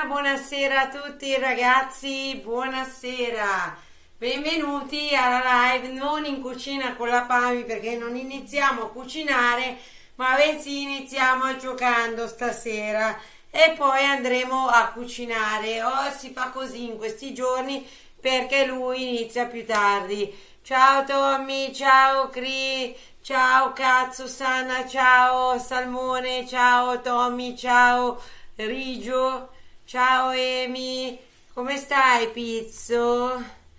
buonasera a tutti ragazzi, buonasera, benvenuti alla live non in cucina con la Pami perché non iniziamo a cucinare ma bensì iniziamo giocando stasera e poi andremo a cucinare. Si fa così in questi giorni perché lui inizia più tardi. Ciao Tommy, ciao Cri, ciao Cazzo Sana, ciao Salmone, ciao Tommy, ciao Rigio, ciao Emi, come stai Pizzo?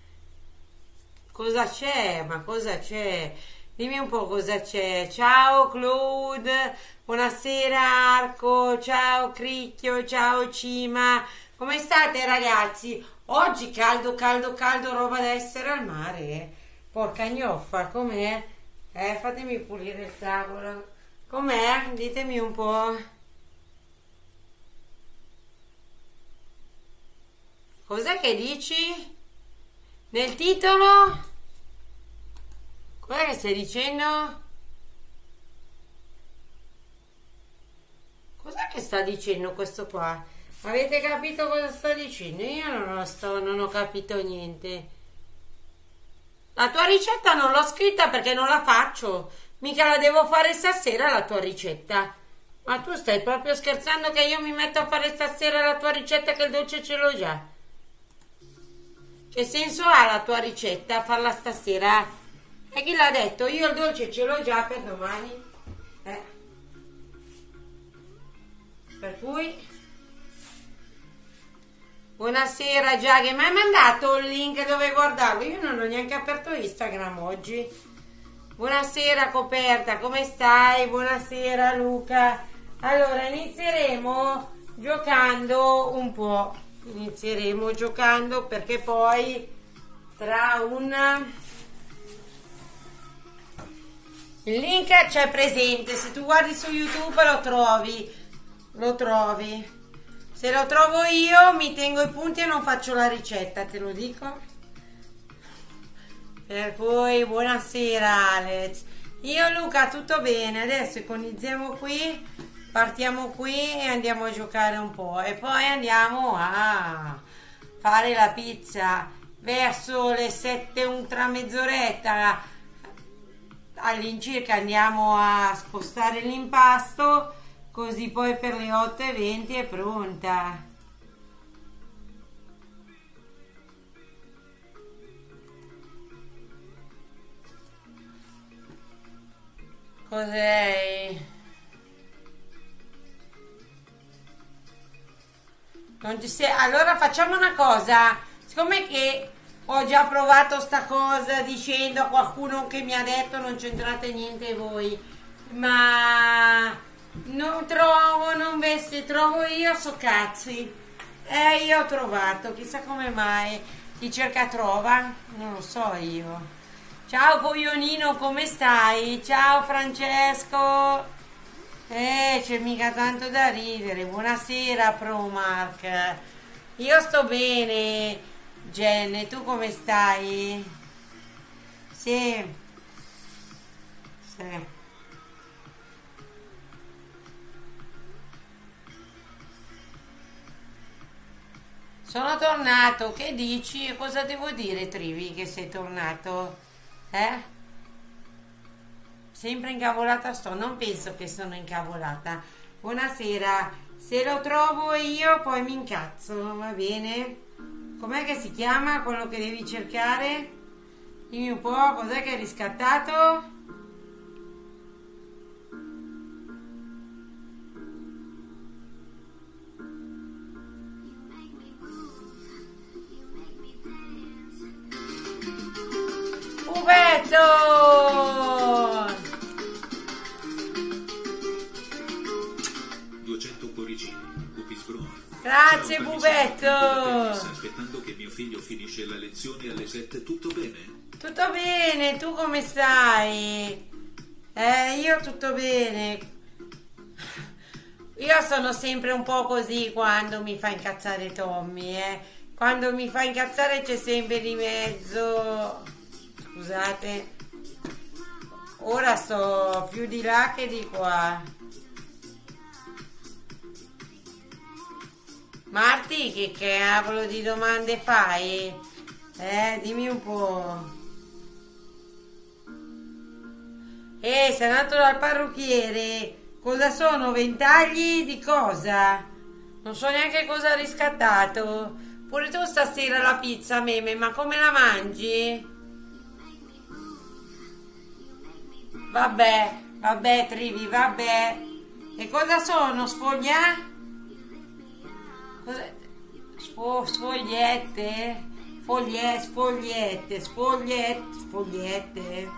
Cosa c'è? Ma cosa c'è? Dimmi un po' cosa c'è. Ciao Claude, buonasera Arco, ciao Cricchio, ciao Cima, come state ragazzi? Oggi caldo, caldo, caldo, roba da essere al mare, eh? Porca gnoffa, com'è? Fatemi pulire il tavolo. Com'è? Ditemi un po'. Cos'è che dici? Nel titolo? Cos'è che stai dicendo? Cos'è che sta dicendo questo qua? Avete capito cosa sta dicendo? Io non ho capito niente. La tua ricetta non l'ho scritta perché non la faccio. Mica la devo fare stasera la tua ricetta. Ma tu stai proprio scherzando che io mi metto a fare stasera la tua ricetta che il dolce ce l'ho già? Che senso ha la tua ricetta farla stasera? E chi l'ha detto? Io il dolce ce l'ho già per domani. Per cui... Buonasera Giaghe, mi hai mandato il link dove guardarlo? Io non ho neanche aperto Instagram oggi. Buonasera Coperta, come stai? Buonasera Luca. Allora inizieremo giocando un po'. Inizieremo giocando perché poi tra un... Il link c'è presente, se tu guardi su YouTube lo trovi. Se lo trovo io mi tengo i punti e non faccio la ricetta, te lo dico. Per cui buonasera Alex. Io Luca tutto bene, adesso econizziamo qui, partiamo qui e andiamo a giocare un po'. E poi andiamo a fare la pizza verso le 7, tra mezz'oretta. All'incirca andiamo a spostare l'impasto. Così poi per le 8:20 è pronta. Cos'è? Non ti sei... Allora facciamo una cosa. Siccome che ho già provato sta cosa dicendo a qualcuno che mi ha detto non c'entrate niente voi, ma... Non trovo, non vesti, trovo io so cazzi. Io ho trovato, chissà come mai. Chi cerca trova? Non lo so io. Ciao coglionino, come stai? Ciao Francesco. C'è mica tanto da ridere. Buonasera Promark. Io sto bene, Jen, tu come stai? Sì. Sì. Sono tornato, che dici? Cosa devo dire, Trivi, che sei tornato? Eh? Sempre incavolata sto, non penso che sono incavolata. Buonasera, se lo trovo io poi mi incazzo, va bene? Com'è che si chiama quello che devi cercare? Dimmi un po', cos'è che hai riscattato? Bubetto! 200 cuoricini, Cupisbro. Grazie Ciao, Bubetto! sta aspettando che mio figlio finisce la lezione alle 7, tutto bene? Tutto bene, tu come stai? Io tutto bene. Io sono sempre un po' così quando mi fa incazzare Tommy, Quando mi fa incazzare c'è sempre di mezzo... Scusate. Ora sto più di là che di qua. Marti, che cavolo di domande fai? Dimmi un po'. Sei andato dal parrucchiere. Cosa sono? Ventagli di cosa? Non so neanche cosa ha riscattato. Pure tu stasera la pizza, meme, ma come la mangi? Vabbè, Trivi, vabbè. E cosa sono? Sfoglia? Cosa? Sfogliette? Sfogliette.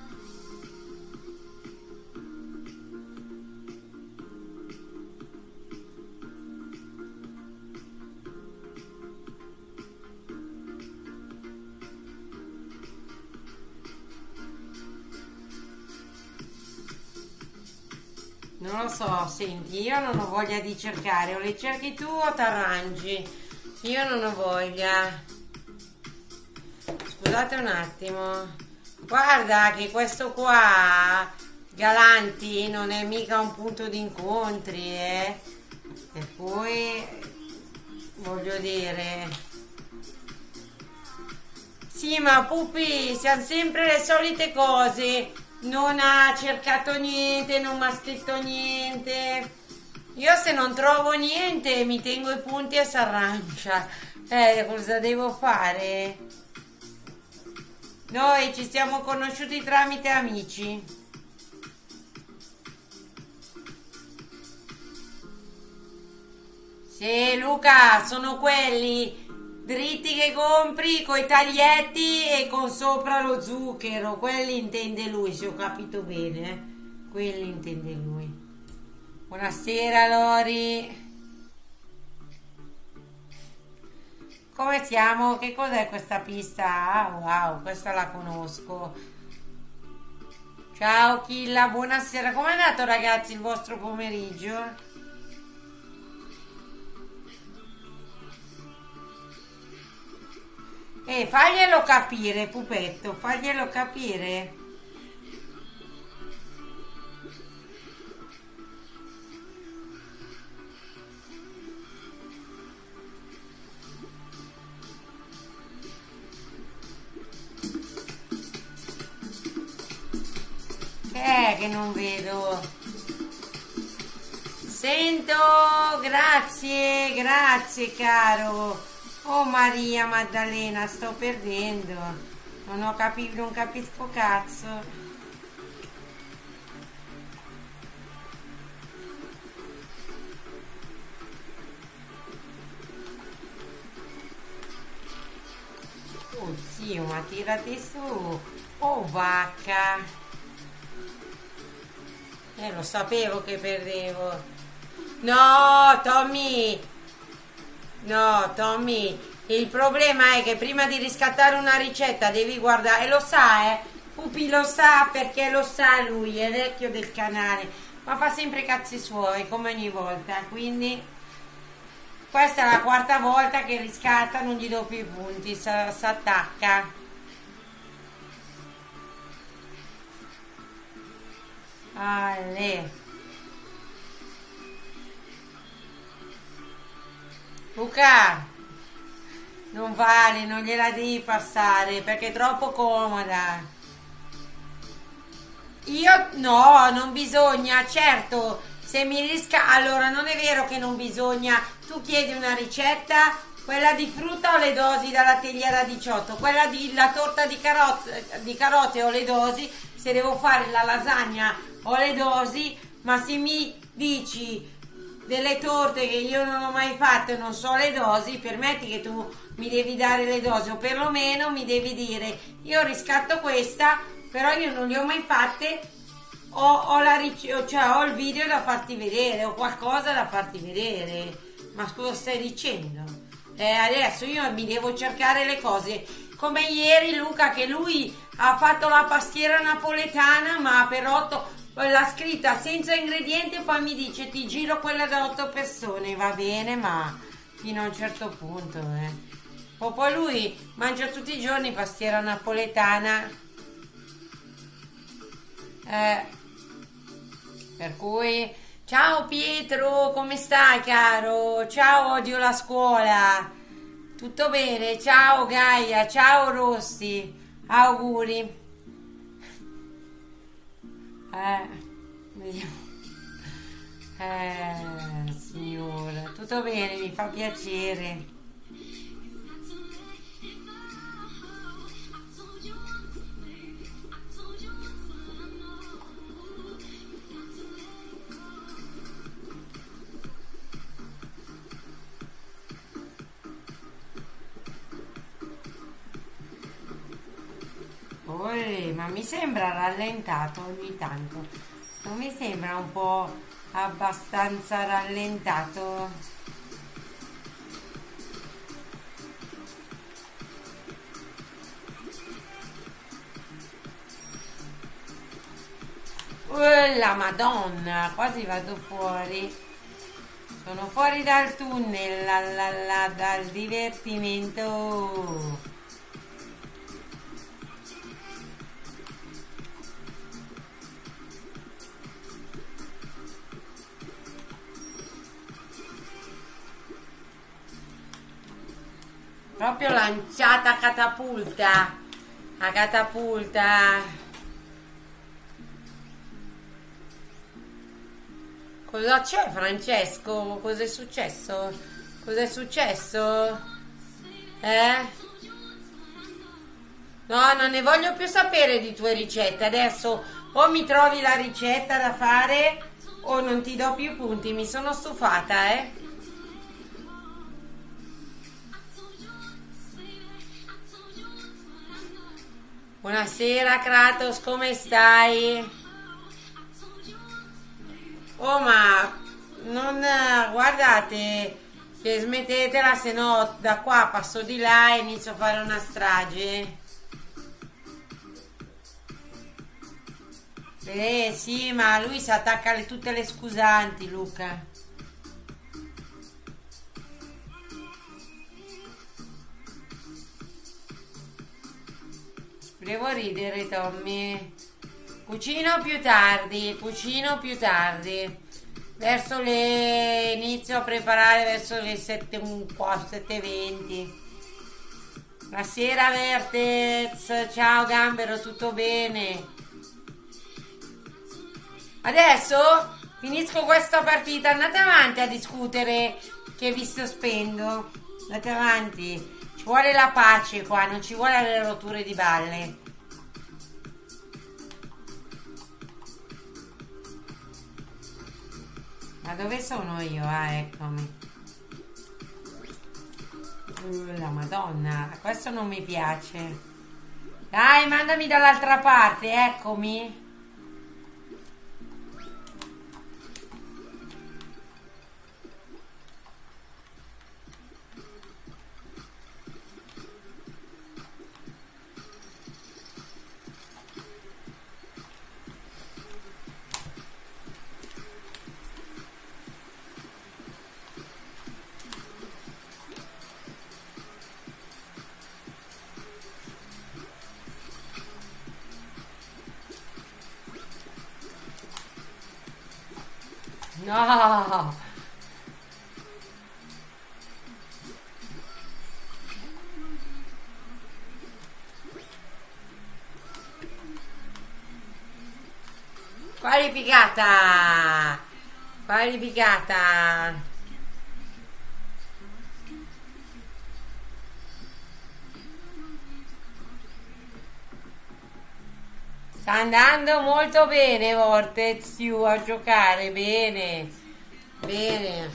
Non lo so, senti, io non ho voglia di cercare, o le cerchi tu o t'arrangi. Io non ho voglia. Scusate un attimo. Guarda che questo qua, Galanti, non è mica un punto di incontri, eh. Per cui, voglio dire... Sì, ma Pupi, siamo sempre le solite cose. Non ha cercato niente, non mi ha scritto niente. Io se non trovo niente mi tengo i punti e si arrangia. Cosa devo fare? Noi ci siamo conosciuti tramite amici. Sì, Luca, sono quelli dritti che compri coi taglietti e con sopra lo zucchero. Quelli intende lui, se ho capito bene. Quelli intende lui. Buonasera, Lori. Come siamo? Che cos'è questa pista? Ah, wow, questa la conosco. Ciao, Killa, buonasera. Com'è andato, ragazzi, il vostro pomeriggio? Faglielo capire, pupetto, faglielo capire. Che è che non vedo? Sento, grazie, caro. Oh Maria Maddalena, sto perdendo. Non capisco cazzo. Oh zio, ma tirati su. Oh vacca. Lo sapevo che perdevo. No, Tommy. No, Tommy, il problema è che prima di riscattare una ricetta devi guardare, e lo sa, Pupi lo sa perché lo sa lui, è vecchio del canale, ma fa sempre i cazzi suoi, come ogni volta, quindi questa è la quarta volta che riscatta, non gli do più i punti, s'attacca. Ale. Luca, non vale, non gliela devi passare perché è troppo comoda. Io no, non bisogna, certo, se mi risca... Allora, non è vero che non bisogna. Tu chiedi una ricetta, quella di frutta o le dosi dalla Teiera 18, quella di la torta di carote o le dosi, se devo fare la lasagna o le dosi, ma se mi dici delle torte che io non ho mai fatto e non so le dosi, permetti che tu mi devi dare le dosi o perlomeno mi devi dire io riscatto questa, però io non le ho mai fatte, cioè ho il video da farti vedere o qualcosa da farti vedere. Ma cosa stai dicendo? Adesso io mi devo cercare le cose, come ieri Luca, che lui ha fatto la pastiera napoletana ma per 8, l'ha scritta senza ingredienti e poi mi dice ti giro quella da 8 persone, va bene, ma fino a un certo punto, poi lui mangia tutti i giorni pastiera napoletana, per cui Ciao Pietro, come stai caro? Ciao, odio la scuola. Tutto bene? Ciao Gaia, ciao Rossi. Auguri. Vediamo. Signora, tutto bene, mi fa piacere. Ma mi sembra rallentato ogni tanto. Non mi sembra un po' abbastanza rallentato? Oh, la Madonna, quasi vado fuori. Sono fuori dal tunnel, dal divertimento. Proprio lanciata a catapulta. Cosa c'è Francesco? Cos'è successo? Cos'è successo? No, non ne voglio più sapere di tue ricette. Adesso o mi trovi la ricetta da fare o non ti do più punti. Mi sono stufata, Buonasera Kratos, come stai? Oh, ma non guardate che smettetela, se no da qua passo di là e inizio a fare una strage. Sì, ma lui si attacca tutte le scusanti, Luca. Devo ridere, Tommy. Cucino più tardi. Verso le... inizio a preparare verso le 7 un po', 7:20. Buonasera Vertex, ciao Gambero, tutto bene? Adesso finisco questa partita, andate avanti a discutere che vi sospendo. Andate avanti. Ci vuole la pace qua, non ci vuole avere rotture di balle. Ma dove sono io? Ah, eccomi. La Madonna, questo non mi piace. Dai, mandami dall'altra parte, eccomi. No! Qualificata! Qualificata! Sta andando molto bene Vortex You a giocare, bene, bene.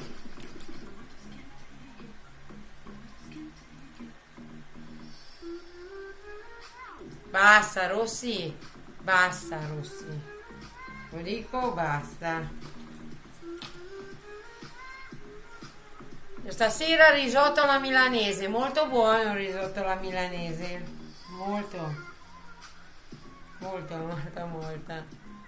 Basta Rossi, basta Rossi, lo dico, basta. Stasera risotto alla milanese, molto buono il risotto alla milanese, molto. Molta.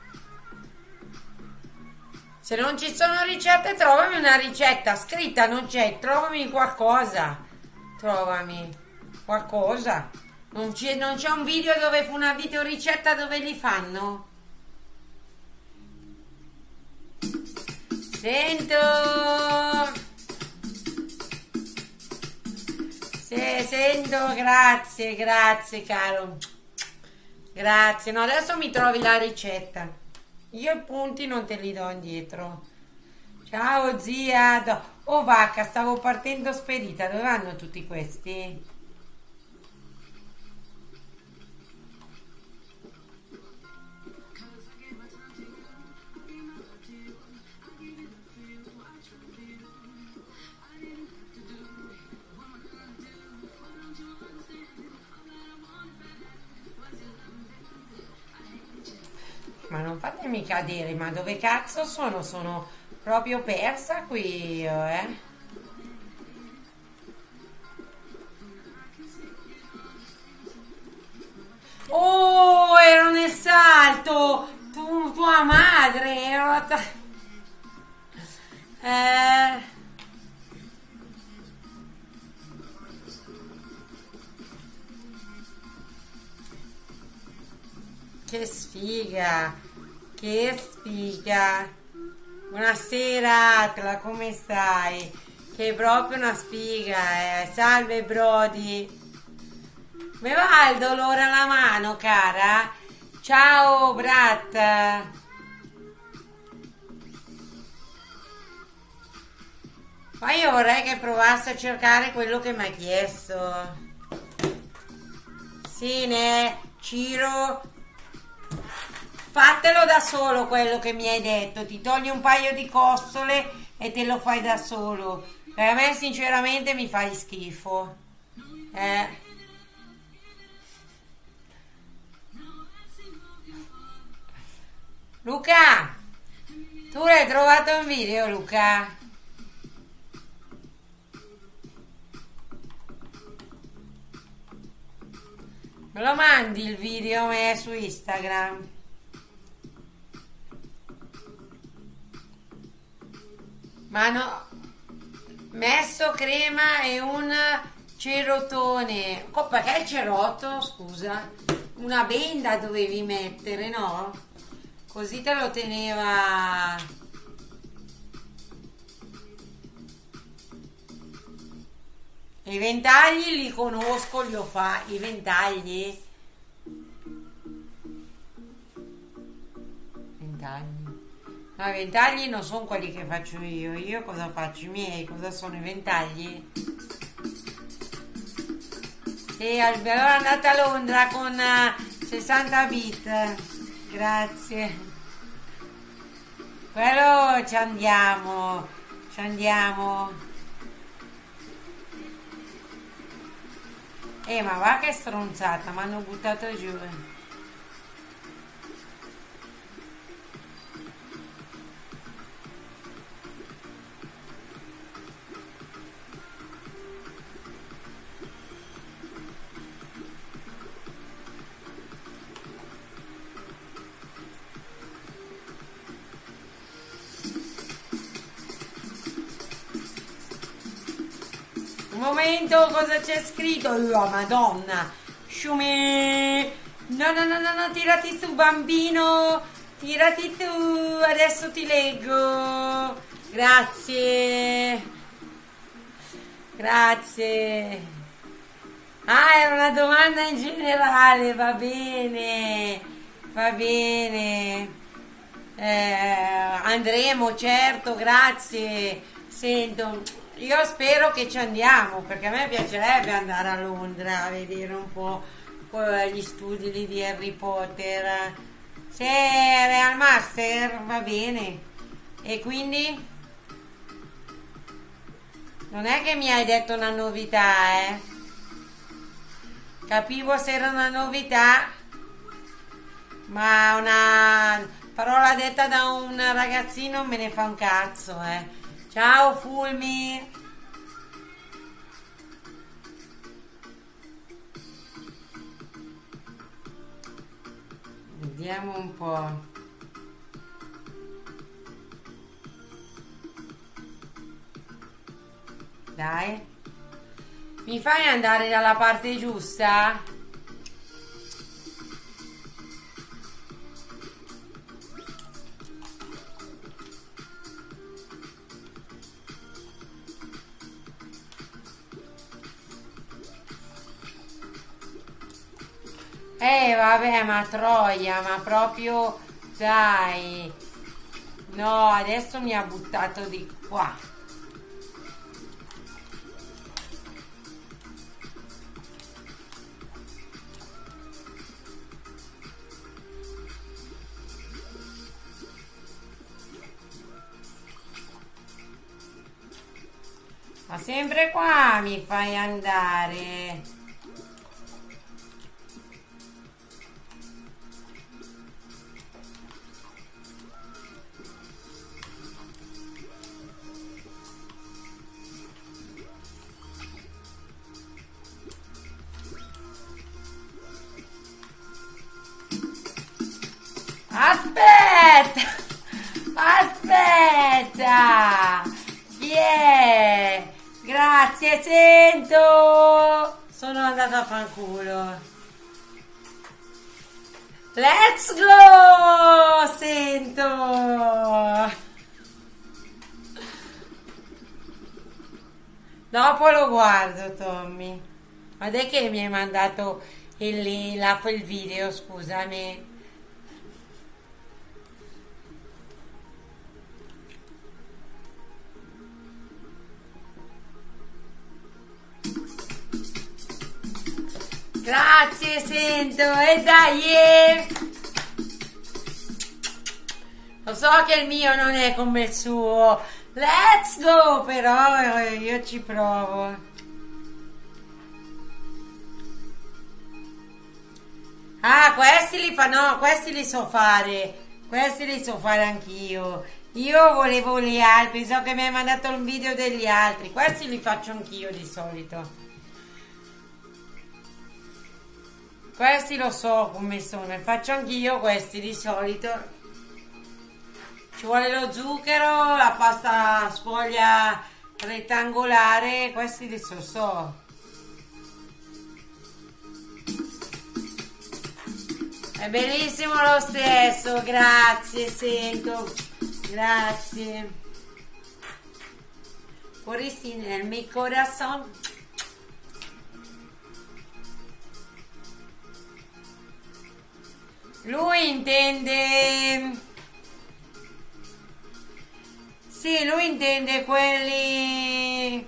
Se non ci sono ricette, trovami una ricetta scritta, non c'è, trovami qualcosa. Trovami qualcosa. Non c'è un video dove una videoricetta dove li fanno? Sento. Sento, grazie, grazie caro. Grazie. No, adesso mi trovi la ricetta. Io i punti non te li do indietro. Ciao zia. Oh vacca, stavo partendo spedita. Dove vanno tutti questi? Ma non fatemi cadere, ma dove cazzo sono? Sono proprio persa qui io, eh? Oh, ero nel salto! Tua madre! Eh, che sfiga! Che sfiga! Buonasera Atla, come stai? Che è proprio una sfiga, eh. Salve Brody. Mi va il dolore alla mano, cara? Ciao, Brat. Ma io vorrei che provassi a cercare quello che mi hai chiesto. Sì, ne, Ciro. Fatelo da solo quello che mi hai detto. Ti togli un paio di costole e te lo fai da solo. Per me, sinceramente, mi fai schifo. Eh. Luca, tu l'hai trovato un video, Luca? Me lo mandi il video me su Instagram? Ma no, messo crema e un cerotone. Perché il cerotto, scusa? Una benda dovevi mettere, no? Così te lo teneva. I ventagli li conosco, li ho fatti. I ventagli. Ventagli. No, i ventagli non sono quelli che faccio io. Io cosa faccio? I miei, cosa sono i ventagli? Sì, allora andate a Londra con 60 bit. Grazie. Quello ci andiamo. Ci andiamo. Ma va che stronzata, mi hanno buttato giù. Un momento, cosa c'è scritto? Oh, Madonna! Sciumi! No, no, no, no, no, tirati su, bambino! Tirati su, adesso ti leggo! Grazie! Grazie! Ah, era una domanda in generale, va bene! Va bene! Andremo, certo, grazie! Sento, io spero che ci andiamo, perché a me piacerebbe andare a Londra a vedere un po' gli studi lì di Harry Potter. Se Real Master va bene. E quindi non è che mi hai detto una novità, eh? Capivo se era una novità, ma una parola detta da un ragazzino me ne fa un cazzo, eh. Ciao Fulmi. Vediamo un po'. Dai. Mi fai andare dalla parte giusta? Vabbè, ma troia, ma proprio dai. No, adesso mi ha buttato di qua. Ma sempre qua mi fai andare. Aspetta! Aspetta! Chi è? Grazie, sento! Sono andata a fanculo. Let's go! Sento! Dopo lo guardo, Tommy. Ma dai che mi hai mandato quel video, scusami. Grazie, sento, e dai! Lo so che il mio non è come il suo. Let's go! Però io ci provo. Ah, questi li fa, no, questi li so fare. Questi li so fare anch'io. Io volevo gli altri, so che mi hai mandato un video degli altri. Questi li faccio anch'io di solito. Questi lo so come sono, li faccio anch'io questi di solito. Ci vuole lo zucchero, la pasta sfoglia rettangolare, questi li so. È bellissimo lo stesso, grazie, sento, grazie. Cuoricini nel mio corazon. Lui intende... Sì, lui intende quelli...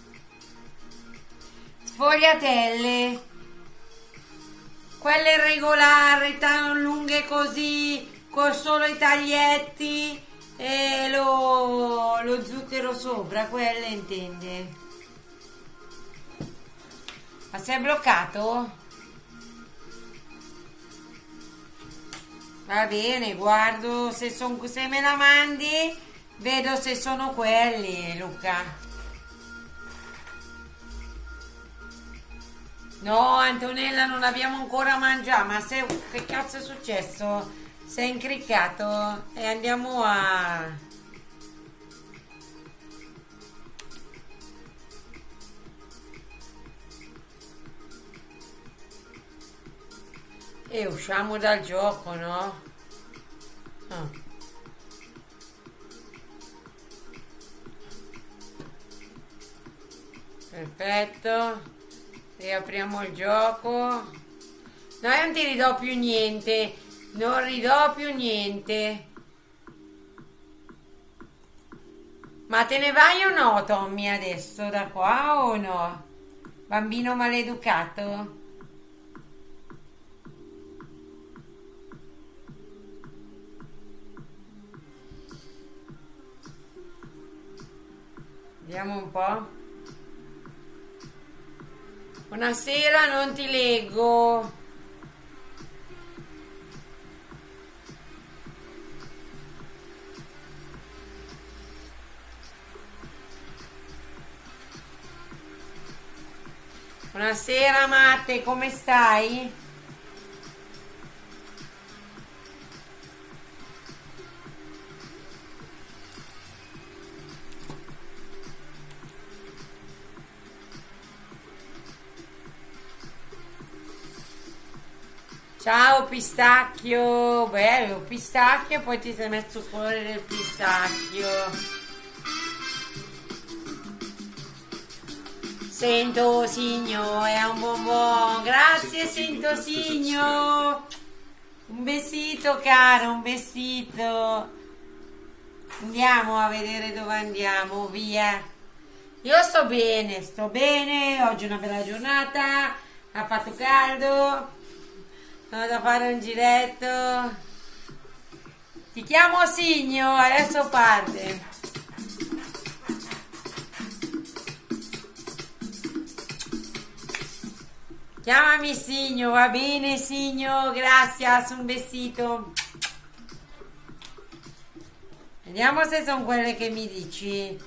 sfogliatelle. Quelle regolari, lunghe così, con solo i taglietti e lo zucchero sopra, quelle intende. Ma sei bloccato? Va bene, guardo se me la mandi, vedo se sono quelli, Luca. No, Antonella, non abbiamo ancora mangiato, ma che cazzo è successo? Sei incriccato e andiamo a... E usciamo dal gioco, no? Ah. Perfetto. Riapriamo il gioco. No, io non ti ridò più niente. Non ridò più niente. Ma te ne vai o no, Tommy, adesso da qua o no? Bambino maleducato? Vediamo un po'. Buonasera, non ti leggo. Buonasera Matte, come stai? Ciao pistacchio, bello pistacchio, poi ti sei messo fuori del pistacchio. Sento Signo, è un bonbon. Grazie, Sento Signo. Un besito, caro, un besito. Andiamo a vedere dove andiamo, via. Io sto bene. Oggi è una bella giornata. Ha fatto caldo. Sono da fare un giretto. Ti chiamo Signo, adesso parte. Chiamami Signo, va bene Signo, grazie, un besito. Vediamo se sono quelle che mi dici.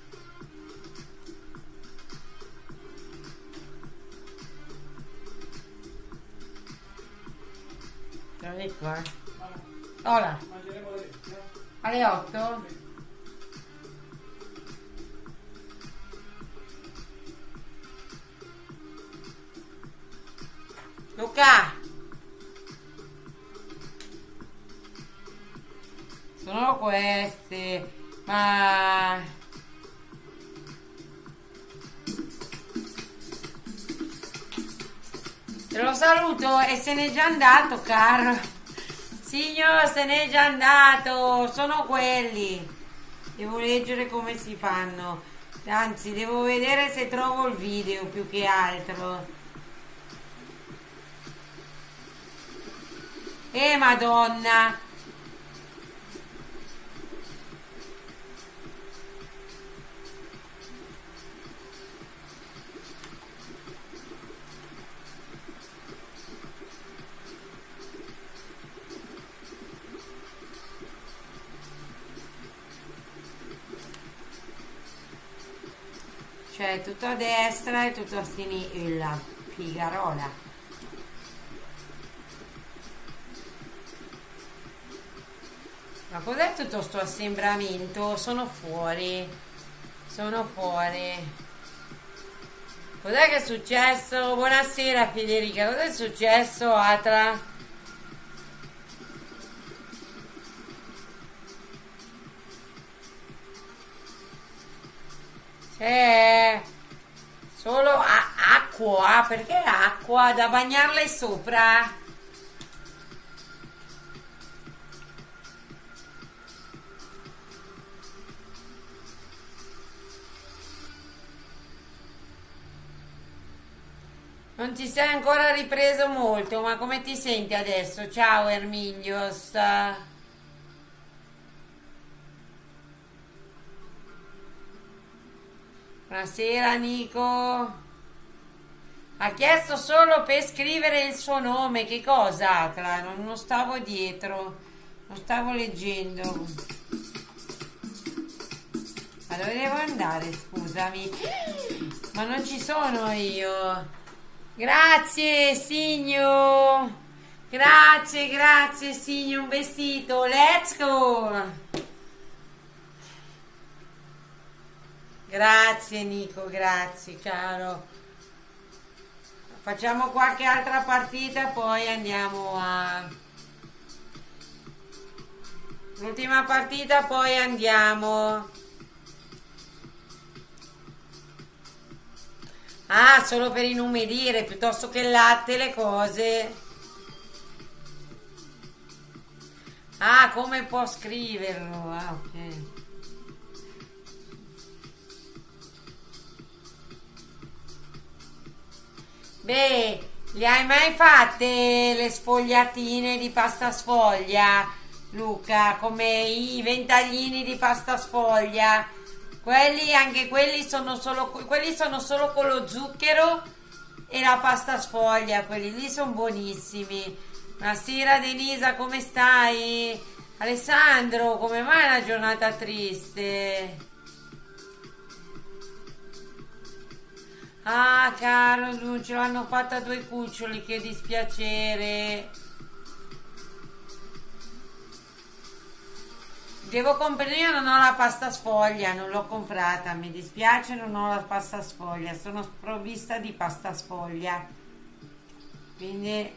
Guarda qua. Hola. Alle 8? Luca! Sono queste, ma... Te lo saluto e se n'è già andato, caro. Signor, se n'è già andato, sono quelli. Devo leggere come si fanno. Anzi, devo vedere se trovo il video più che altro. Madonna! Cioè, tutto a destra e tutto a sinistra. Figarola. Ma cos'è tutto sto assembramento? Sono fuori. Cos'è che è successo? Buonasera Federica, cos'è successo Atra? C'è solo acqua, perché acqua da bagnarle sopra? Non ti sei ancora ripreso molto, ma come ti senti adesso? Ciao Ermiglios. Buonasera Nico. Ha chiesto solo per scrivere il suo nome. Che cosa, Atla? Non stavo dietro. Non stavo leggendo. Ma dove devo andare? Scusami. Ma non ci sono io. Grazie Signo, grazie Signo, un vestito, let's go. Grazie Nico, grazie caro. Facciamo qualche altra partita, poi andiamo a... L'ultima partita, poi andiamo... Ah, solo per inumidire, piuttosto che il latte, le cose. Ah, come può scriverlo? Ah, ok. Beh, le hai mai fatte le sfogliatine di pasta sfoglia, Luca? Come i ventaglini di pasta sfoglia? Anche quelli sono solo con lo zucchero e la pasta sfoglia, quelli lì sono buonissimi. Buonasera Denisa, come stai? Alessandro, come mai è una giornata triste? Ah, caro, non ce l'hanno fatta due cuccioli, che dispiacere. Devo comprare, io non ho la pasta sfoglia, non l'ho comprata, mi dispiace, non ho la pasta sfoglia, sono sprovvista di pasta sfoglia. Quindi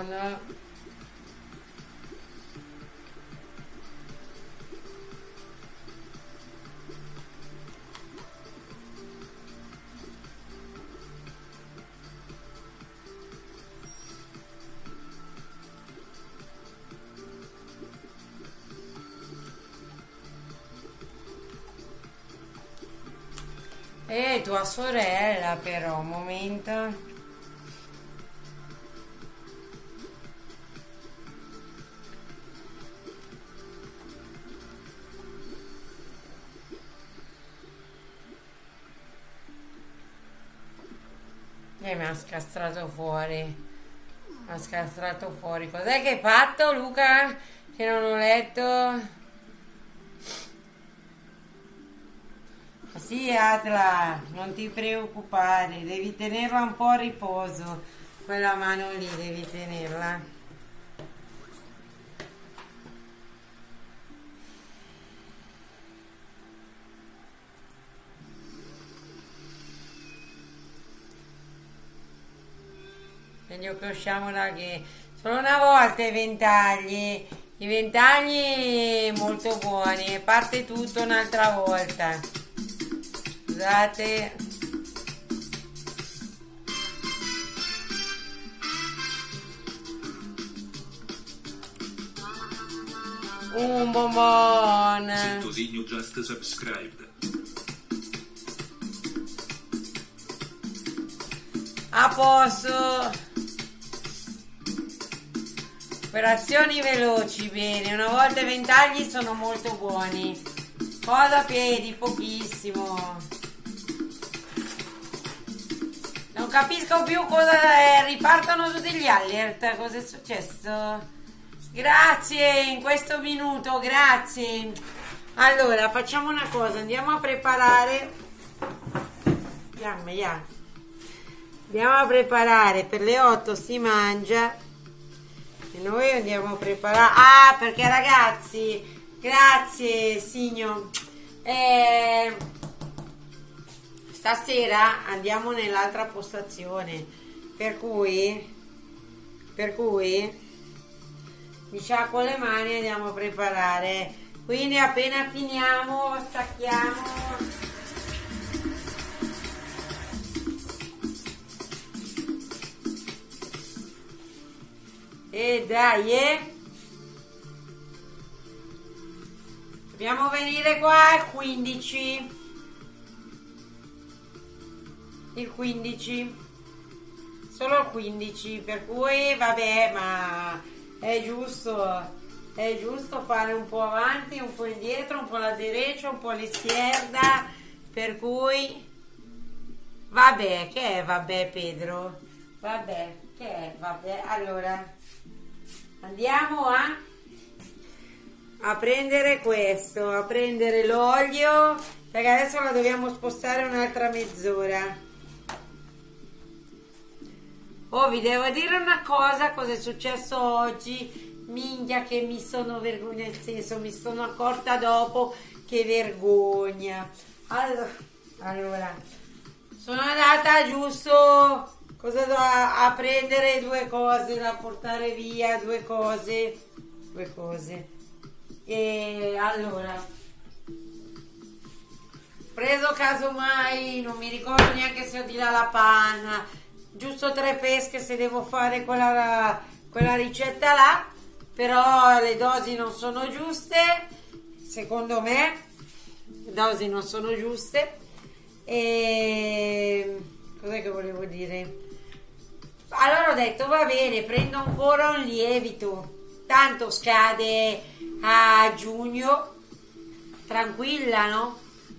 secondo. Tua sorella però, un momento. Mi ha scastrato fuori. Mi ha scastrato fuori. Cos'è che hai fatto, Luca? Che non ho letto. Sì, Atla, non ti preoccupare, devi tenerla un po' a riposo, quella mano lì devi tenerla. Meglio che usciamo da che solo una volta i ventagli molto buoni e parte tutto un'altra volta. Scusate. Un bonbon. Sentosino just subscribed. A posto. Operazioni veloci, bene. Una volta i ventagli sono molto buoni. Cosa a piedi? Pochissimo. Non capisco più cosa è. Ripartono tutti gli alert. Cosa è successo? Grazie, in questo minuto, grazie. Allora, facciamo una cosa. Andiamo a preparare. Andiamo a preparare. Per le 8 si mangia. E noi andiamo a preparare. Ah, perché ragazzi, grazie, signor. Stasera andiamo nell'altra postazione, per cui mi sciacquo le mani e andiamo a preparare. Quindi appena finiamo stacchiamo. E dai, dobbiamo venire qua il 15. Il 15. Solo il 15, per cui vabbè, ma è giusto fare un po' avanti, un po' indietro, un po' alla derecha, un po' all'izquierda, per cui vabbè, che è vabbè Pedro? Vabbè, che è vabbè? Allora andiamo a prendere questo, a prendere l'olio, perché adesso la dobbiamo spostare un'altra mezz'ora. Oh, vi devo dire una cosa è successo oggi. Minchia che mi sono vergogna, nel senso mi sono accorta dopo che vergogna. Allora sono andata giusto a prendere due cose da portare via, due cose. E allora ho preso casomai, non mi ricordo neanche se ho di là la panna, giusto 3 pesche se devo fare quella ricetta là, però le dosi non sono giuste, secondo me le dosi non sono giuste. E cos'è che volevo dire? Allora ho detto va bene, prendo ancora un lievito, tanto scade a giugno, tranquilla, no?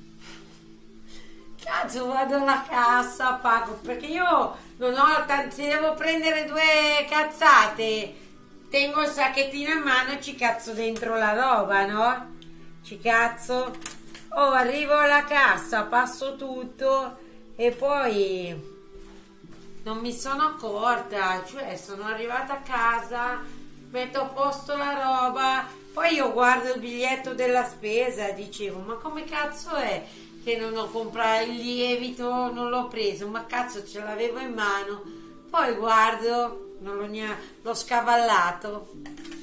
Cazzo, vado alla cassa, pago, perché io non ho se devo prendere 2 cazzate, tengo il sacchettino in mano e ci cazzo dentro la roba, no? Ci cazzo. Oh, arrivo alla cassa, passo tutto e poi non mi sono accorta, cioè sono arrivata a casa, metto a posto la roba, poi io guardo il biglietto della spesa e dicevo, ma come cazzo è che non ho comprato il lievito, non l'ho preso, ma cazzo ce l'avevo in mano, poi guardo Non l'ho scavallato.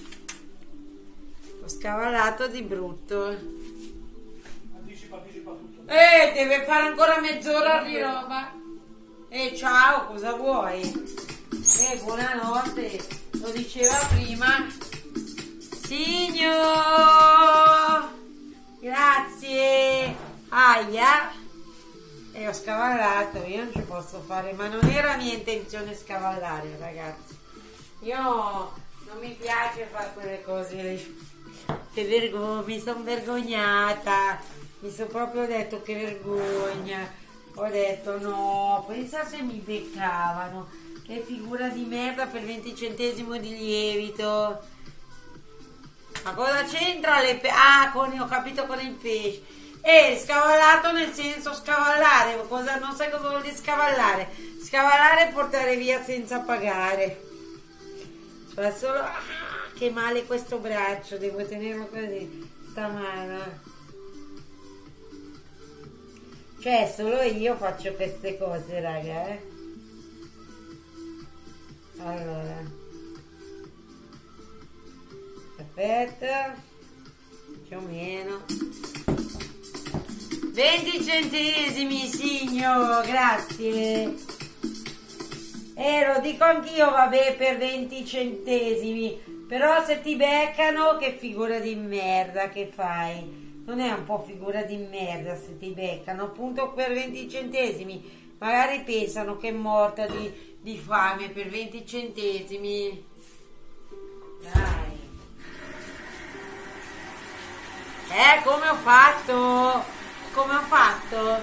L'ho scavallato di brutto. Anticipa tutto. Deve fare ancora mezz'ora di roba. Ciao, cosa vuoi? Buonanotte, lo diceva prima. Signor, grazie. Aia. E ho scavallato, io non ci posso fare, ma non era mia intenzione scavallare, ragazzi. Io non mi piace fare quelle cose. Che vergogna, mi sono vergognata. Mi sono proprio detto che vergogna. Ho detto no, pensa se mi beccavano. Che figura di merda per 20 centesimi di lievito. Ma cosa c'entra le ho capito, con il pesce. Scavallato nel senso scavallare. Non sai cosa vuol dire scavallare. Scavallare è portare via senza pagare. Cioè solo... che male questo braccio. Devo tenerlo così. Sta mano. Cioè solo io faccio queste cose, raga, Allora, perfetto, più o meno 20 centesimi, signor, grazie. Lo dico anch'io, vabbè, per 20 centesimi, però se ti beccano, che figura di merda che fai? Non è un po' figura di merda se ti beccano, appunto per 20 centesimi, magari pensano che è morta di fame per 20 centesimi. Dai. Come ho fatto? Come ho fatto?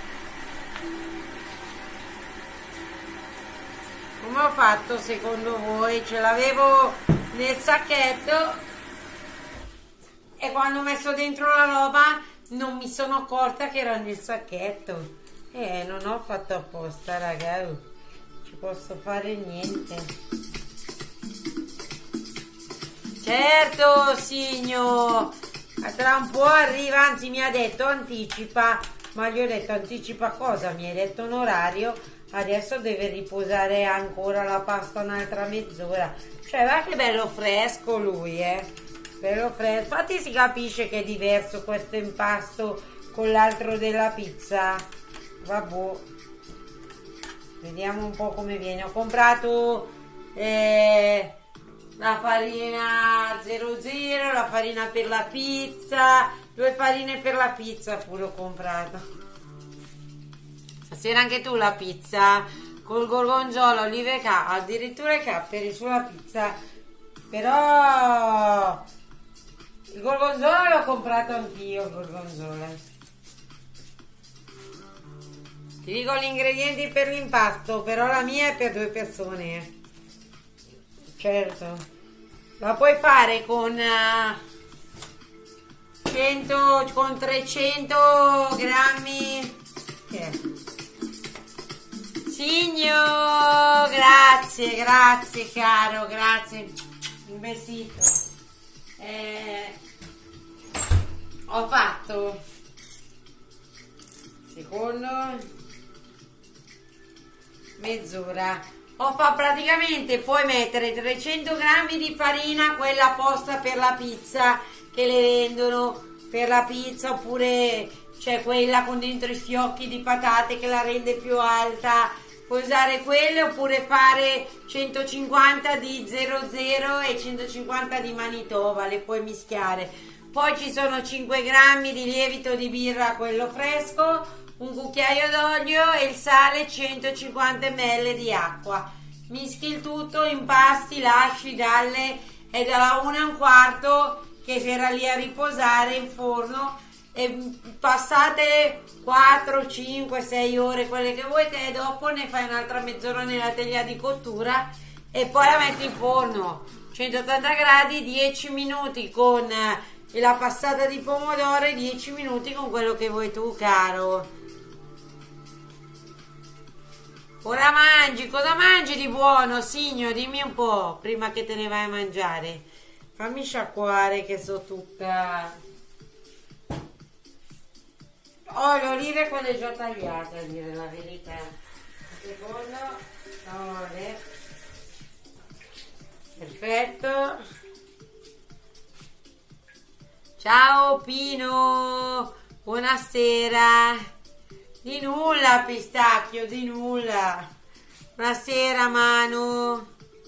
Come ho fatto secondo voi? Ce l'avevo nel sacchetto e quando ho messo dentro la roba non mi sono accorta che era nel sacchetto. Non ho fatto apposta, raga. Ci posso fare niente. Certo, signor. Tra un po' arriva, anzi mi ha detto anticipa, ma gli ho detto anticipa cosa? Mi hai detto un orario, adesso deve riposare ancora la pasta un'altra mezz'ora. Cioè, va che bello fresco lui, bello fresco. Infatti si capisce che è diverso questo impasto con l'altro della pizza. Vabbè, vediamo un po' come viene. Ho comprato la farina 00, la farina per la pizza, 2 farine per la pizza pure ho comprato. Stasera anche tu la pizza col gorgonzola, olive e addirittura i capperi sulla pizza. Però il gorgonzola l'ho comprato anch'io, il gorgonzola. Ti dico gli ingredienti per l'impasto, però la mia è per 2 persone. Certo. La puoi fare con 300 grammi. Signor, grazie caro, grazie. Un besito. Ho fatto secondo mezz'ora. Praticamente puoi mettere 300 grammi di farina, quella apposta per la pizza, che le vendono per la pizza, oppure c'è quella con dentro i fiocchi di patate che la rende più alta. Puoi usare quelle oppure fare 150 di 00 e 150 di Manitoba, le puoi mischiare. Poi ci sono 5 grammi di lievito di birra, quello fresco, un cucchiaio d'olio e il sale, 150 ml di acqua. Mischi il tutto, impasti, lasci è dalla 1:15 che era lì a riposare in forno, e passate 4, 5, 6 ore, quelle che vuoi te, e dopo ne fai un'altra mezz'ora nella teglia di cottura e poi la metti in forno 180 gradi 10 minuti con la passata di pomodoro e 10 minuti con quello che vuoi tu, caro. Ora mangi, cosa mangi di buono, signor? Dimmi un po', prima che te ne vai a mangiare. Fammi sciacquare che so tutta... Ho le olive quelle già tagliate, a dire la verità. Secondo, olio. Perfetto. Ciao Pino, buonasera. Di nulla Pistacchio, di nulla. Buonasera Manu.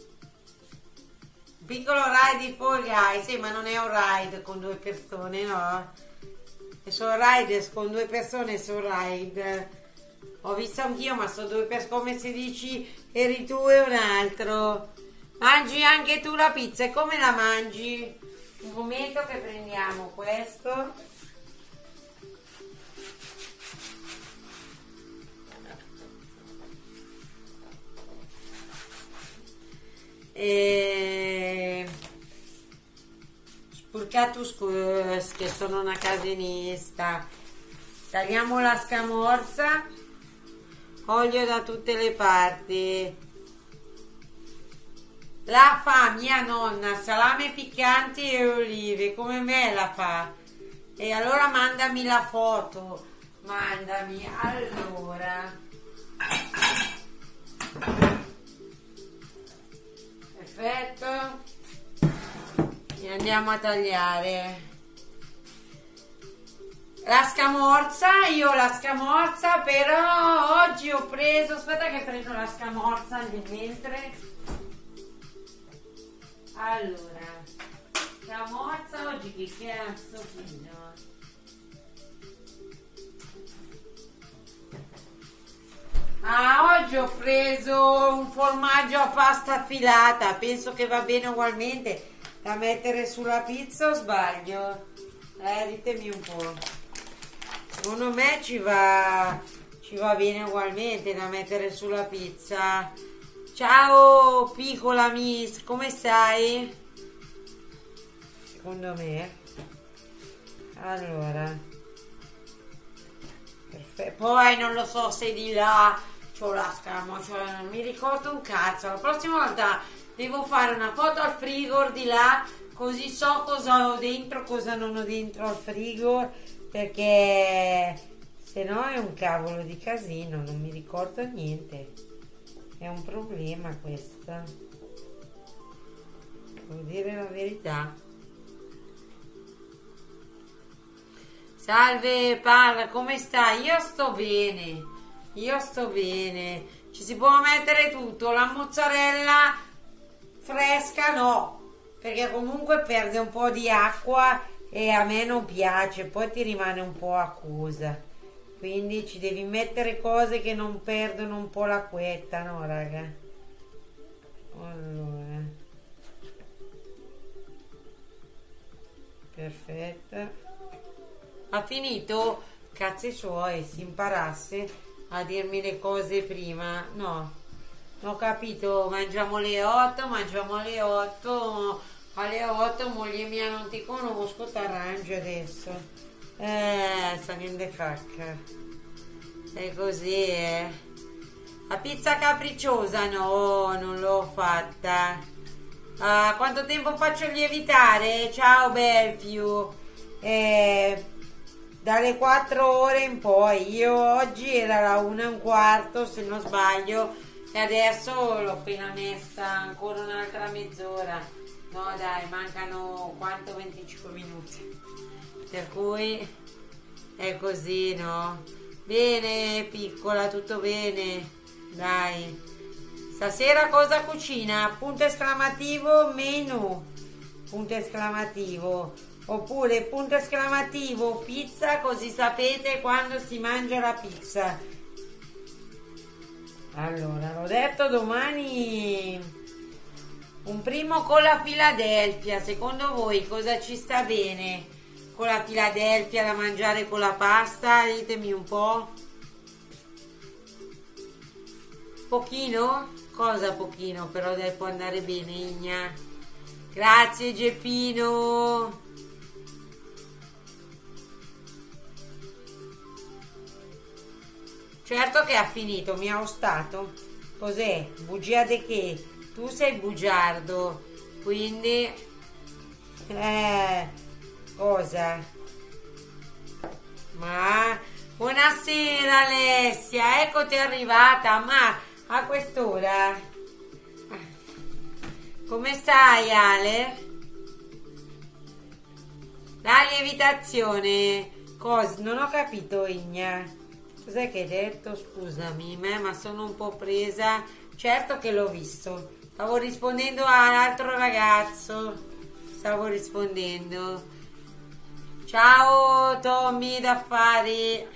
Piccolo ride di Fall Guys, sì, ma non è un ride con due persone, no? È solo riders con due persone, solo ride. Ho visto anch'io, ma sono due persone, come se dici eri tu e un altro. Mangi anche tu la pizza, e come la mangi? Un momento che prendiamo questo. E... Spurcatus che sono una casinista. Tagliamo la scamorza, olio da tutte le parti. La fa mia nonna, salame piccanti e olive, come me la fa. E allora mandami la foto, mandami. Allora, perfetto, e andiamo a tagliare la scamorza. Io la scamorza però oggi ho preso, aspetta che prendo la scamorza nel mentre. Allora, scamorza oggi che cazzo prendo? Oggi ho preso un formaggio a pasta affilata, penso che va bene ugualmente da mettere sulla pizza o sbaglio? Ditemi un po'. Secondo me ci va bene ugualmente da mettere sulla pizza. Ciao piccola miss, come stai? Secondo me. Allora. Perfetto. Poi non lo so se di là c'ho la scammo, cioè non mi ricordo un cazzo. La prossima volta devo fare una foto al frigo di là, così so cosa ho dentro, cosa non ho dentro al frigo, perché se no è un cavolo di casino, non mi ricordo niente. È un problema questo, devo dire la verità. Salve Parla, come stai? Io sto bene, ci si può mettere tutto, la mozzarella fresca no, perché comunque perde un po' di acqua e a me non piace, poi ti rimane un po' acquosa. Quindi ci devi mettere cose che non perdono un po' l'acquetta, no raga? Allora. Perfetto. Ha finito? Cazzi suoi, si imparasse a dirmi le cose prima. No, ho capito, mangiamo alle 8, alle 8, moglie mia non ti conosco, t'arrangi adesso. Sta niente facca. È così, La pizza capricciosa no, non l'ho fatta. Quanto tempo faccio lievitare? Ciao Belfiu. Dalle 4 ore in poi. Io oggi era la 1:15 se non sbaglio, e adesso l'ho appena messa ancora un'altra mezz'ora. No dai, mancano quanto? 25 minuti. Per cui è così, no? Bene, piccola, tutto bene. Dai. Stasera cosa cucina? Punto esclamativo menù. Punto esclamativo. Oppure punto esclamativo pizza, così sapete quando si mangia la pizza. Allora, l'ho detto, domani un primo con la Philadelphia. Secondo voi cosa ci sta bene con la Philadelphia da mangiare con la pasta? Ditemi un po'. Pochino? Cosa pochino? Però può andare bene, Igna. Grazie Geppino. Certo che ha finito, mi ha ostato. Cos'è? Bugia di che? Tu sei bugiardo, quindi cosa? Ma buonasera Alessia, eccoti arrivata, ma a quest'ora Come stai, Ale? La lievitazione. Cosa? Non ho capito, Igna. Cos'è che hai detto? Scusami, ma sono un po' presa. Certo che l'ho visto. Stavo rispondendo all'altro ragazzo. Stavo rispondendo. Ciao Tommy d'affari.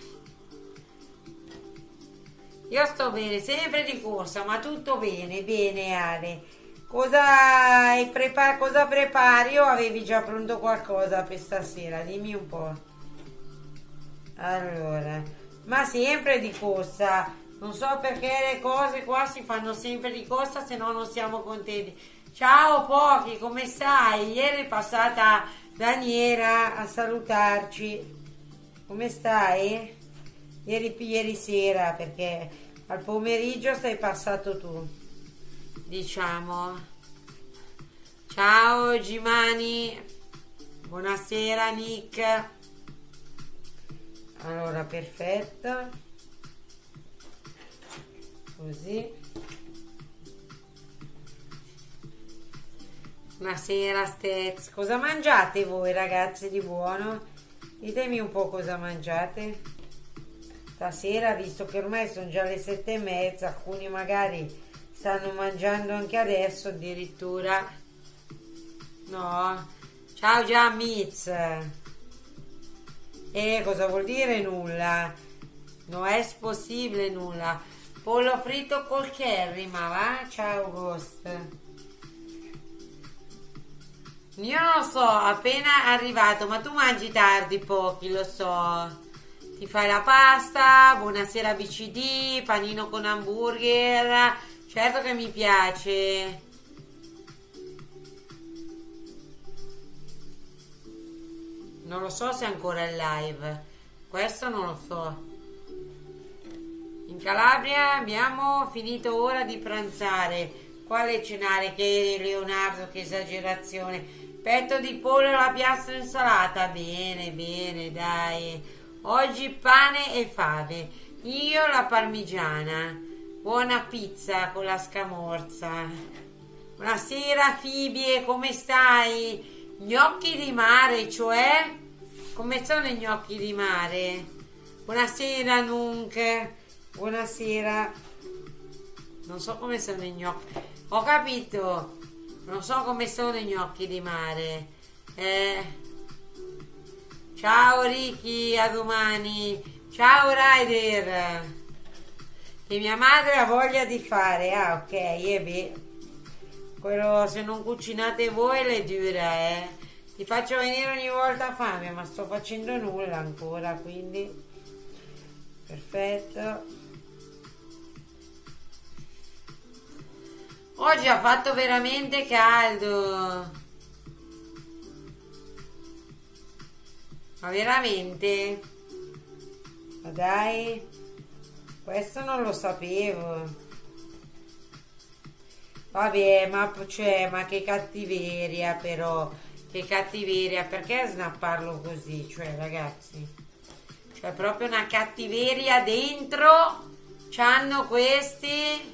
Io sto bene, sempre di corsa, ma tutto bene, bene Ale. Cosa prepari o avevi già pronto qualcosa per stasera? Dimmi un po'. Allora, ma sempre di corsa. Non so perché le cose qua si fanno sempre di corsa, se no non siamo contenti. Ciao Pochi, come stai? Ieri è passata Daniela a salutarci. Come stai? Ieri sera, perché al pomeriggio sei passato tu, diciamo. Ciao Gimani, buonasera Nick. Allora, perfetto. Così. Buonasera Stez. Cosa mangiate voi ragazzi di buono? Ditemi un po' cosa mangiate stasera, visto che ormai sono già le 7:30, alcuni magari stanno mangiando anche adesso addirittura. No? Ciao già Miz. Cosa vuol dire nulla? Non è possibile nulla. Pollo fritto col curry, ma va? Ciao Ghost. Io non lo so, appena arrivato, ma tu mangi tardi Pochi, lo so. Ti fai la pasta, buonasera BCD, panino con hamburger, certo che mi piace. Non lo so se è ancora in live, questo non lo so. In Calabria abbiamo finito ora di pranzare. Quale cenare? Che Leonardo, che esagerazione. Petto di pollo alla piastra insalata. Bene, bene, dai. Oggi pane e fave. Io la parmigiana. Buona pizza con la scamorza. Buonasera Fibie, come stai? Gnocchi di mare, cioè? Come sono i gnocchi di mare? Buonasera Nunc. Buonasera. Non so come sono i gnocchi. Ho capito. Non so come sono i gnocchi di mare. Ciao Ricky, a domani. Ciao Ryder. Che mia madre ha voglia di fare. Ah, ok, e beh. Quello, se non cucinate voi le dura, Ti faccio venire ogni volta fame, ma sto facendo nulla ancora, quindi perfetto. Oggi ha fatto veramente caldo. Ma veramente? Ma dai, questo non lo sapevo. Vabbè, ma che cattiveria però, che cattiveria, perché snapparlo così? Cioè ragazzi, c'è proprio una cattiveria dentro, c'hanno questi.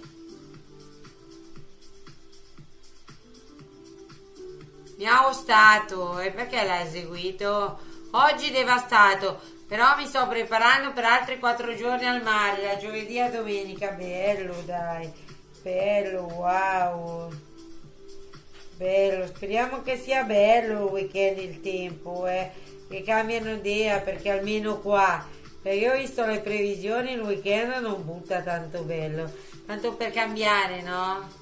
Mi ha ostato, e perché l'ha eseguito? Oggi devastato, però mi sto preparando per altri 4 giorni al mare, da giovedì a domenica. Bello, dai, bello, wow, bello. Speriamo che sia bello il weekend, il tempo, che cambiano idea, perché almeno qua, perché io ho visto le previsioni, il weekend non butta tanto bello, tanto per cambiare, no?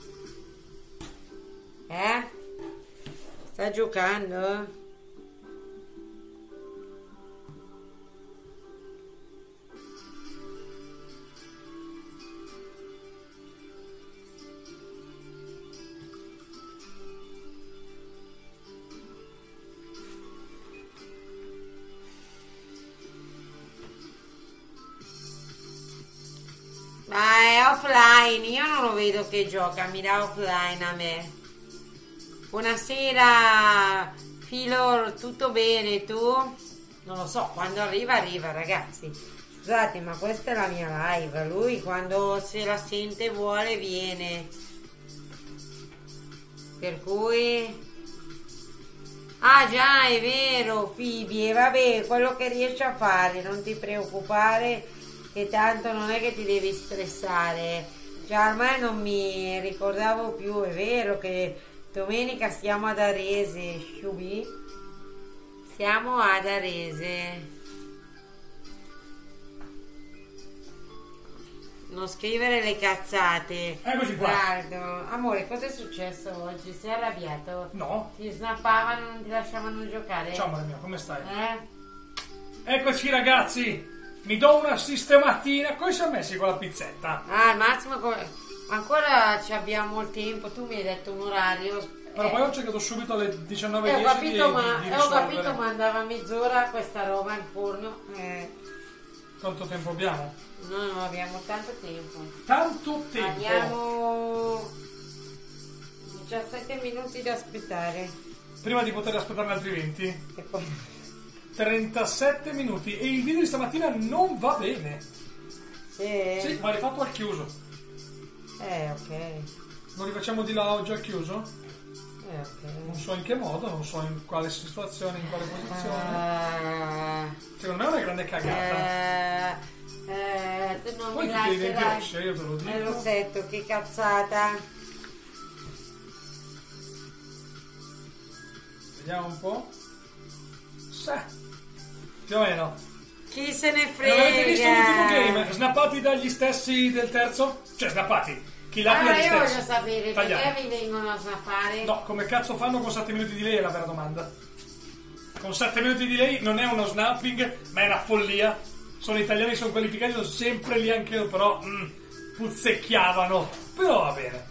Sta giocando? Ma è offline, io non lo vedo che gioca, mi dà offline a me. Buonasera, Filo, tutto bene tu? Non lo so, quando arriva, ragazzi. Scusate, ma questa è la mia live. Lui quando se la sente vuole viene. Per cui... Ah già, è vero, Phoebe, e vabbè, quello che riesci a fare, non ti preoccupare, che tanto non è che ti devi stressare. Già ormai non mi ricordavo più, è vero che domenica stiamo ad Arese, Shubi? Siamo ad Arese. Non scrivere le cazzate. Eccoci qua. Guarda, amore, cosa è successo oggi? Sei arrabbiato? No. Ti snappavano, non ti lasciavano giocare? Ciao amore mio, come stai? Eh? Eccoci ragazzi, mi do una sistematina. Come siamo messi con la pizzetta? Ah, al massimo ancora ci abbiamo il tempo. Tu mi hai detto un orario. Però poi ho cercato subito alle 19:10 Ho capito, di ho risolvere. capito, ma andava mezz'ora questa roba in forno. Quanto tempo abbiamo? No, non abbiamo tanto tempo. Tanto tempo. Abbiamo 17 minuti da aspettare. Prima di poter aspettare altri 20. E poi... 37 minuti. E il video di stamattina non va bene. Sì? Sì, ma rifatto al chiuso. Ok. Lo rifacciamo di là oggi al chiuso? Ok. Non so in che modo, non so in quale situazione, in quale posizione. Ah, Secondo me è una grande cagata. tu non Poi mi ti devi lascerai divertire, io te lo dico. Rossetto, che cazzata. Vediamo un po'. Sì. Più o meno. Chi se ne Avete visto l'ultimo frega? game? Snappati dagli stessi del terzo? Cioè, snappati. Killati Allora dagli io voglio stessi. sapere Tagliati. perché mi vengono a snappare. No, come cazzo fanno con 7 minuti di delay è la vera domanda. Con 7 minuti di delay non è uno snapping, ma è una follia. Sono italiani, sono qualificati, sono sempre lì anche io, però puzzecchiavano. Però va bene.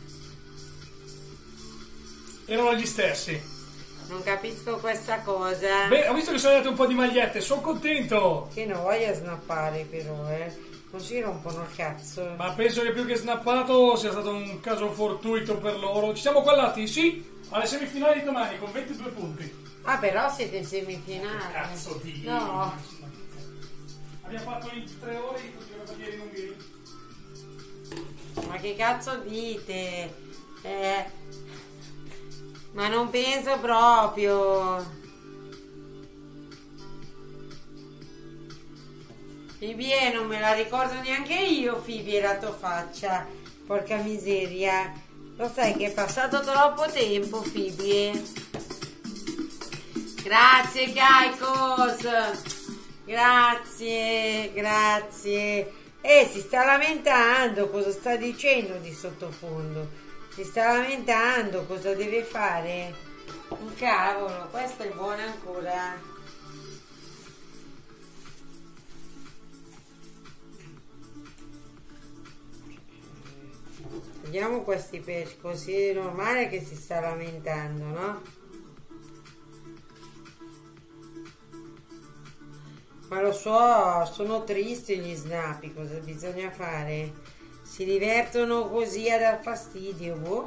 Erano gli stessi. Non capisco questa cosa. Beh, ho visto che sono andate un po' di magliette, sono contento. Che non voglio snappare però, non si rompono il cazzo. Ma penso che più che snappato sia stato un caso fortuito per loro. Ci siamo quallati, sì, alle semifinali di domani con 22 punti. Ah, però siete in semifinale. Cazzo di... No. Abbiamo fatto in 3 ore i giocatori ungheresi. Ma che cazzo dite? Ma non penso proprio. Phoebe, non me la ricordo neanche io, Phoebe, la tua faccia. Porca miseria. Lo sai che è passato troppo tempo, Phoebe. Grazie, Kaikos. Grazie, grazie. Si sta lamentando, cosa sta dicendo di sottofondo? Si sta lamentando, cosa deve fare? Un cavolo, questa è buona ancora. Vediamo questi pesci, così è normale che si sta lamentando, no? Ma lo so, sono tristi gli snappi, cosa bisogna fare? Si divertono così a dar fastidio, boh.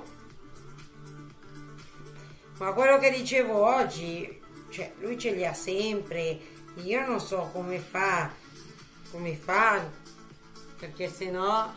Ma quello che dicevo oggi, cioè lui ce li ha sempre, io non so come fa, perché se no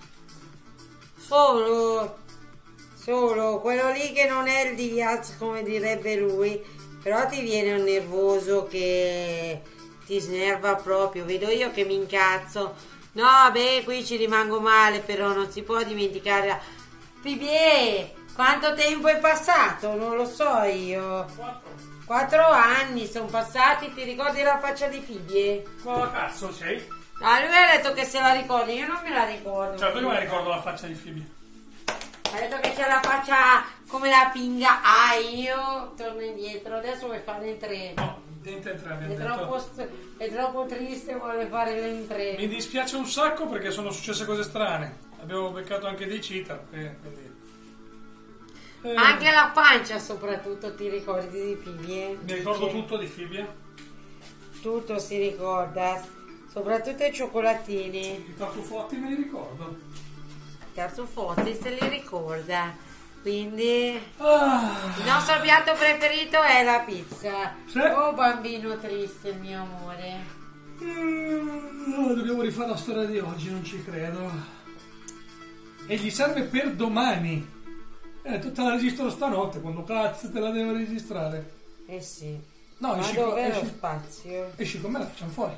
solo quello lì che non è il Diaz, come direbbe lui, però ti viene un nervoso che ti snerva proprio, vedo io che mi incazzo. No, beh, qui ci rimango male, però non si può dimenticare. Phoebe, quanto tempo è passato? Non lo so io. 4 anni sono passati, ti ricordi la faccia di Phoebe? Cosa cazzo sei? Ah, lui ha detto che se la ricordi, io non me la ricordo. Certo che me la ricordo la faccia di Phoebe. Ha detto che c'è la faccia come la pinga. Ah, io torno indietro, adesso vuoi fare in 3. No, niente in 3 abbiamo detto. È troppo triste, vuole fare le in 3. Mi dispiace un sacco perché sono successe cose strane. Abbiamo beccato anche dei cheater. Quindi... Anche la pancia soprattutto, ti ricordi di Phoebe? Mi ricordo tutto di Phoebe. Tutto si ricorda, soprattutto i cioccolatini. I tartufotti me li ricordo. I tartufotti se li ricorda. Quindi Ah. il nostro piatto preferito è la pizza. Sì. Oh bambino triste, mio amore. Dobbiamo rifare la storia di oggi, non ci credo. E gli serve per domani. Tu te la registro stanotte, quando cazzo te la devo registrare? Eh sì. No, Ma esci, dov'è lo esci, spazio? esci con me, la facciamo fuori.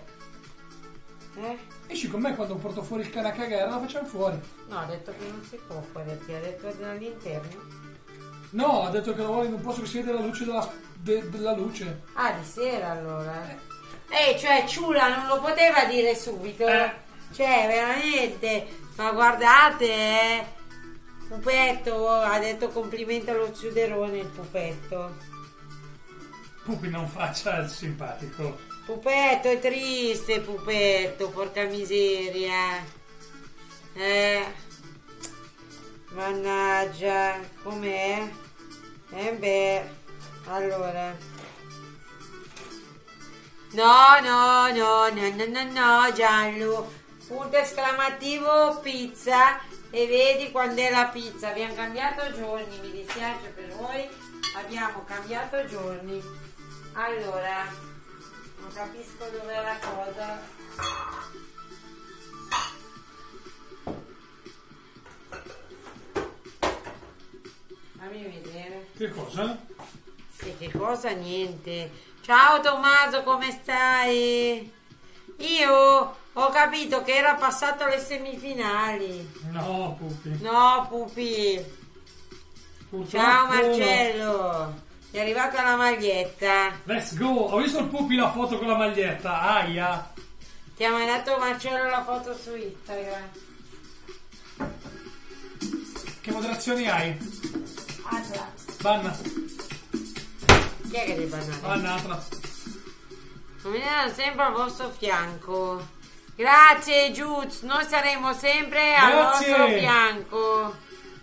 Esci con me quando porto fuori il cane a cagare, la facciamo fuori. No, ha detto che non si può fare, ti ha detto dall'interno. No, ha detto che la vuole in un posto che si vede la luce della luce. Ah, di sera allora. Cioè Ciula non lo poteva dire subito. Cioè, veramente. Ma guardate, Pupetto ha detto complimento allo Ciuderone il Pupetto. Pupi, non faccia il simpatico. Pupetto è triste, Pupetto, porca miseria. Mannaggia, com'è? Beh, allora. No, Gianlu. Punto esclamativo pizza. E vedi quando è la pizza. Abbiamo cambiato giorni, mi dispiace per voi. Abbiamo cambiato giorni. Allora, non capisco dov'è la cosa. Fammi vedere. Che cosa? E che cosa? Niente. Ciao Tommaso, come stai? Io ho capito che era passato alle semifinali. No, Pupi. No, Pupi. Purtroppo Ciao Marcello. È arrivata la maglietta. Let's go. Ho visto il Pupi la foto con la maglietta. Aia. Ti ha mandato Marcello la foto su Instagram. Che moderazioni hai? Atla. Banna. Chi è che deve parlare? Banna, Atla. Veniamo sempre al vostro fianco. Grazie Giuz, noi saremo sempre al Grazie. vostro fianco.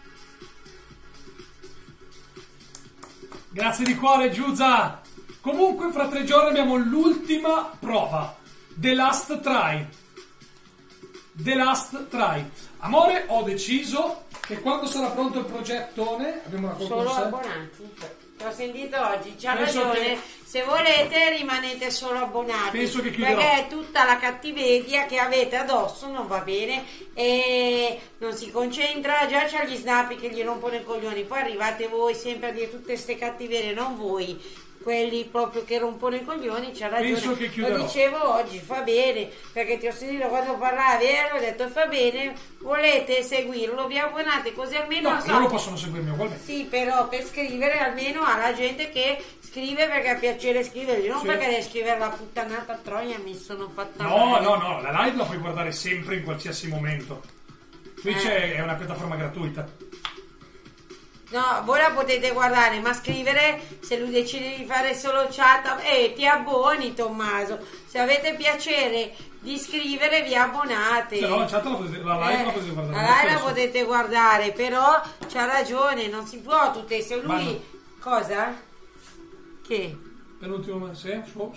Grazie di cuore, Giuza. Comunque, fra 3 giorni abbiamo l'ultima prova. The Last Try. The Last Try. Amore, ho deciso che quando sarà pronto il progettone... Abbiamo una Solo concorsa? abbonati. L'ho sentito oggi, c'ha Penso ragione. che- Se volete rimanete solo abbonati. Penso che chiuderò. Perché è tutta la cattiveria che avete addosso, non va bene. E non si concentra, già c'ha gli snappi che gli rompono i coglioni. Poi arrivate voi sempre a dire tutte queste cattiverie, non voi. Quelli proprio che rompono i coglioni, c'ha ragione. Penso che chiuderò. Lo dicevo oggi, fa bene, perché ti ho sentito quando parlavi, ho detto fa bene, volete seguirlo, vi abbonate così almeno No, non so. loro possono seguirmi ugualmente. Sì, però per scrivere almeno alla gente che scrive perché ha piacere scrivergli, non Sì. perché deve scrivere la puttanata troia, mi sono fatta No, male. no, la live la puoi guardare sempre in qualsiasi momento. Twitch è una piattaforma gratuita. No, voi la potete guardare, ma scrivere, se lui decide di fare solo chat, ti abboni Tommaso. Se avete piacere di scrivere vi abbonate. Se no, la chat la live la potete guardare. La lo live la stesso. potete guardare, però c'ha ragione, non si può tutte, se lui... Vanno. Cosa? Che? Penultimo, sì,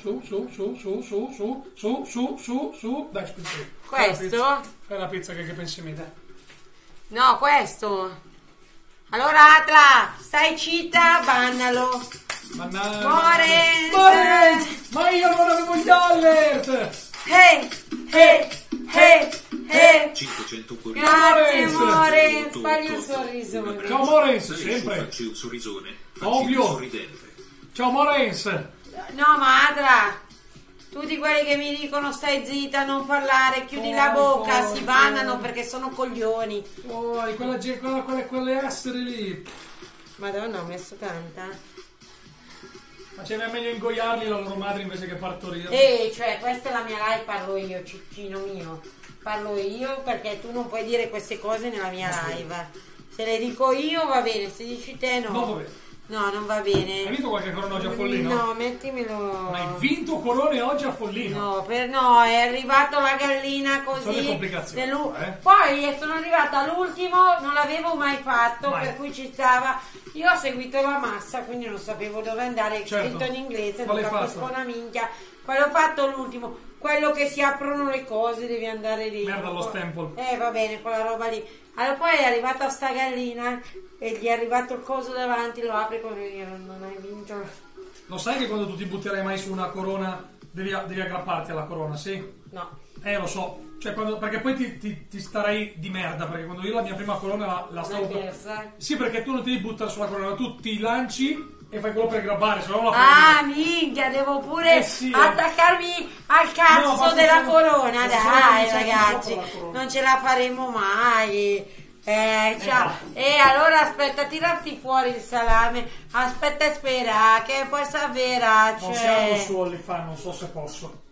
su. Dai, spingi. Questo? Fai la pizza che pensi mi dai. No, questo. Allora Atla, stai zitta, bannalo. Morenz. Ma io non avevo gli alert! Hey. 500 cuori. Grazie Morenz. Morenz, fagli un sorrisone. Ciao Morenz, Dai, sempre. Facci un sorrisone. Facci Ovvio. un sorridente. Ciao Morenz. No, ma Atla, tutti quelli che mi dicono stai zitta, non parlare, chiudi la bocca, si bannano perché sono coglioni. Poi, quelle essere lì. Madonna, ho messo tanta. Faceva meglio ingoiarli la loro madre invece che partorire. Cioè, questa è la mia live, parlo io, ciccino mio. Parlo io perché tu non puoi dire queste cose nella mia live. Se le dico io va bene, se dici te no. No, va bene. No, non va bene. Hai vinto qualche corona oggi a Follino? No, mettimelo. Ma hai vinto corone oggi a Follino? No, è arrivato la gallina così. Sono le complicazioni, Poi sono arrivata all'ultimo, non l'avevo mai fatto, Mai. per cui ci stava. Io ho seguito la massa, quindi non sapevo dove andare, è Certo. scritto in inglese, Quale non hai capisco fatto? una minchia. Quello ho fatto l'ultimo, quello che si aprono le cose, devi andare lì. Merda allo stemple. Va bene, quella roba lì. Allora poi è arrivata sta gallina e gli è arrivato il coso davanti, lo apre come dire, non hai vinto. Lo sai che quando tu ti butterai mai su una corona devi aggrapparti alla corona, sì? No. Lo so. Cioè, perché poi ti starei di merda, perché quando io la mia prima corona la stavo... persa. Sì, perché tu non ti devi buttare sulla corona, tu ti lanci e fai quello per grabbare, se no la prendi. Minchia, devo pure Sì, attaccarmi al cazzo No, della solo- corona, basta solo dai che c'è ragazzi, sopra la corona. non ce la faremo mai. Ciao. no. E allora aspetta, tirarti fuori il salame, aspetta e spera che poi si avvera, Non cioè... siamo su OnlyFans, non so se posso.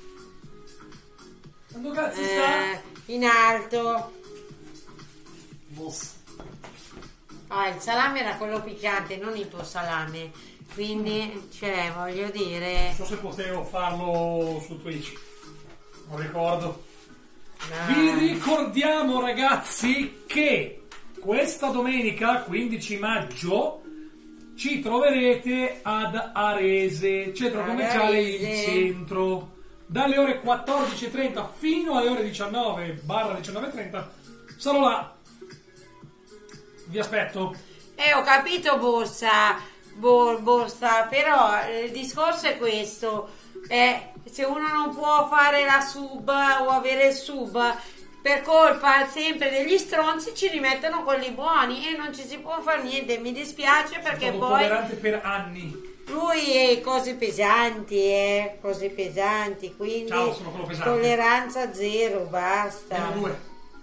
Quando cazzo sta? in alto. Boss. Il salame era quello piccante, non il tuo salame. Quindi, cioè, voglio dire. Non so se potevo farlo su Twitch. Non ricordo. No. Vi ricordiamo ragazzi che questa domenica 15 maggio ci troverete ad Arese, centro commerciale Il Arese. Centro, dalle ore 14.30 fino alle ore 19/19.30. Sarò là. Vi aspetto. Ho capito, borsa, però il discorso è questo. Se uno non può fare la sub o avere il sub per colpa sempre degli stronzi, ci rimettono quelli buoni e non ci si può fare niente. Mi dispiace perché Sono stato poi tollerante per anni. lui è cose pesanti, quindi Ciao, sono quello pesante. tolleranza zero, basta. Meno 2.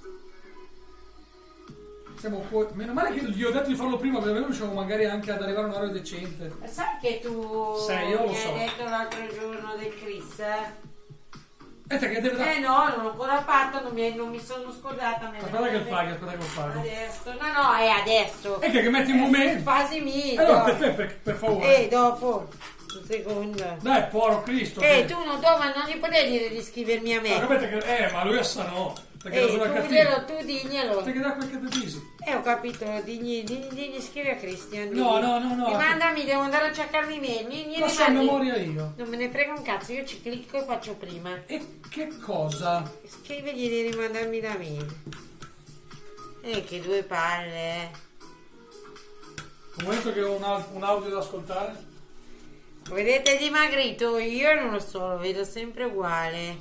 Meno male che gli ho detto di farlo prima, perché riusciamo magari anche ad arrivare a un orario decente. Sai che tu Io lo mi so. hai detto l'altro giorno del Chris? Te che deve dare. No, non ho ancora fatto, non mi sono scordata. Aspetta che lo paghi. Adesso, no, è adesso. E che metti un momento. Quasi mi. Allora, per favore. Dopo. Un secondo. Dai, povero Cristo. che- Tu non gli potevi dire di scrivermi a me. Capite che. Ma lui sa no. Perché sono Tu diglielo. Perché da quel che ti dici? Ho capito, digli scrivi a Christian. No. Mandami, devo andare a cercare l'email. La so a memoria io. Non me ne frega un cazzo, io ci clicco e faccio prima. E che cosa? Scrivigli di rimandarmi la mail. Che due palle. Un momento che ho un audio da ascoltare. Vedete dimagrito? Io non lo so, lo vedo sempre uguale.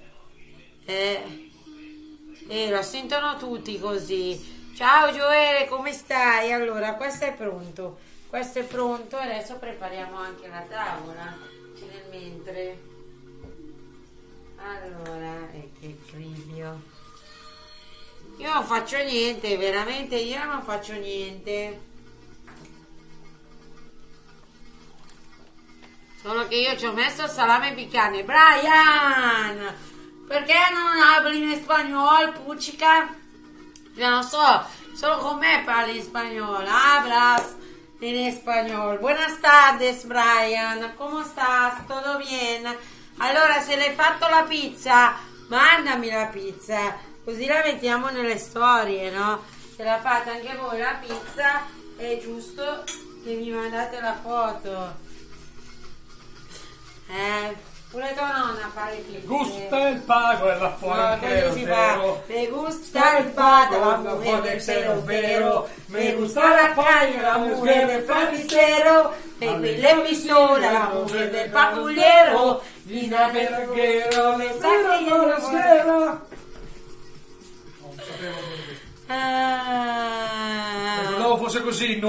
Lo sentono tutti così. Ciao Gioele, come stai? Allora, questo è pronto. Adesso prepariamo anche la tavola. Nel mentre. Allora, che cribio. Io non faccio niente, veramente io non faccio niente. Solo che io ci ho messo il salame piccante. Brian! Perché non parli in spagnolo, puccica? Yo no so, solo con me parli in spagnolo. Hablas en español. Buenas tardes, Brian. ¿Cómo estás? ¿Todo bien? Allora, se l'hai fatto la pizza, mandami la pizza. Così la mettiamo nelle storie, no? Se la fate anche voi la pizza, è giusto che mi mandate la foto. Pure tua nonna fa le pizze. Gusta il pago e la fuori Me gusta el pan, la mujer del pelo vero. Me gusta la caña, la mujer del panicero. Le pistola, la mujer del paculiero. Vina verguero, me saca io la sera. Ricordavo fosse così,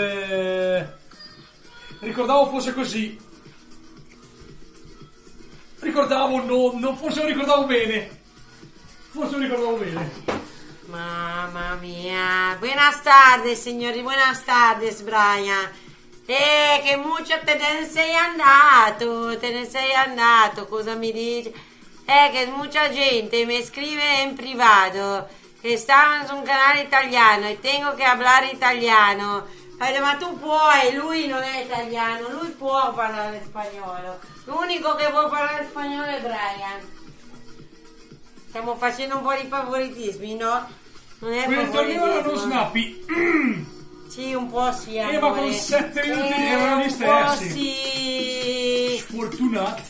Ricordavo fosse così. Forse lo ricordavo bene. Mamma mia. Buenas tardes, signori, buenas tardes, Brian. Che mucho te ne sei andato, cosa mi dici? Che mucha gente mi scrive in privato che stavano su un canale italiano e tengo che parlare italiano. Ma tu puoi, lui non è italiano, lui può parlare spagnolo. L'unico che può parlare spagnolo è Brian. Stiamo facendo un po' di favoritismi, no? Non è Quel torneo erano favoritismo. snappi. Sì, un po' sì, amore. Ma con 7 minuti erano gli stessi. Un po' sì. Sfortunato.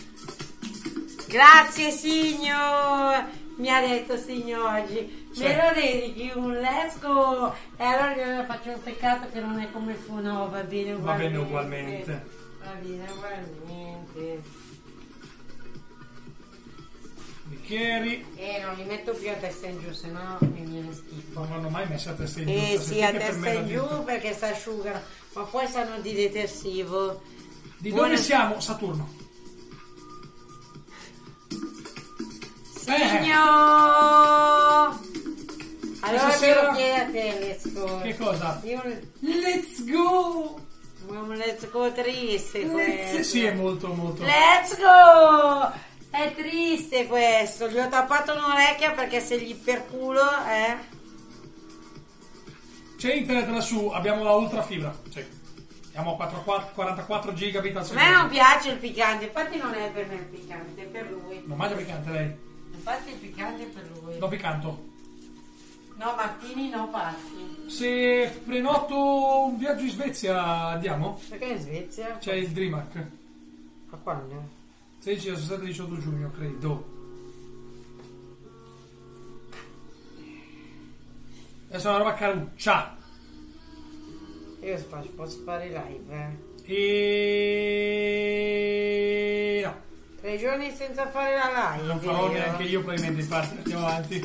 Grazie, signor. Mi ha detto signor oggi. Sì. Me lo dedichi un lesco? E allora io faccio un peccato che non è come fu, no, va bene ugualmente. Va bene ugualmente. bicchieri. Non li metto più a testa in giù, sennò mi viene schifo. Non hanno mai messo a testa in giù. Sì, a testa in giù perché si asciugano, ma poi sanno di detersivo. Di dove siamo? Saturno. Signor! Allora te lo chiedo a te, let's go. Che cosa? Let's go! Un let's go triste questo. Sì, è molto molto. Let's go! È triste questo. Gli ho tappato un'orecchia perché se gli perculo, C'è internet lassù, abbiamo la ultra fibra. Sì. Abbiamo 44 gigabit al A secondo. me non piace il piccante, infatti non è per me il piccante, è per lui. Non mangia piccante lei? Infatti il piccante è per lui. No picanto. No, Martini, no pasti. Se prenoto un viaggio in Svezia andiamo? Perché in Svezia? C'è il DreamHack. A quando? 16, 17, 18 giugno, credo. Adesso è una roba caruccia. Io posso fare live, No. 3 giorni senza fare la live. Non farò neanche io probabilmente, infatti. Andiamo avanti.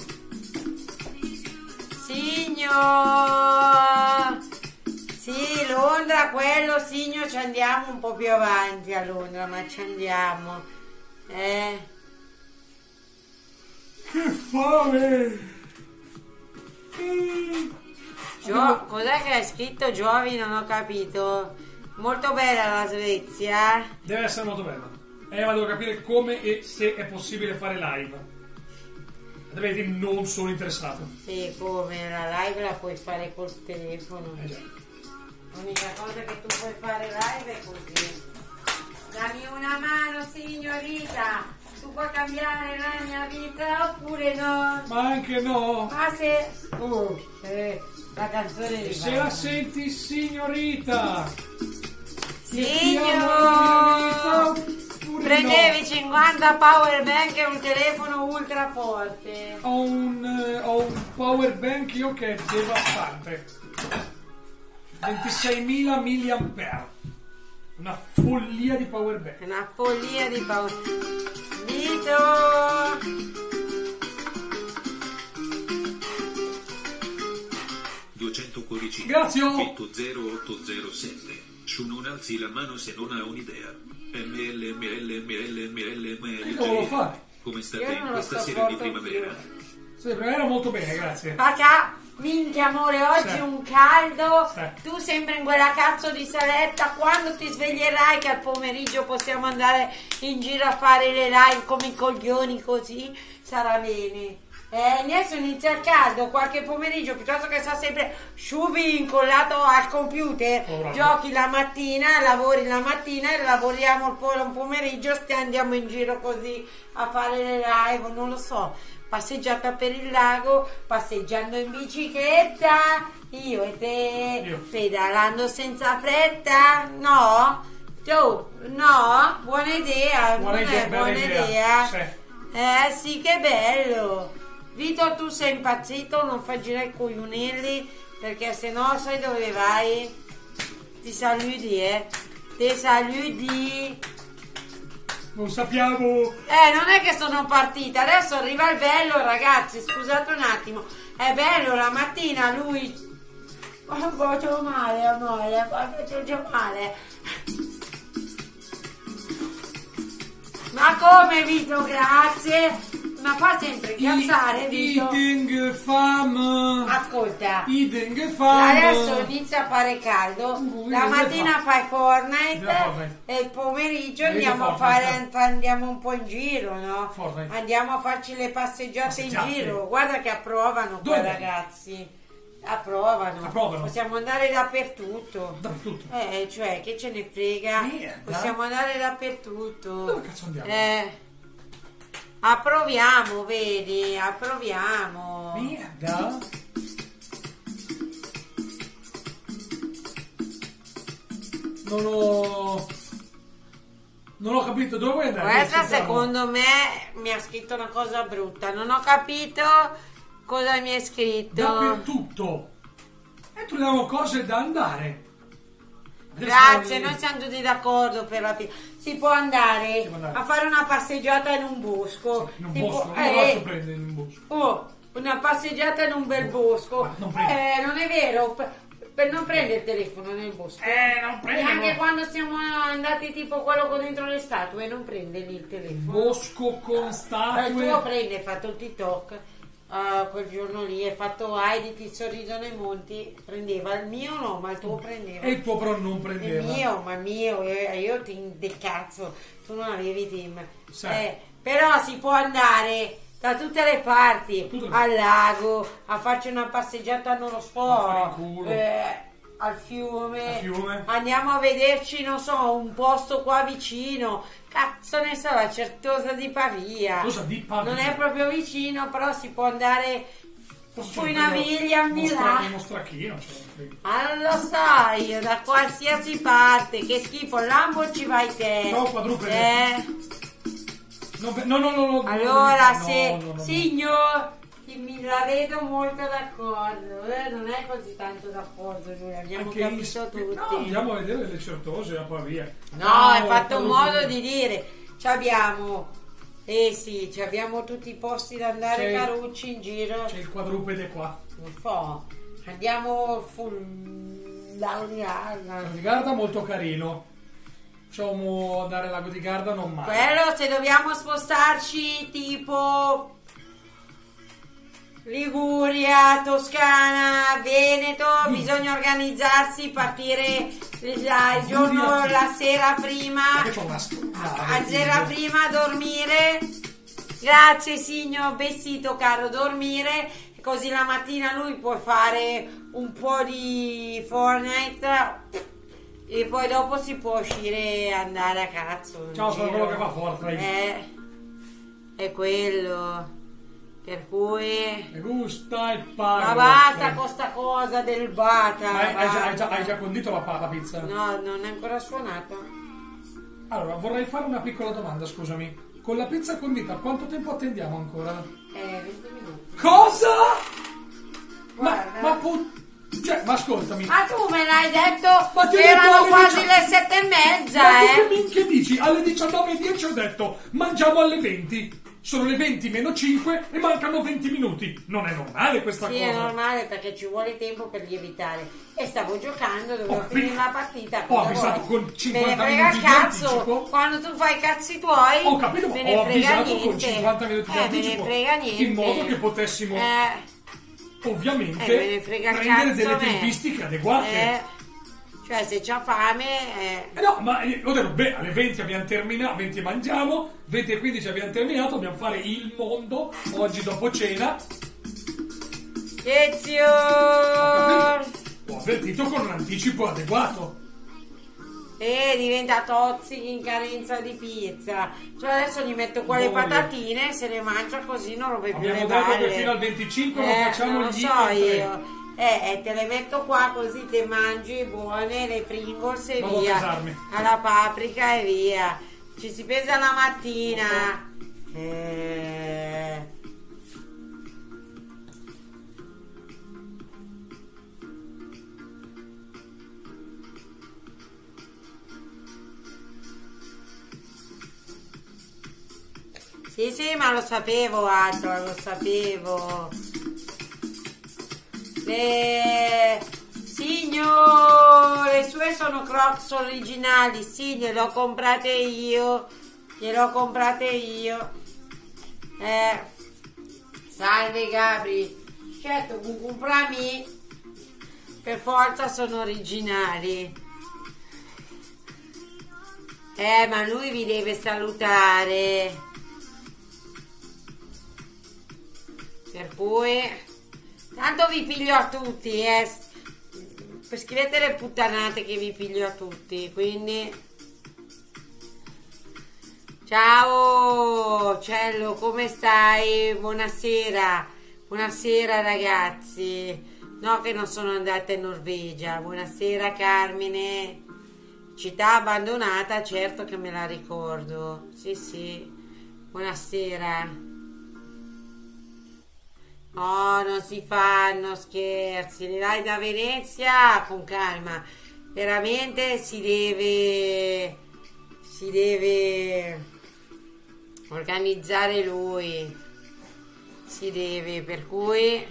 Signor! Sì, Londra, quello, signor, ci andiamo un po' più avanti a Londra, ma ci andiamo. Che fame! Cos'è che hai scritto, Giovi? Non ho capito. Molto bella la Svezia. Deve essere molto bella. Ma devo capire come e se è possibile fare live. Altrimenti non sono interessato. Sì, come la live la puoi fare col telefono. Già. L'unica cosa che tu puoi fare live è così. Dammi una mano, signorita. Tu puoi cambiare la mia vita oppure no? Ma anche no. Ma se... la canzone di Se la senti, signorita. Signor! Prendevi 50 power bank e un telefono ultra forte. Ho un power bank io che è devastante. 26.000 mAh. Una follia di power bank. Una follia di power. Vito! 200 cuoricini. Grazie. Vitto 0807. Su non alzi la mano se non ha un'idea. MLMLMLMLML. Io lo fare. Come state Io in non lo questa sera di sopporto primavera? più. Sì, primavera molto bene, grazie. Papà, minchia amore, oggi Sì. un caldo. Sì. Tu sembri in quella cazzo di saletta. Quando ti sveglierai che al pomeriggio possiamo andare in giro a fare le live come i coglioni così, sarà bene. Adesso inizia il caldo, qualche pomeriggio, piuttosto che sta sempre sciubi incollato al computer, giochi la mattina, lavori la mattina e lavoriamo poi un pomeriggio, andiamo in giro così a fare le live, non lo so, passeggiata per il lago, passeggiando in bicicletta, io e te, pedalando senza fretta, no? No? Buona idea, Buona idea. Sì. Sì, che bello. Vito, tu sei impazzito, non fai girare i coglionelli perché sennò sai dove vai? Ti saluti, Ti saluti. Non sappiamo. Non è che sono partita, adesso arriva il bello, ragazzi, scusate un attimo. È bello la mattina, lui... Faccio male, amore, faccio male. Ma come, Vito, grazie. Ma fa sempre incazzare, Vito. Eating fam. Ascolta. Eating fam. Adesso inizia a fare caldo. La mattina fai Fortnite e il pomeriggio andiamo a fare, andiamo un po' in giro, no? Fortnite. Andiamo a farci le passeggiate in giro. Guarda che approvano qua, ragazzi. Approvano. Possiamo andare dappertutto. Cioè, che ce ne frega? Merda. Possiamo andare dappertutto. Dove cazzo andiamo? Approviamo, vedi? Approviamo. Merda. Non ho capito dove vuoi andare. Questa secondo me mi ha scritto una cosa brutta. Non ho capito cosa mi hai scritto. Dappertutto. E troviamo cose da andare. Grazie, noi siamo tutti d'accordo per la si può andare Si può andare. a fare una passeggiata in un bosco. In un Si bosco, può- io posso prendere in un bosco. Oh, una passeggiata in un bel bosco. Ma non prende. Non è vero, per non prendere il telefono nel bosco. Non E prende. anche quando siamo andati tipo quello con dentro le statue, non prende lì il telefono. Bosco con Il statue. tuo prende, hai fatto il TikTok quel giorno lì, hai fatto Heidi ti sorridono i monti, prendeva il mio no, ma il tuo prendeva. E il tuo però non Il prendeva. mio, ma mio, io team del cazzo, tu non avevi team. Sì. Però si può andare da tutte le parti, Tutte le- al lago, a farci una passeggiata, non lo so, A fare il culo. al fiume. Al fiume. Andiamo a vederci, non so, un posto qua vicino. Cazzo ne so, la Certosa di Pavia. Cosa di Pavia? Non è proprio vicino, però si può andare Forse su ce in lo prendo Naviglia, a Milano. uno stracchino. Ce lo frego. Lo so io, da qualsiasi parte, che schifo, Lambo ci vai te. Ciao, quadrupede. No. Allora, no, se no. signor, mi la vedo molto d'accordo, non è così tanto d'accordo, Giulia, abbiamo Anche capito tutti. No, andiamo a vedere le Certose a Pavia. No, hai fatto un modo di dire, ci abbiamo, sì, ci abbiamo tutti i posti da andare, C'è- Carucci, in giro, C'è il quadrupede qua. non so, andiamo full Lago di Garda molto carino. Facciamo andare al Lago di Garda non male. Quello se dobbiamo spostarci tipo Liguria, Toscana, Veneto, bisogna organizzarsi, partire il giorno, la sera prima, Perché c'ho una a sera prima dormire. Grazie signor, vestito caro, dormire, così la mattina lui può fare un po' di Fortnite e poi dopo si può uscire e andare a cazzo. in Ciao, sono giro. quello che fa Fortnite. È quello. Per cui... Mi gusta il pago. Ma basta con sta cosa del bata. Hai già condito la pizza? No, non è ancora suonato. Allora, vorrei fare una piccola domanda, scusami. Con la pizza condita, quanto tempo attendiamo ancora? 20 minuti. Cosa? Guarda. Ma ascoltami. Ma tu me l'hai detto Ma ti ho che detto erano alle quasi 19. le 7:30, Ma tu che minchia dici? Alle 19:10 ho detto mangiamo alle 20. Sono le 20 meno 5 e mancano 20 minuti. Non è normale questa Sì, cosa. è normale perché ci vuole tempo per lievitare. E stavo giocando, dovevo Ho finire fi- la partita. ho cosa avvisato vuoi? con 50 Me ne frega minuti il di cazzo. anticipo. Quando tu fai i cazzi tuoi, Ho capito, ma me ne ho frega avvisato niente. con 50 minuti di Me anticipo. ne frega niente. In modo che potessimo ovviamente me ne frega il prendere cazzo delle a me. tempistiche adeguate. Cioè, se c'ha fame, No, ma ho detto, alle 20 abbiamo terminato, 20 mangiamo, 20 e 15 abbiamo terminato, dobbiamo fare il mondo oggi dopo cena. Ezio! Ho avvertito con un anticipo adeguato. E diventa tozzichi in carenza di pizza. Cioè adesso gli metto quelle Voglio. patatine, se le mangia così non rompe più Abbiamo le detto balle. che fino al 25 lo facciamo non lo gli so tre. io. Te le metto qua così te mangi buone le Pringles e Vado a via. pesarmi. Alla paprika e via. Ci si pesa la mattina. Sì, ma lo sapevo, Atla, lo sapevo. Signor, le sue sono Crocs originali, sì, gliele ho comprate io. Salve Gabri. Certo, con comprami per forza sono originali. Ma lui vi deve salutare. Per cui tanto vi piglio a tutti, scrivete le puttanate che vi piglio a tutti, quindi ciao Cello, come stai? Buonasera ragazzi, no che non sono andata in Norvegia. Buonasera Carmine, città abbandonata, certo che me la ricordo, sì, buonasera. Oh, non si fanno scherzi, le vai da Venezia con calma. veramente si deve organizzare lui, per cui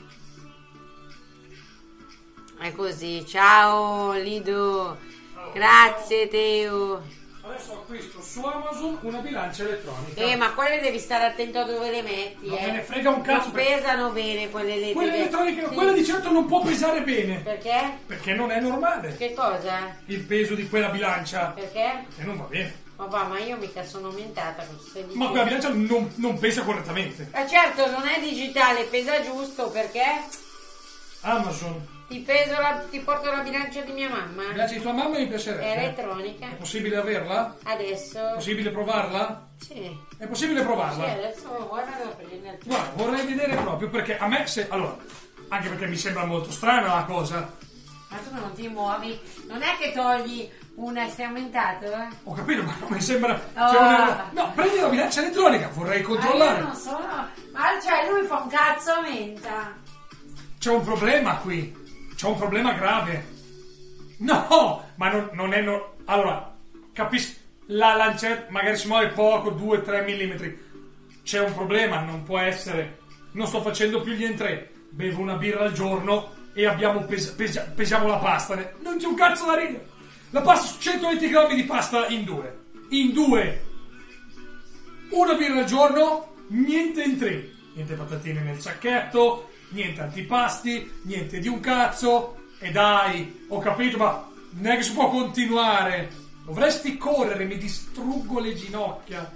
è così. Ciao Lido, grazie Teo. Adesso acquisto su Amazon una bilancia elettronica. Ma quelle devi stare attento a dove le metti. Non me ne frega un cazzo. Non pesano bene quelle elettriche. Quelle elettroniche, Sì. quella di certo non può pesare bene. Perché? Perché non è normale. Che cosa? Il peso di quella bilancia. Perché? E non va bene. Ma io mica sono aumentata. Ma quella bilancia non pesa correttamente. Certo, non è digitale, pesa giusto, perché Amazon. ti porto la bilancia di mia mamma. La bilancia di tua mamma mi piacerebbe. È elettronica. È possibile averla? Adesso. È possibile provarla? Sì. È possibile Sì, provarla? adesso guarda da prendere. Guarda, vorrei vedere proprio perché a me allora, anche perché mi sembra molto strana la cosa. Ma tu non ti muovi? Non è che togli una, sei aumentato, eh? Ho capito, ma non mi sembra. Oh. No, prendi la bilancia elettronica, vorrei Ma controllare. io non sono. Ma cioè lui fa un cazzo, aumenta. C'è un problema qui. C'è un problema grave. No, ma non è. Allora, capisco. La lancetta magari si muove poco, 2-3 mm. C'è un problema, non può essere. Non sto facendo più gli entrée. Bevo una birra al giorno e abbiamo pesiamo la pasta. Non c'è un cazzo da ridere. La pasta, 120 grammi di pasta in due. In due. Una birra al giorno, niente entrée. Niente patatine nel sacchetto, niente antipasti, niente di un cazzo. E dai, ho capito, ma non è che si può continuare. Dovresti correre, mi distruggo le ginocchia.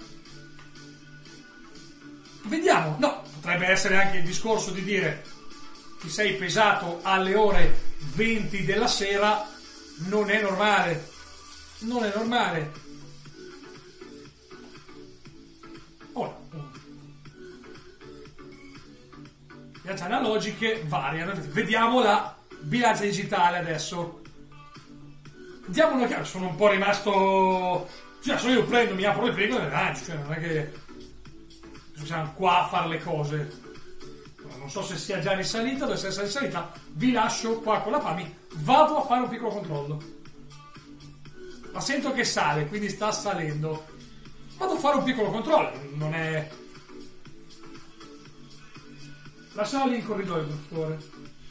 Vediamo, no, potrebbe essere anche il discorso di dire ti sei pesato alle ore 20 della sera, non è normale. Non è normale. Ora, bilancia analogiche variano. Vediamo la bilancia digitale adesso. Diamo una chiave, sono un po' rimasto. Cioè, se io prendo, mi apro e prendo e le lancio, cioè non è che siamo qua a fare le cose. Non so se sia già risalita, deve essere risalita. Vi lascio qua con la PAMI, vado a fare un piccolo controllo. Ma sento che sale, quindi sta salendo. Vado a fare un piccolo controllo, non è. Lasciala lì in corridoio, per favore.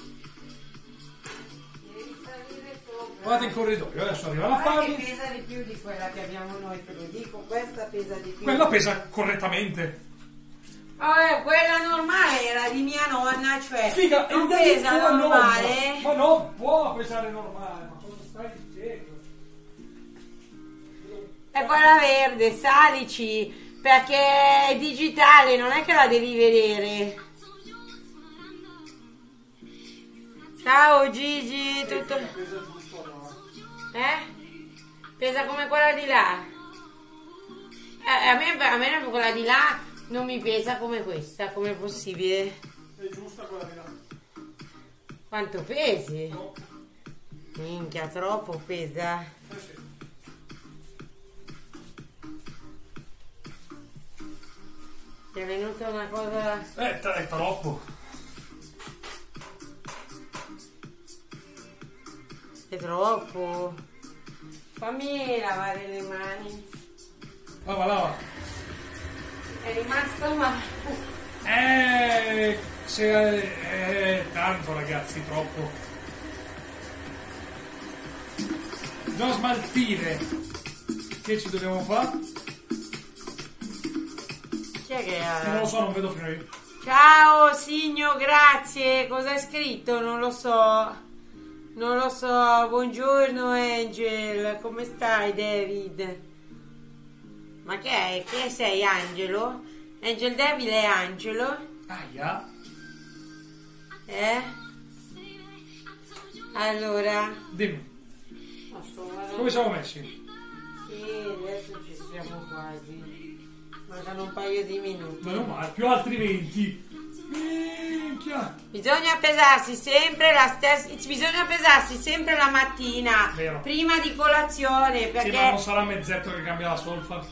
Guardate in corridoio, adesso arriva la Guarda PAMI. che pesa di più di quella che abbiamo noi, te lo dico, questa pesa di più. Quella pesa correttamente. Quella normale era di mia nonna, cioè Figa, non è di pesa tua normale. nonna. Ma non può pesare normale, ma cosa stai dicendo? È quella verde, salici, perché è digitale, non è che la devi vedere. Ciao Gigi, tutto. Pesa come quella di là. A me quella di là non mi pesa come questa, com'è possibile? È giusta quella di là. Quanto pesi? Minchia, troppo pesa. Sì. Ti è venuta una cosa. È troppo. È troppo. Fammi lavare le mani. Lava. È rimasto male. Tanto ragazzi, troppo. Bisogna smaltire. Che ci dobbiamo fare? Chi è che Non ha? lo so, non vedo fino io. Ciao Signo, grazie. Cosa hai scritto? Non lo so. Buongiorno Angel. Come stai David? Ma che è? Che sei Angelo? Angel David è Angelo? Aia. Allora. Dimmi, No, sto guardando. come siamo messi? Sì, adesso ci siamo quasi. Mancano un paio di minuti. Meno male, più altri 20. Minchia. Bisogna pesarsi sempre la mattina, Vero. prima di colazione, Sì, ma perché non sarà mezzetto che cambia la solfa.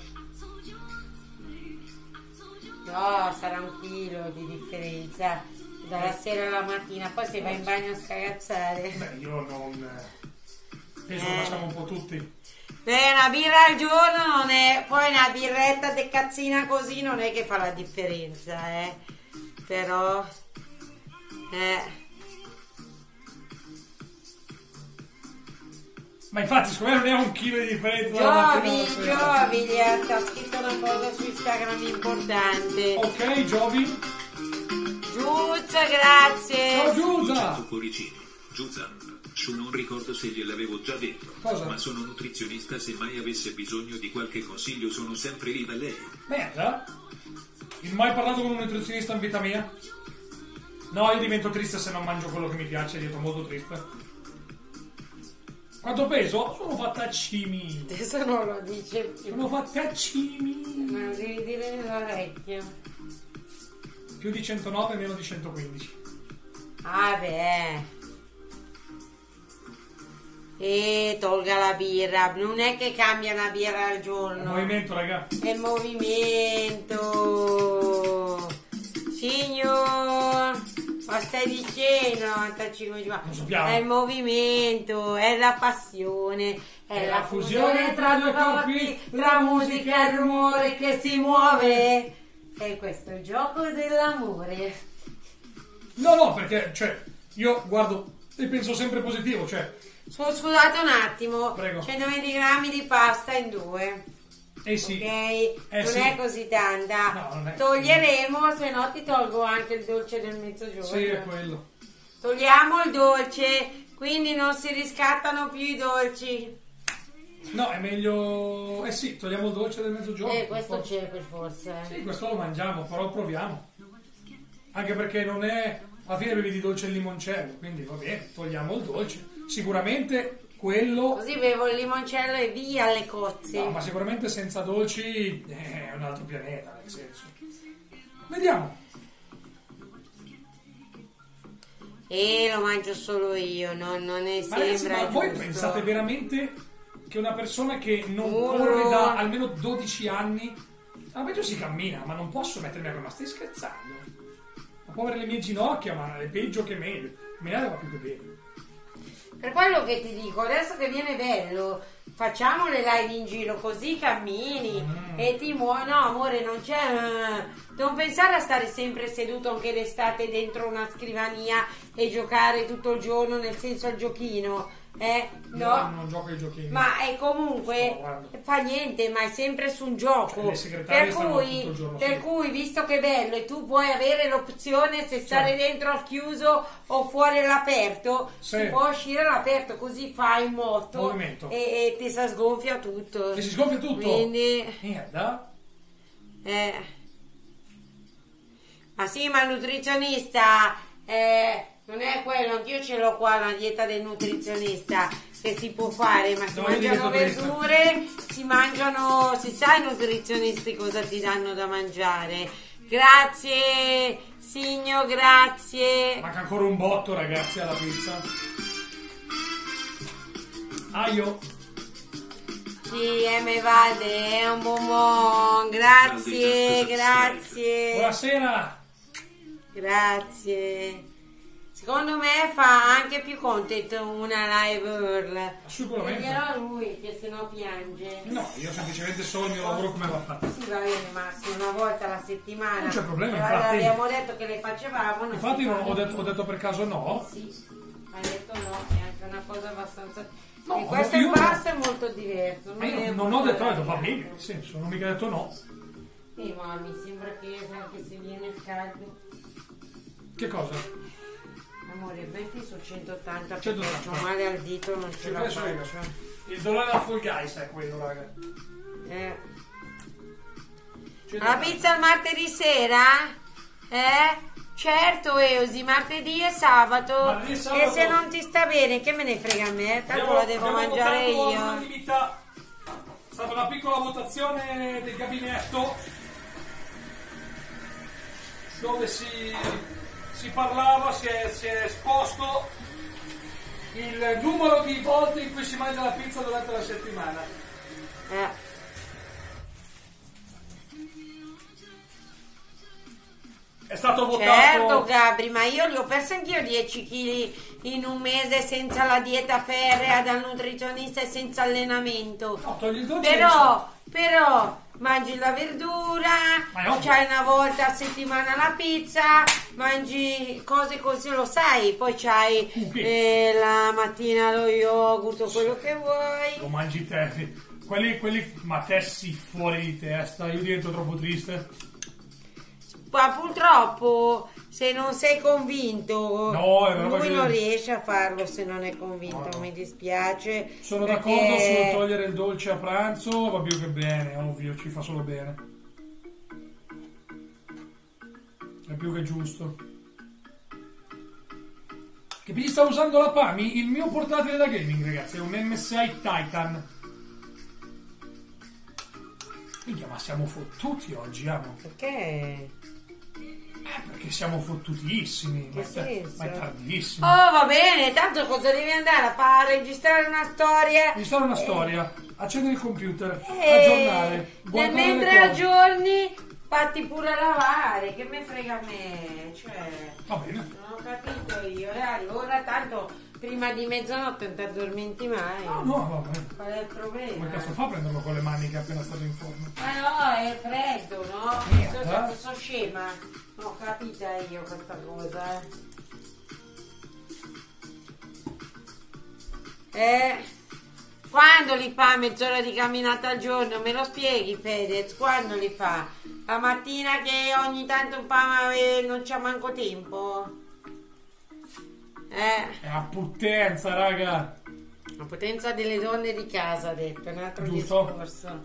no, sarà un chilo di differenza dalla sera alla mattina, poi se vai in bagno a scagazzare. Beh, io non. Penso che facciamo un po' tutti. Beh, una birra al giorno non è, poi una birretta de cazzina così non è che fa la differenza, però, Ma infatti, secondo me non è un chilo di differenza. dalla mattina alla sera. Giovi, gli ha scritto una cosa su Instagram importante. Ok, Giovi. Giuzza, grazie. Ciao Giusa. 100 cuoricini. Giuza. Non ricordo se gliel'avevo già detto. Cosa? Ma sono nutrizionista, se mai avesse bisogno di qualche consiglio sono sempre lì da lei. Merda. Non ho mai parlato con un nutrizionista in vita mia? No, io divento triste se non mangio quello che mi piace, divento molto triste. Quanto peso? Sono fattacini. Adesso non lo dice più. Sono fattacini. Ma lo devi dire nell'orecchio. Più di 109 meno di 115. Ah beh. E tolga la birra. Non è che cambia una birra al giorno. Movimento, raga. È movimento. Signor, ma stai dicendo 95 Non sappiamo. È il movimento, è la passione, è la fusione tra due corpi, tra musica e rumore che si muove. E questo è il gioco dell'amore. No, perché, cioè, io guardo e penso sempre positivo, cioè, Scusate un attimo. Prego. 120 grammi di pasta in 2. sì. Ok, non sì. è così tanta. No, non è. Toglieremo, se no ti tolgo anche il dolce del mezzogiorno. Sì, è quello. Togliamo il dolce, quindi non si riscattano più i dolci. No, è meglio. Sì, togliamo il dolce del mezzogiorno. Questo forse. c'è per forza. Sì, questo lo mangiamo, però proviamo. Anche perché non è. Alla fine bevi di dolce il limoncello, quindi va bene, togliamo il dolce. Sicuramente quello. Così bevo il limoncello e via le cozze. No, ma sicuramente senza dolci è un altro pianeta, nel senso. Vediamo. E lo mangio solo io, non ne Ma ragazzi, sembra ma voi giusto. pensate veramente che una persona che non Urlo. corre da almeno 12 anni, a peggio si cammina, ma non posso mettermi a... Ma stai scherzando? Ma può avere le mie ginocchia, ma è peggio che meglio. Me ne va più che bene. Per quello che ti dico, adesso che viene bello, facciamo le live in giro così cammini e ti muovi. No, amore, non c'è. Non pensare a stare sempre seduto anche d'estate dentro una scrivania e giocare tutto il giorno, nel senso al giochino. No, Non gioco ai giochini. ma è Sto comunque guardando. fa niente, ma è sempre su un gioco. Cioè, le segretarie per stanno cui, tutto il giorno per su. cui, visto che è bello e tu puoi avere l'opzione se stare Certo. dentro al chiuso o fuori all'aperto, Sì. si può uscire all'aperto, così fai in moto Movimento. e ti si sgonfia tutto. E si sgonfia tutto. Quindi, Merda. ma sì, ma il nutrizionista non è quello, anch'io ce l'ho qua, una dieta del nutrizionista che si può fare, ma si No, io mangiano divento verdure, si mangiano, si sa i nutrizionisti cosa ti danno da mangiare. Grazie, signor, grazie. Manca ancora un botto, ragazzi, alla pizza. Aio. Sì, M. Valde, è un bonbon, grazie, grazie. Buonasera. Grazie. Secondo me fa anche più content una live Earl. Sicuramente. Glielo a lui che se no piange. No, io semplicemente so il mio lavoro come va fatto. Sì, va bene, ma se una volta alla settimana. Non c'è problema, e infatti. abbiamo detto che le facevamo. non Infatti si non fa. ho detto per caso no. Sì, hai detto no, è anche una cosa abbastanza. No, e questo io no. impasto è molto diverso. Ma io non ho detto va bene, nel senso, non ho mica detto no. Sì, ma mi sembra che anche se viene il caldo. Che cosa? Amore, metti su 180 perché 180. ho male al dito, non ce Ci la penso io. faccio. Il dolore da Fall Guys è quello, raga. La pizza il martedì sera? Certo, Eusi, martedì e sabato. Martedì e sabato. E se non ti sta bene, che me ne frega a me? Tanto la devo mangiare votato io. all'unanimità. È stata una piccola votazione del gabinetto dove si parlava, si è esposto il numero di volte in cui si mangia la pizza durante la settimana. È stato votato. Certo, Gabri, ma io li ho persi anch'io 10 kg in un mese senza la dieta ferrea dal nutrizionista e senza allenamento. No, togli il dolce. Però mangi la verdura, Ma è ovvio. c'hai una volta a settimana la pizza, mangi cose così, lo sai, poi c'hai la mattina lo yogurt o quello che vuoi. Lo mangi te. Quelli, ma te si fuori di testa, io divento troppo triste. Ma purtroppo se non sei convinto, No, è una roba lui che- non riesce a farlo se non è convinto, No. mi dispiace. Sono perché- d'accordo sul togliere il dolce a pranzo, va più che bene, ovvio, ci fa solo bene. È più che giusto. Che mi sta usando la PAMI? Il mio portatile da gaming, ragazzi, è un MSI Titan. Minchia, ma siamo fottuti oggi, amo. Perché? Perché siamo fottutissimi, Che senso? ma è tardissimo. Oh, va bene, tanto cosa devi andare a registrare una storia? Installa una storia, accendere il computer, E aggiornare, guardare mentre le cose. aggiorni, fatti pure lavare, che me frega a me, cioè, Va bene. non ho capito io, e allora tanto prima di mezzanotte non ti addormenti mai. No, va bene. Qual è il problema? Come cazzo fa a prenderlo con le mani che è appena stato in forno? Ma no, è freddo, no? Merda. Sono scema. Non ho capita io questa cosa. Quando li fa mezz'ora di camminata al giorno? Me lo spieghi, Fedez? Quando li fa? La mattina che ogni tanto un po' non c'ha manco tempo? È a puttenza, raga. La potenza delle donne di casa, ha detto, un altro Giusto. discorso.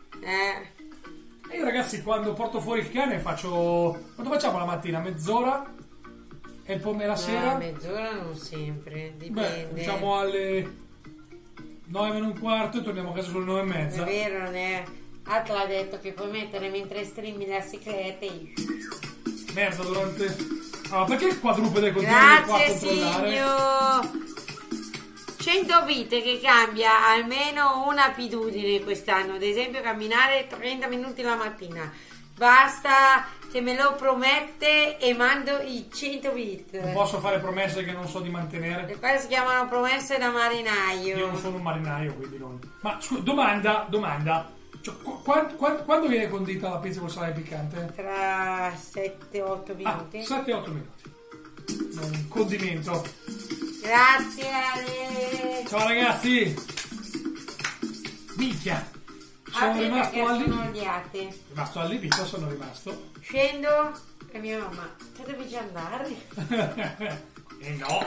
E io, ragazzi, quando porto fuori il cane faccio... Quando facciamo la mattina? Mezz'ora? E poi la sera? Mezz'ora non sempre, Beh, dipende. diciamo alle 9 meno un quarto e torniamo a casa sulle 9 e È mezza. vero, non è? Atla ha detto che puoi mettere mentre streami la cicletta e... Merda, durante... Ah, perché il quadrupede continua qua a Grazie controllare? signor! 100 vite che cambia almeno un'abitudine quest'anno, ad esempio camminare 30 minuti la mattina. Basta se me lo promette e mando i 100 bit. Non posso fare promesse che non so di mantenere. Le quali si chiamano promesse da Io non marinaio. sono un marinaio, quindi non... Ma scusa, domanda. Cioè, quando viene condita la pizza con sale piccante? Tra 7-8 minuti. 7-8 minuti. Un condimento. Grazie Ale. Ciao ragazzi! Minchia! Sono Apri rimasto perché sono allibito. odiate. Rimasto allibito, sono rimasto. Scendo e mia mamma, te devi già andare? E no!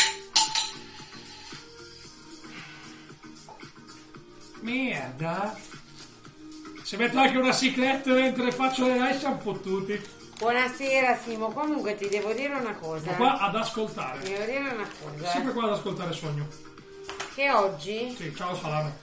Merda! Se metto anche una cicletta mentre faccio le live siamo fottuti. Buonasera Simo, comunque ti devo dire una cosa. Sono qua ad ascoltare. Ti devo dire una cosa. Sempre qua ad ascoltare Sogno. Che oggi, Sì, ciao salame.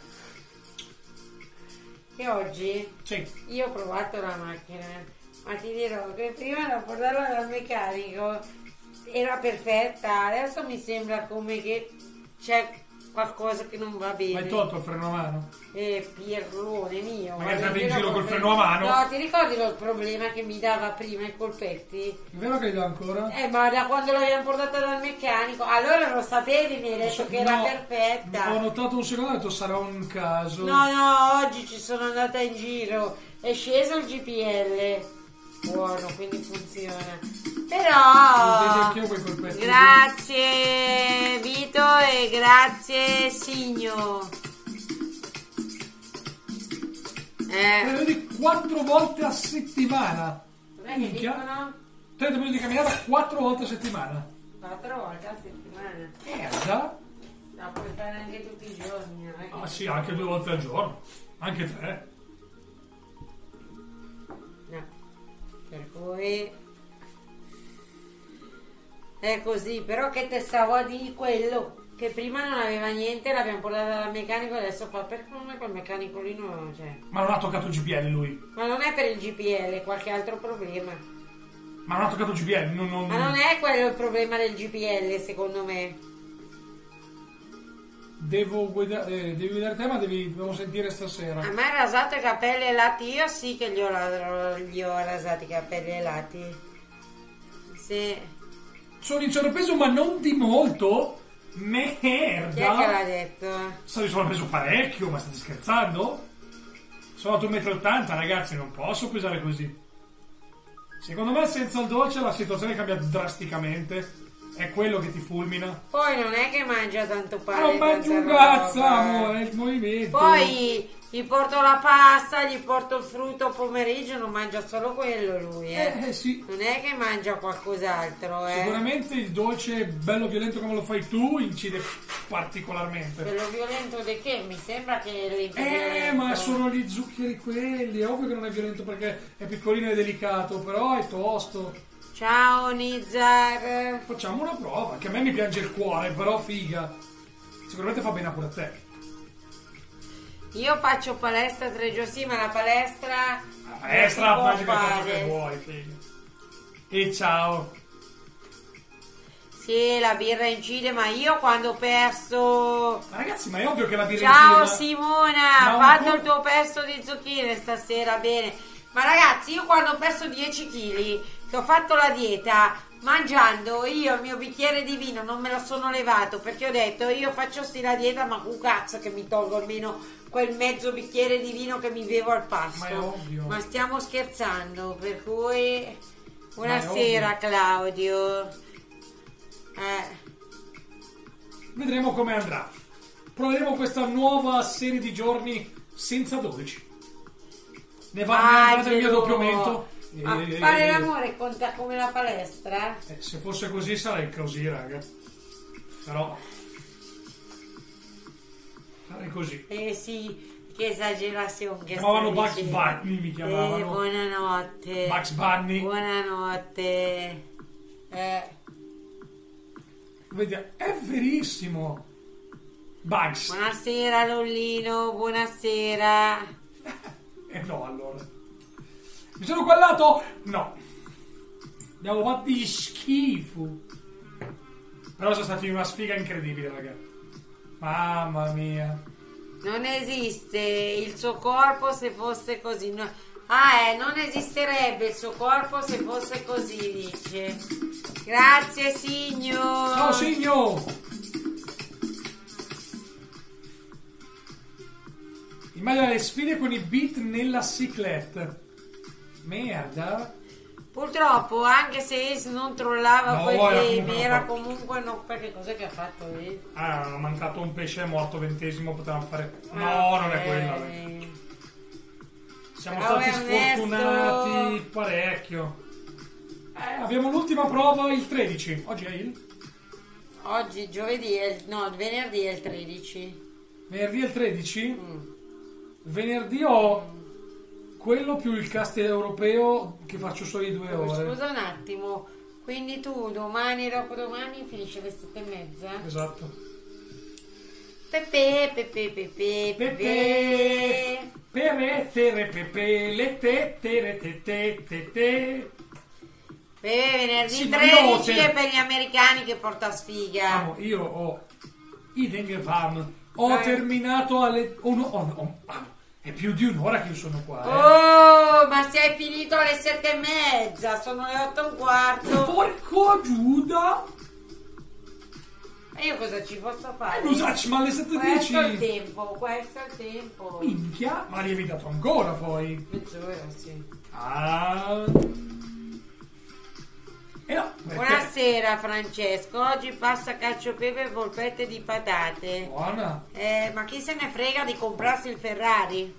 Sì. io ho provato la macchina, ma ti dirò che prima da portarla dal meccanico era perfetta, adesso mi sembra come che c'è qualcosa che non va Ma bene. hai tolto il freno a mano? Pirlone mio. Magari vado andavi in giro col freno a mano? No, ti ricordi il problema che mi dava prima i colpetti? È vero che li do ancora? Ma da quando l'abbiamo portata dal meccanico, allora lo sapevi, mi hai detto che era No, perfetta. Ho notato un secondo e ho detto sarà un caso. No, oggi ci sono andata in giro, è sceso il GPL. Buono, quindi funziona. Vedi Però anch'io quei colpetti. grazie Vito e grazie Signo. Vedi 4 volte a settimana. Com'è che Minchia. dicono? 30 minuti di camminata 4 volte a settimana. 4 volte a settimana. Merda. La puoi fare anche tutti i giorni. Non è che- Ah sì, anche 2 volte al giorno. Anche 3. No. Per cui è così, però che te stavo a dire quello che prima non aveva niente, l'abbiamo portata dal meccanico, adesso fa per come quel meccanico lì non c'è. Ma non ha toccato il GPL lui. Ma non è per il GPL, qualche altro problema. Ma non ha toccato il GPL. Non... Ma non è quello il problema del GPL, secondo me. Devi vedere te, ma devo sentire stasera. A me ha rasato i capelli e lati, io sì che gli ho rasati i capelli e lati. Sì. Sono in sovrappeso, ma non di molto. Chi è che l'ha Merda. detto? Sono in sovrappeso parecchio, ma state scherzando? Sono a 1,80 m, ragazzi, non posso pesare così. Secondo me senza il dolce la situazione cambia drasticamente. È quello che ti fulmina. Poi non è che mangia tanto pane. Non mangio un tanta cazzo, roba. amore, è il movimento. Poi gli porto la pasta, gli porto il frutto a pomeriggio, non mangia solo quello lui, Sì. Non è che mangia qualcos'altro, Sicuramente il dolce bello violento come lo fai tu incide particolarmente. Quello violento di che? Mi sembra che le Ma sono gli zuccheri quelli. È ovvio che non è violento perché è piccolino e delicato, però è tosto. Ciao Nizar. Facciamo una prova, che a me mi piange il cuore, però figa. Sicuramente fa bene pure a te. Io faccio palestra 3 giorni, sì, ma la palestra La palestra non mangi si che può cazzo che fare. vuoi, figa. E ciao. Sì, la birra incide, ma io quando ho perso... Ma ragazzi, ma è ovvio che la birra Ciao incide, Simona, ma ha un fatto po'- il tuo pesto di zucchine stasera, bene. Ma ragazzi, io quando ho perso 10 kg, che ho fatto la dieta, mangiando io il mio bicchiere di vino non me lo sono levato, perché ho detto io faccio sti la dieta, ma un cazzo che mi tolgo almeno quel mezzo bicchiere di vino che mi bevo al pasto. Ma è ovvio. Ma stiamo scherzando, per cui... Ma è Buonasera ovvio. Claudio. Vedremo come andrà. Proveremo questa nuova serie di giorni senza 12. Ne va del mio doppiamento. Ma fare l'amore conta come la palestra? Se fosse così sarei così, raga. Però sarei così. Sì, che esagerazione che Chiamavano stai Bugs dicendo. Bunny, mi chiamavano. Buonanotte. Bugs Bunny. Buonanotte. Vedi, è verissimo. Bugs. Buonasera Lollino, buonasera. No, allora. Mi sono guardato? No. Abbiamo fatto di schifo. Però sono stati una sfiga incredibile, raga. Mamma mia. Non esiste il suo corpo se fosse così. Non esisterebbe il suo corpo se fosse così, dice. Grazie, signor. Ciao, signor. Immagina le sfide con i beat nella ciclette. Merda. Purtroppo, anche se Ace non trollava No, quel era game, comunque era un po'. comunque no. Perché cos'è che ha fatto Ace? Ah, ha mancato un pesce, è morto 20°, potevamo fare... No, non è quella. Siamo Ciao, stati Ernesto. sfortunati parecchio. Abbiamo l'ultima prova il 13. Oggi è il? Oggi giovedì venerdì è il 13. Venerdì è il 13? Venerdì ho quello più il cast europeo che faccio solo di 2 ore. Scusa un attimo, quindi tu domani e dopodomani finisce alle 7:30? Esatto. Pepe. Pere, tere, pepe, le te, tere, te, te, te, te. Venerdì Sì, ma io ho 13 è per gli americani che porta sfiga. Amo, io ho ho terminato alle... è più di un'ora che io sono qua. Oh, ma se hai finito alle 7:30, sono le 8:15. Porco Giuda! E io cosa ci posso fare? Lo sai, ma alle 7:10... Questo è il tempo. Minchia, ma hai evitato ancora poi. Mezz'ora, sì. Ah... no, perché... Buonasera Francesco, oggi pasta cacio e pepe e polpette di patate. Buona. Ma chi se ne frega di comprarsi il Ferrari?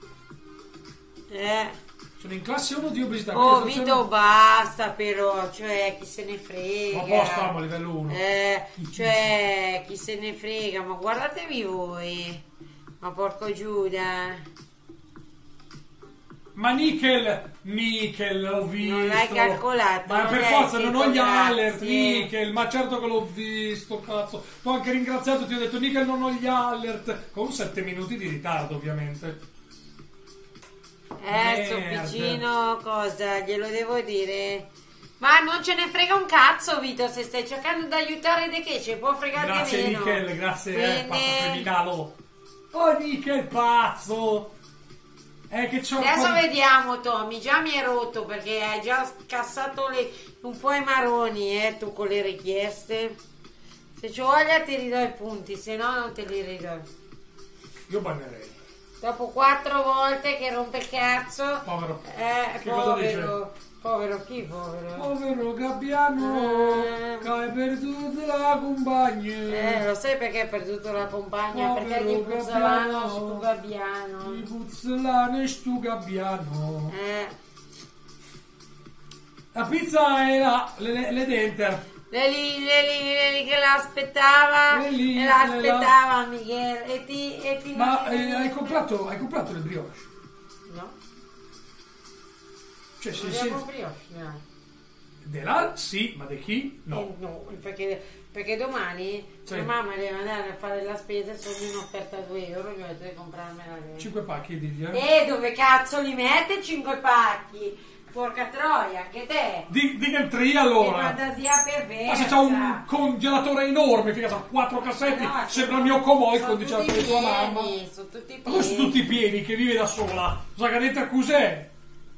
Sono in classe 1 di obesità. Oh quindi Vito basta però, cioè chi se ne frega. Ma posto, amo, livello 1. Cioè chi se ne frega, ma guardatevi voi. Ma porco Giuda. Ma Nickel, l'ho visto. Non l'hai calcolato, Ma non per l'hai forza non ho scritto, gli alert, grazie. Nickel. Ma certo che l'ho visto, cazzo. T'ho anche ringraziato, ti ho detto Nickel non ho gli alert. Con 7 minuti di ritardo, ovviamente. Soppicino, cosa? Glielo devo dire? Ma non ce ne frega un cazzo, Vito, se stai cercando di aiutare De che ci può fregare Grazie meno. Nickel, grazie, Quindi- pazzo criminalo. Oh Nickel, pazzo. Che c'ho Adesso vediamo, Tommy, già mi è rotto perché hai già scassato un po' i maroni, tu con le richieste. Se ci voglia ti ridò i punti, se no non te li ridò. Io bannerei. Dopo 4 volte che rompe il cazzo. Povero. Che cosa dice? Povero chi povero? Povero Gabbiano, che hai perduto la compagna. Lo sai perché hai perduto la compagna? Povero Perché gli puzzolano Gabbiano. stu gabbiano. I puzzolani stu Gabbiano. La pizza è là, le denter. Lei che l'aspettava. Lei l'aspettava Miguel. E ti Ma hai comprato le brioche? No. Cioè, Non abbiamo brioche, no. De là sì, ma di chi? No. No, perché domani Sì. mia mamma deve andare a fare la spesa e sono in offerta a 2 euro, io ho detto di comprarmela lei. 5 pacchi, digli. Dove cazzo li mette 5 pacchi? Porca troia, anche te! Dica il 3 Che allora. fantasia perversa! Ma se c'ha un congelatore enorme, figa, c'ha 4 cassetti, No, sembra il mio Comoi sono con diceva tutti di tua mamma. pieni, sono tutti Ma come sono pieni. tutti pieni che vive da sola? Sa che dentro cos'è?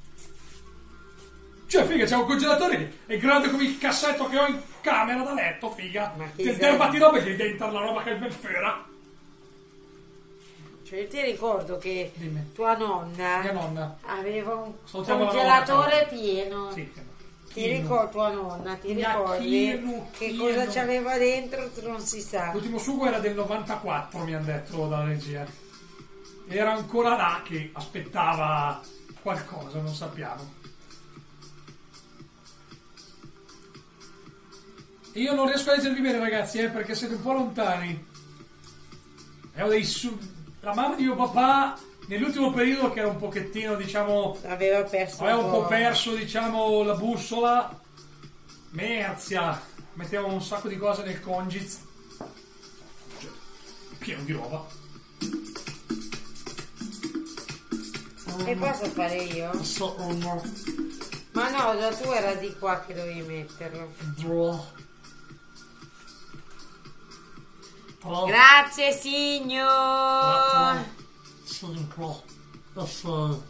Cioè, figa, c'è un congelatore che è grande come il cassetto che ho in camera da letto, figa. Ma chi Che sei? derbati roba perché dentro la roba che è ben fera. Cioè, io ti ricordo che Dimmi. tua nonna Mia nonna. aveva un Salutiamo la congelatore nonna, pieno. Sì. Ti ricordo tua nonna, ti Mia ricordi pieno, che pieno. cosa c'aveva dentro non si sa. L'ultimo sugo era del 94, mi hanno detto dalla regia. Era ancora là che aspettava qualcosa, non sappiamo. Io non riesco a leggervi bene, ragazzi, perché siete un po' lontani. La mamma di mio papà, nell'ultimo periodo, che era un pochettino, diciamo, Aveva perso aveva un po' po'. perso, diciamo, la bussola. Merzia. Mettevo un sacco di cose nel congiz. Cioè, pieno di roba. E posso fare io? Ma no, da tu era di qua che dovevi metterlo. Grazie signor. 5 e 6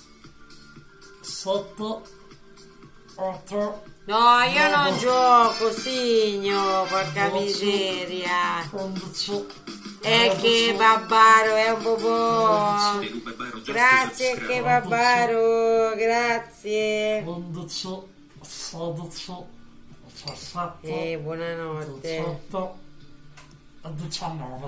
7 8 No, io non gioco, signor, porca miseria. 11 Che babbaro, è un bobò. Deru Barbaro just Grazie, subscribe. che babbaro, grazie. 11 16 17 Buonanotte. 18 e 19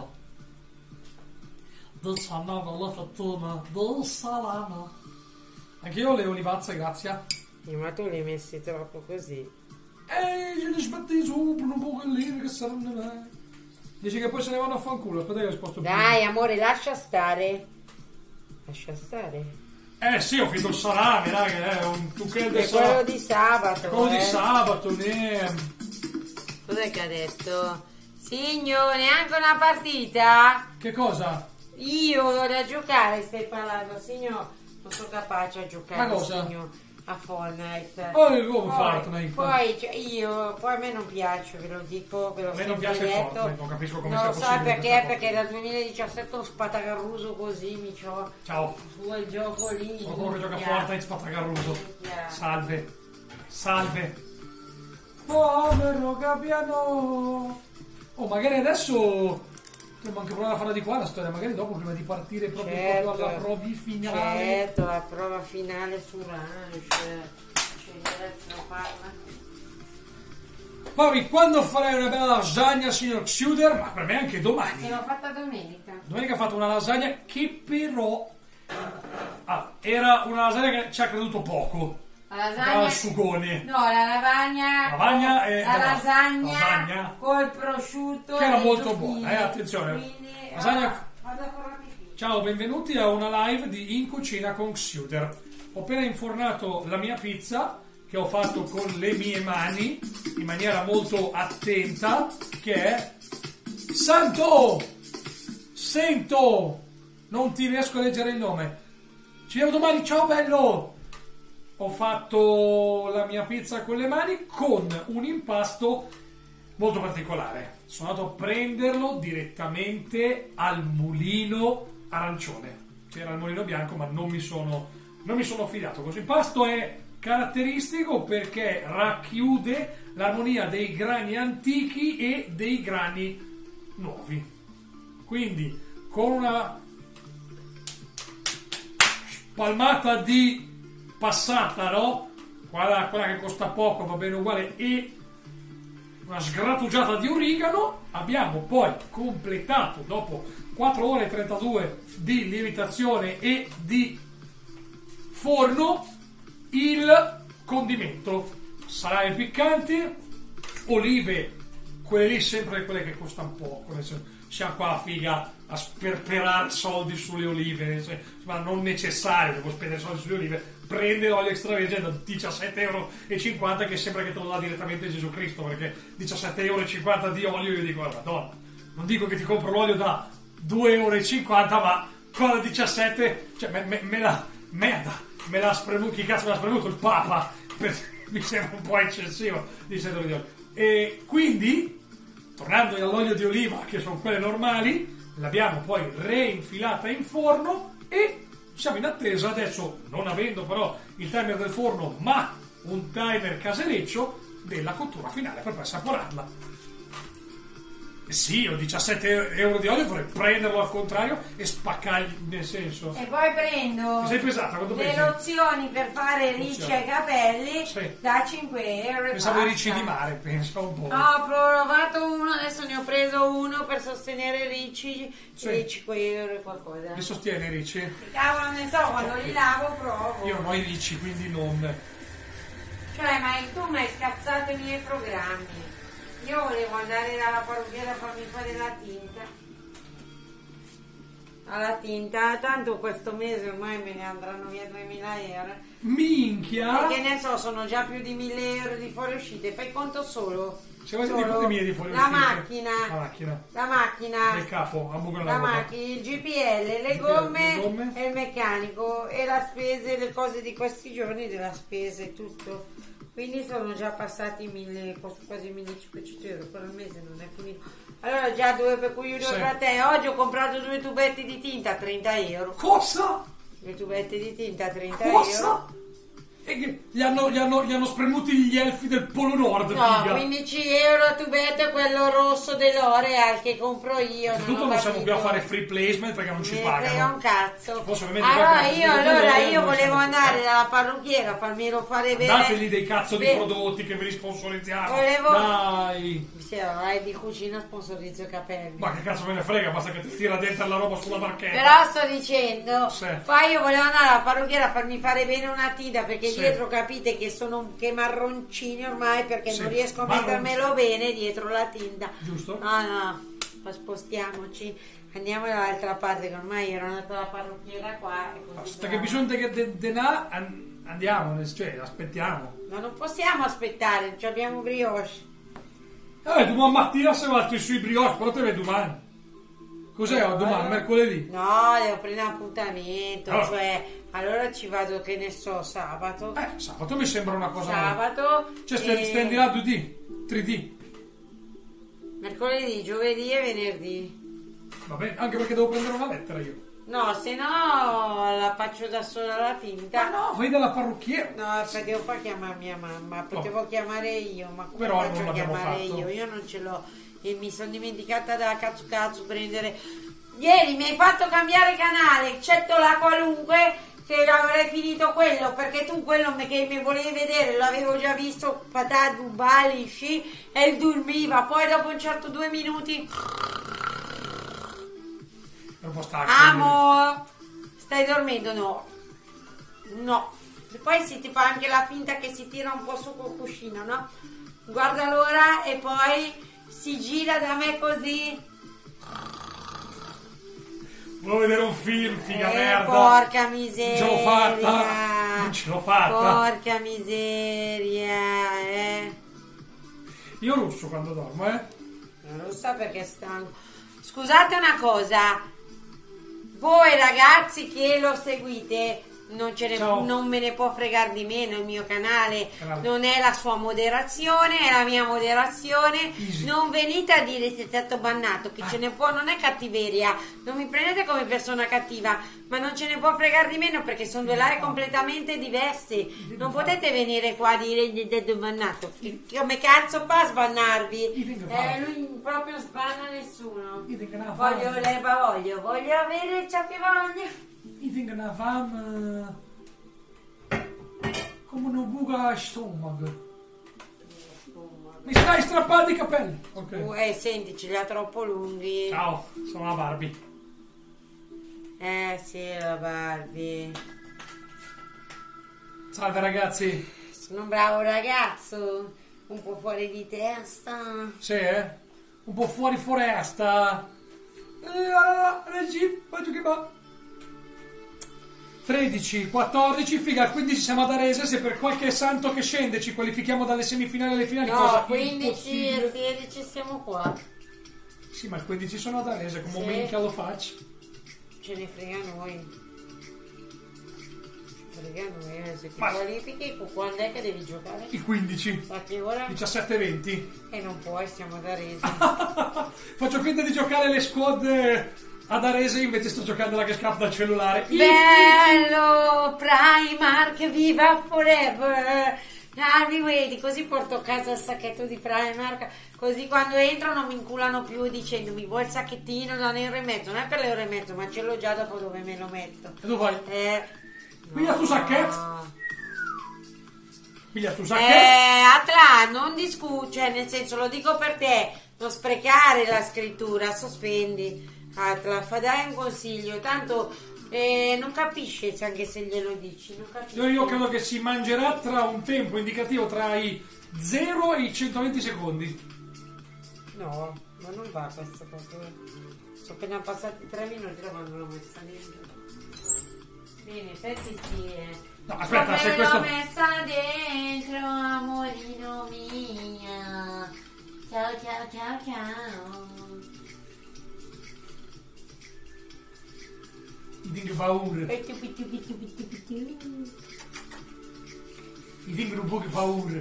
la fattina del salame. Anche io ho le olivazze, grazie. Ma tu li hai messi troppo così. Io li sbatti su un po' lì che saranno mai. Dici che poi se ne vanno a fanculo, aspetta che ho risposto Dai, amore, lascia stare. Lascia stare. Sì, ho finito il salame, dai, che è un tucchè del È quello salame. di sabato. Quello di sabato, ne. Cos'è che ha detto? Signor, neanche una partita? Che cosa? Io da giocare stai parlando, signor. Non sono capace a giocare, Ma cosa? signor, a Fortnite. Come Fortnite? Poi poi a me non piace, ve lo dico, ve l'ho A me non sempre piace detto. Fortnite, non capisco come sia Non lo sai possibile perché? questa cosa. Perché dal 2017 ho spatagarruso così, mi c'ho Ciao, su il gioco lì. sono quello che gioca a minchia. Fortnite, spattagarruso. Minchia. Salve. Salve. Povero Gabbiano. Oh, magari adesso potremmo anche provare a farla di qua la storia, magari dopo, prima di partire proprio alla provi finale. Certo, la prova finale su Ranch. Poi quando farai una bella lasagna, signor Xuder, ma per me anche domani. Se l'ho fatta domenica. Domenica ha fatto una lasagna che però era una lasagna che ci ha creduto poco. La Era lasagna. il sugone. No, la lavagna. Lavagna e- la no, lasagna, lasagna. col prosciutto. Che era e molto zucchine. buona, attenzione. Quindi, Lasagna- vado a fare la pipì. Ciao, benvenuti a una live di In Cucina con Xuder. Ho appena infornato la mia pizza che ho fatto con le mie mani in maniera molto attenta, che è Sento! Non ti riesco a leggere il nome. Ci vediamo domani, ciao bello! Ho fatto la mia pizza con le mani con un impasto molto particolare. Sono andato a prenderlo direttamente al mulino arancione. c'era il mulino bianco, ma non mi sono fidato. Questo impasto è caratteristico perché racchiude l'armonia dei grani antichi e dei grani nuovi. Quindi con una spalmata di passata, no? Quella che costa poco, va bene uguale, e una sgrattugiata di origano, abbiamo poi completato, dopo 4 ore e 32 di lievitazione e di forno, il condimento. Salame piccante, olive, quelle lì sempre quelle che costano poco, nel senso, siamo qua a figa a sperperare soldi sulle olive, nel senso, ma non necessario, devo spendere soldi sulle olive, prende l'olio extravergine da 17,50 € che sembra che te lo dà direttamente Gesù Cristo, perché 17,50 € di olio, io dico, Madonna, non dico che ti compro l'olio da 2,50 €, ma con la 17, cioè me l'ha spremuto, chi cazzo me l'ha spremuto? Il Papa, mi sembra un po' eccessivo di 7 € di olio. E quindi, tornando all'olio di oliva, che sono quelle normali, l'abbiamo poi reinfilata in forno e siamo in attesa adesso, non avendo però il timer del forno, ma un timer casereccio, della cottura finale per poi assaporarla. Sì, ho 17 € di olio, vorrei prenderlo al contrario e spaccargli, nel senso. E poi prendo Ti sei pesata? Quanto le pesi? lozioni per fare ricci ai capelli, Sì. da 5 €. Pensavo ai ricci di mare, penso un po'. No, ho provato uno, adesso ne ho preso uno per sostenere ricci, Sì. e 5 € e qualcosa. Li sostiene i ricci? Che cavolo ne so, quando li lavo provo. Io non ho i ricci, quindi non. Cioè, ma tu mi hai scazzato i miei programmi. Io volevo andare dalla parrucchiera a farmi fare la tinta. Alla tinta, tanto questo mese ormai me ne andranno via 2.000 €. Minchia! Perché ne so, sono già più di 1.000 € di fuoriuscite. Fai conto solo. Se vuoi di quante mie di fuori La uscite? macchina. La macchina. Del Del capo, a buco La nella ruota. macchina, il GPL, le gomme, le gomme. e il meccanico e la spesa, le cose di questi giorni della spesa e tutto. Quindi sono già passati quasi 1.500 € per il mese, non è finito. Allora già 2 per cui io Sì. tra te. Oggi ho comprato 2 tubetti di tinta a 30 €. Cosa? 2 tubetti di tinta a 30 Cosa? €. E che gli hanno spremuti gli elfi del Polo Nord, No, figa. 15 € a tubetto, quello rosso dell'Oreal che compro io. Innanzitutto non siamo qui a fare free placement perché non ci Me ne frega pagano. un cazzo. Fosse ovviamente Allora qualche- io non volevo siamo andare qui. dalla parrucchiera a farmelo fare bene. Dategli dei cazzo di Beh, prodotti che ve li sponsorizziamo. Volevo- Dai. Sì, vai di cucina sponsorizzo i capelli. Ma che cazzo me ne frega, basta che ti tira dentro la roba sulla barchetta. Però sto dicendo, Sì. poi io volevo andare alla parrucchiera a farmi fare bene una tinta perché Sì. dietro capite che sono che marroncini ormai perché Sì, non riesco a marroncini. mettermelo bene dietro la tinta. Giusto? No, ma spostiamoci, andiamo dall'altra parte che ormai ero andata alla parrucchiera qua. E così Basta brava. che bisogna che denà andiamo, cioè aspettiamo. Ma non possiamo aspettare, ci abbiamo brioche. Domani mattina se vado sui brioche, però te vedo domani. Cos'è domani? Mercoledì? No, devo prendere appuntamento, Allora. cioè allora ci vado che ne so sabato. Sabato mi sembra una cosa. Sabato. Cioè e stendi là 2D, 3D. mercoledì, giovedì e venerdì. Va bene, anche perché devo prendere una lettera io. No, se no la faccio da sola la tinta. Ma no, vai dalla parrucchiera. No, perché devo far chiamare mia mamma, potevo chiamare io, ma come Però faccio non a l'abbiamo chiamare fatto. io? Io non ce l'ho e mi sono dimenticata da cazzo prendere. Ieri mi hai fatto cambiare canale, eccetto la qualunque, che avrei finito quello, perché tu quello che mi volevi vedere l'avevo già visto, patà, Dubali, sci, e dormiva, poi dopo un certo 2 minuti, Non può stare. amo, stai dormendo? No. E poi si ti fa anche la finta che si tira un po' su col cuscino, no? Guarda l'ora e poi si gira da me così. Volevo vedere un film, figa merda. Porca miseria. Ce l'ho fatta. Non ce l'ho fatta. Porca miseria, Io russo quando dormo, Non lo so perché stanco. Scusate una cosa. Voi ragazzi che lo seguite, Ciao. non me ne può fregare di meno il mio canale, Bravo. non è la sua moderazione, è la mia moderazione. Easy. Non venite a dire che è stato bannato, che ce ne può, non è cattiveria, non mi prendete come persona cattiva, ma non ce ne può fregare di meno perché sono due live completamente diverse. Non potete venire qua a dire che è stato bannato. Come cazzo fa a sbannarvi? Lui proprio sbanna nessuno. Voglio avere ciò che voglio. Io tengo una fame come una buca a stomaco. Mi stai strappando i capelli. Ok. Senti, ce li ha troppo lunghi. Ciao, sono la Barbie. Sì, la Barbie. Salve ragazzi. Sono un bravo ragazzo, un po' fuori di testa. Sì, un po' fuori foresta. Reggi, faccio che va. 13, 14, figa, al 15 siamo ad Arese, se per qualche santo che scende ci qualifichiamo dalle semifinali alle finali, No, cosa 15 impossibile. e 16 siamo qua. Sì, ma il 15 sono ad Arese, come Sì. minchia lo faccio? Ce ne frega noi. Frega noi, se ti Ma- qualifichi, quando è che devi giocare? Il 15, A che ora? 17-20. E non puoi, siamo ad Arese. Faccio finta di giocare le squad ad Arese, invece sto giocando la che scappa dal cellulare. Bello, Primark, viva forever. Darmi vedi, così porto a casa il sacchetto di Primark, così quando entro non mi inculano più dicendomi vuoi il sacchettino da un euro e mezzo, non è per l'euro e mezzo, ma ce l'ho già, dopo dove me lo metto. E dove vai? Piglia No. tu sacchetto. Piglia tu sacchetto. Atla, non discuti, cioè nel senso lo dico per te, non sprecare la scrittura, sospendi. Atla, dai un consiglio, tanto non capisce anche se glielo dici, non capisce. Io credo che si mangerà tra un tempo indicativo tra i 0 e i 120 secondi. No, ma non va questo proprio. Sono appena passati 3 minuti da quando l'ho messa dentro. Bene, senti sì. No, aspetta, se l'ho questo... messa dentro, amorino mia. Ciao, ciao, ciao, ciao. I tengo paura. Pitu, pitu, pitu, pitu, pitu. I tengo un po' di paura.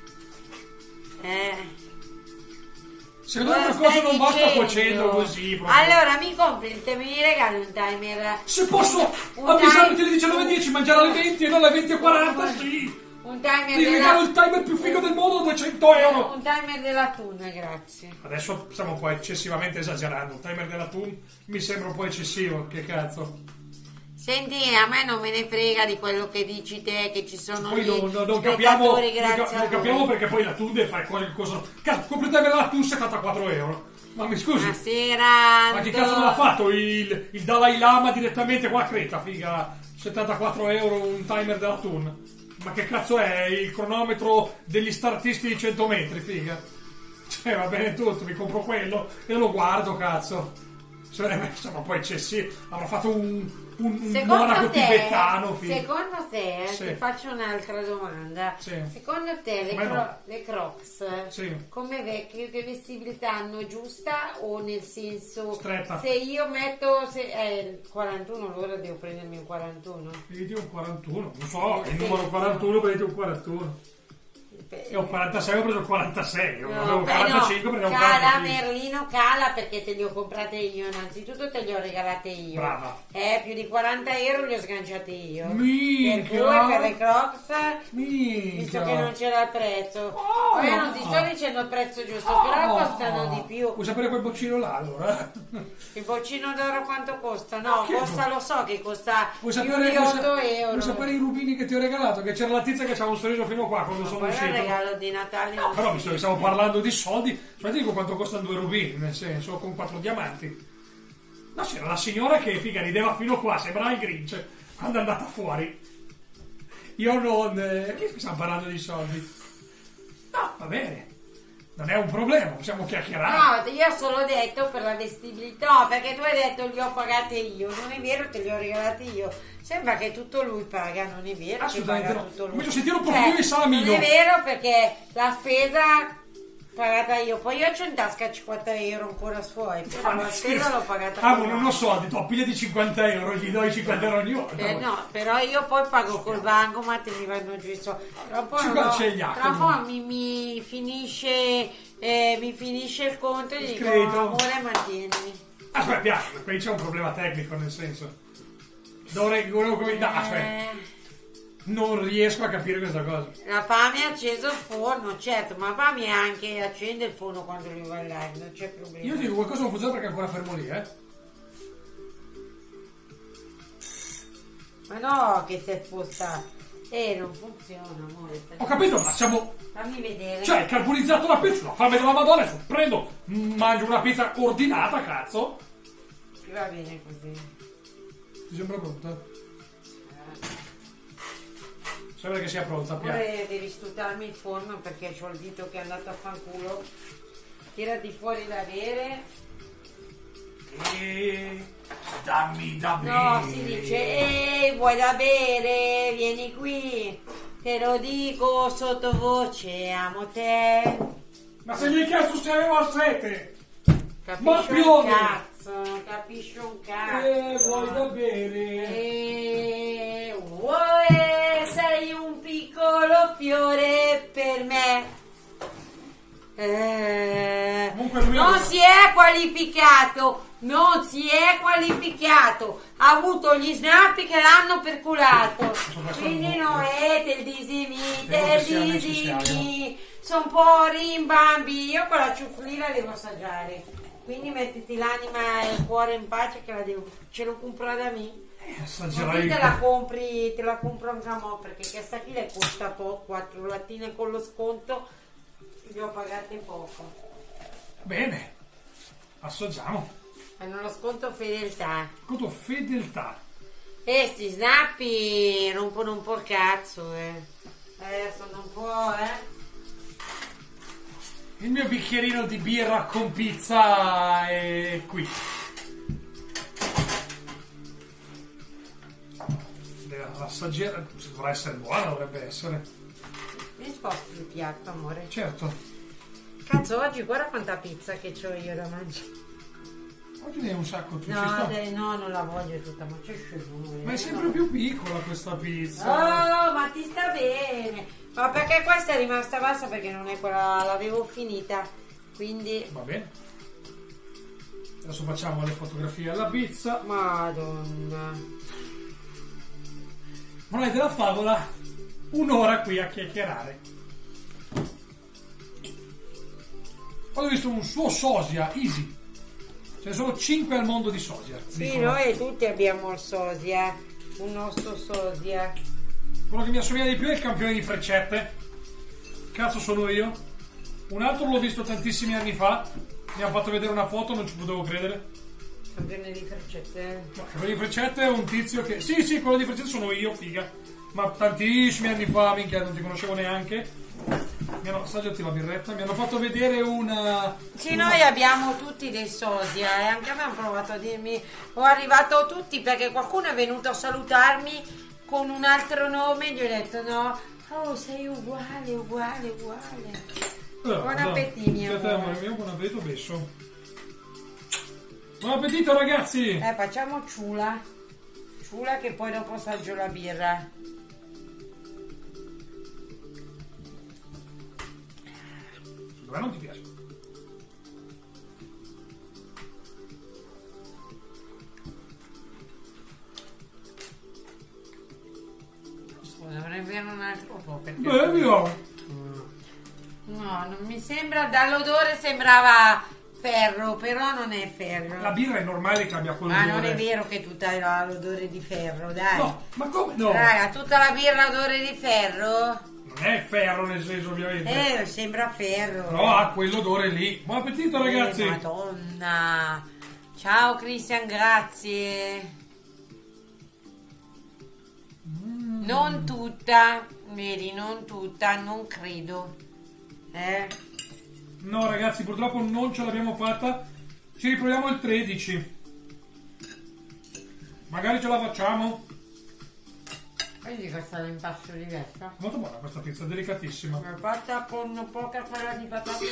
Secondo me Cosa una cosa stai non basta dicendo? cuocendo così proprio. Allora mi compri mi regali un timer. Se posso Un avvisarmi time- che alle 19:10 mangiare alle 20 e non alle 20:40, sì. Un timer Ti regalo il della... timer più figo del mondo, 200 euro. Un timer della tuna, grazie. Adesso stiamo un po' eccessivamente esagerando. Il timer della TUM mi sembra un po' eccessivo. Che cazzo. Senti, a me non me ne frega di quello che dici te, che ci sono Poi gli non capiamo, spettatori, grazie a non capiamo voi. perché poi la TUM deve fare qualcosa. Cazzo, compri il timer della TUM 74 euro. Ma mi scusi. Buonasera, Ma che cazzo me l'ha fatto il Dalai Lama direttamente qua a Creta, figa? 74 euro un timer della TUN. Ma che cazzo è il cronometro degli startisti di 100 metri, figa? Cioè, va bene tutto, mi compro quello e lo guardo, cazzo. Sono poi eccessivo. Avrò fatto un monaco tibetano, figa. secondo te, Sì. ti faccio un'altra domanda. Sì. Secondo te Come no? le Crocs Sì. come che vestibilità hanno giusta o nel senso Stretta. se io metto il 41 allora devo prendermi un 41? Vedete un 41, non so, il Sì. numero 41, vedete un 41. E ho 46, ho preso il 46, io avevo 45, prendevo un cala 45. Merlino, cala perché te li ho comprate io, innanzitutto te li ho regalate io. Brava. Più di 40 euro li ho sganciati io. Minchia. Per cui per le Crocs, Minchia. visto che non c'era il prezzo. Oh. Poi non ti sto dicendo il prezzo giusto, però costano di più. Vuoi sapere quel boccino là allora? Il boccino d'oro quanto costa? No, Che costa, no? lo so che costa Vuoi più sapere, di 8 euro. vuoi sapere i rubini che ti ho regalato? Che c'era la tizia che c'aveva un sorriso fino qua quando sono Poi il uscito. regalo di Natale non Però si visto che dice. stiamo parlando di soldi, cioè dico quanto costano 2 rubini, nel senso, con 4 diamanti. No, c'era la signora che figa rideva fino qua, sembrava il Grinch, quando è andata fuori. Io non... che stiamo parlando di soldi? No, va bene. Non è un problema, possiamo chiacchierare. No, io ho solo detto per la vestibilità, no, perché tu hai detto li ho pagate io, non è vero che li ho regalati io. Sembra che tutto lui paga, non è vero che Assolutamente paga no. tutto lui. Comincio a sentire un profilo di salamino. Non è vero perché la spesa Pagata io, poi io c'ho in tasca 50 euro ancora suoi, però la spesa l'ho pagata Ah, io. non lo so, ti do piglia di 50 euro, gli do i 50 euro ogni volta. No, però io poi pago col bancomat e mi vanno giù i soldi. Tra un po', C'è gli tra un po' mi finisce il conto e gli dico Credito. amore mantienimi. Aspetta, piano, qui c'è un problema tecnico, nel senso. Volevo come... No, aspetta. Non riesco a capire questa cosa. La Pami ha acceso il forno, certo, ma Pami anche accende il forno quando lui va live, non c'è problema. Io dico qualcosa non funziona perché è ancora fermo lì, Ma no, che si è spostato. Non funziona, amore. Ho capito, ma siamo... Fammi vedere. Cioè, hai carbonizzato la pizza, la fame della Madonna, adesso prendo, mangio una pizza ordinata, cazzo. Va bene così. Ti sembra pronta? Sembra che sia pronta, piano. Ora devi stuttarmi il forno perché c'ho il dito che è andato a fanculo. Tirati fuori da bere. Dammi da bere. No, si dice, vuoi da bere? Vieni qui. Te lo dico sottovoce, amo te. Ma se gli hai chiesto se aveva sete? Ma Capisci un piove. cazzo, capisci un cazzo. Vuoi da bere? Sei un piccolo fiore per me. Comunque lui Non si è qualificato. Non si è qualificato. Ha avuto gli snappi che l'hanno perculato. Quindi no, te disimi. Sono un po' rimbambi. Io con la ciufflina devo assaggiare. Quindi mettiti l'anima e il cuore in pace che ce lo compra da me. assaggerai. Te la compro anche a mo' perché questa qui le costa poco, 4 lattine con lo sconto le ho pagate poco. Bene, assaggiamo. Hanno lo sconto fedeltà. Conto fedeltà. Sti snappi rompono un po' il cazzo, sono un po', Il mio bicchierino di birra con pizza è qui. Assaggiare, dovrà essere buona, dovrebbe essere. Mi sposti il piatto, amore. Certo. Cazzo, oggi guarda quanta pizza che c'ho io da mangiare. Oggi ne hai un sacco, tu ci No, sto. no, non la voglio tutta, ma c'è scelto. Ma è sempre più piccola questa pizza. Oh, ma ti sta bene. Ma perché questa è rimasta bassa perché non è quella, l'avevo finita. Quindi, Va bene. Adesso facciamo le fotografie alla pizza. madonna. Morale della favola, un'ora qui a chiacchierare. Ho visto un suo sosia, easy. Ce ne sono 5 al mondo di sosia. Sì, dicono. noi tutti abbiamo il sosia, un nostro sosia. Quello che mi assomiglia di più è il campione di freccette. Cazzo sono io. Un altro l'ho visto tantissimi anni fa. Mi hanno fatto vedere una foto, non ci potevo credere. Campione di freccette. No, quello di freccette è un tizio che... Sì, quello di freccette sono io, figa. Ma tantissimi anni fa, minchia, non ti conoscevo neanche. Assaggiati la birretta. Mi hanno fatto vedere una... Sì, noi abbiamo tutti dei sosia e anche a me hanno provato a dirmi, ho arrivato tutti perché qualcuno è venuto a salutarmi con un altro nome e gli ho detto no, oh sei uguale. Buon appetito, mio amore. Buon appetito, beso. Buon appetito, ragazzi! Facciamo ciula che poi dopo assaggio la birra. Dov'è non ti piace? Scusa, dovrei bere un altro po' perché... Vediamo. No, non mi sembra, dall'odore sembrava ferro, però non è ferro. La birra è normale che abbia quell'odore. Ma non è vero che tutta ha l'odore di ferro, dai. No, ma come? No. Raga, tutta la birra ha odore di ferro? Non è ferro nel senso, ovviamente. Sembra ferro. Però ha quell'odore lì. Buon appetito, ragazzi! Madonna. Ciao Christian, grazie. Non tutta, vedi, non tutta, non credo. No, ragazzi, purtroppo non ce l'abbiamo fatta. Ci riproviamo il 13. Magari ce la facciamo. Vedi questa l'impasto diversa? Molto buona questa pizza, delicatissima. È fatta con poca farina di patate.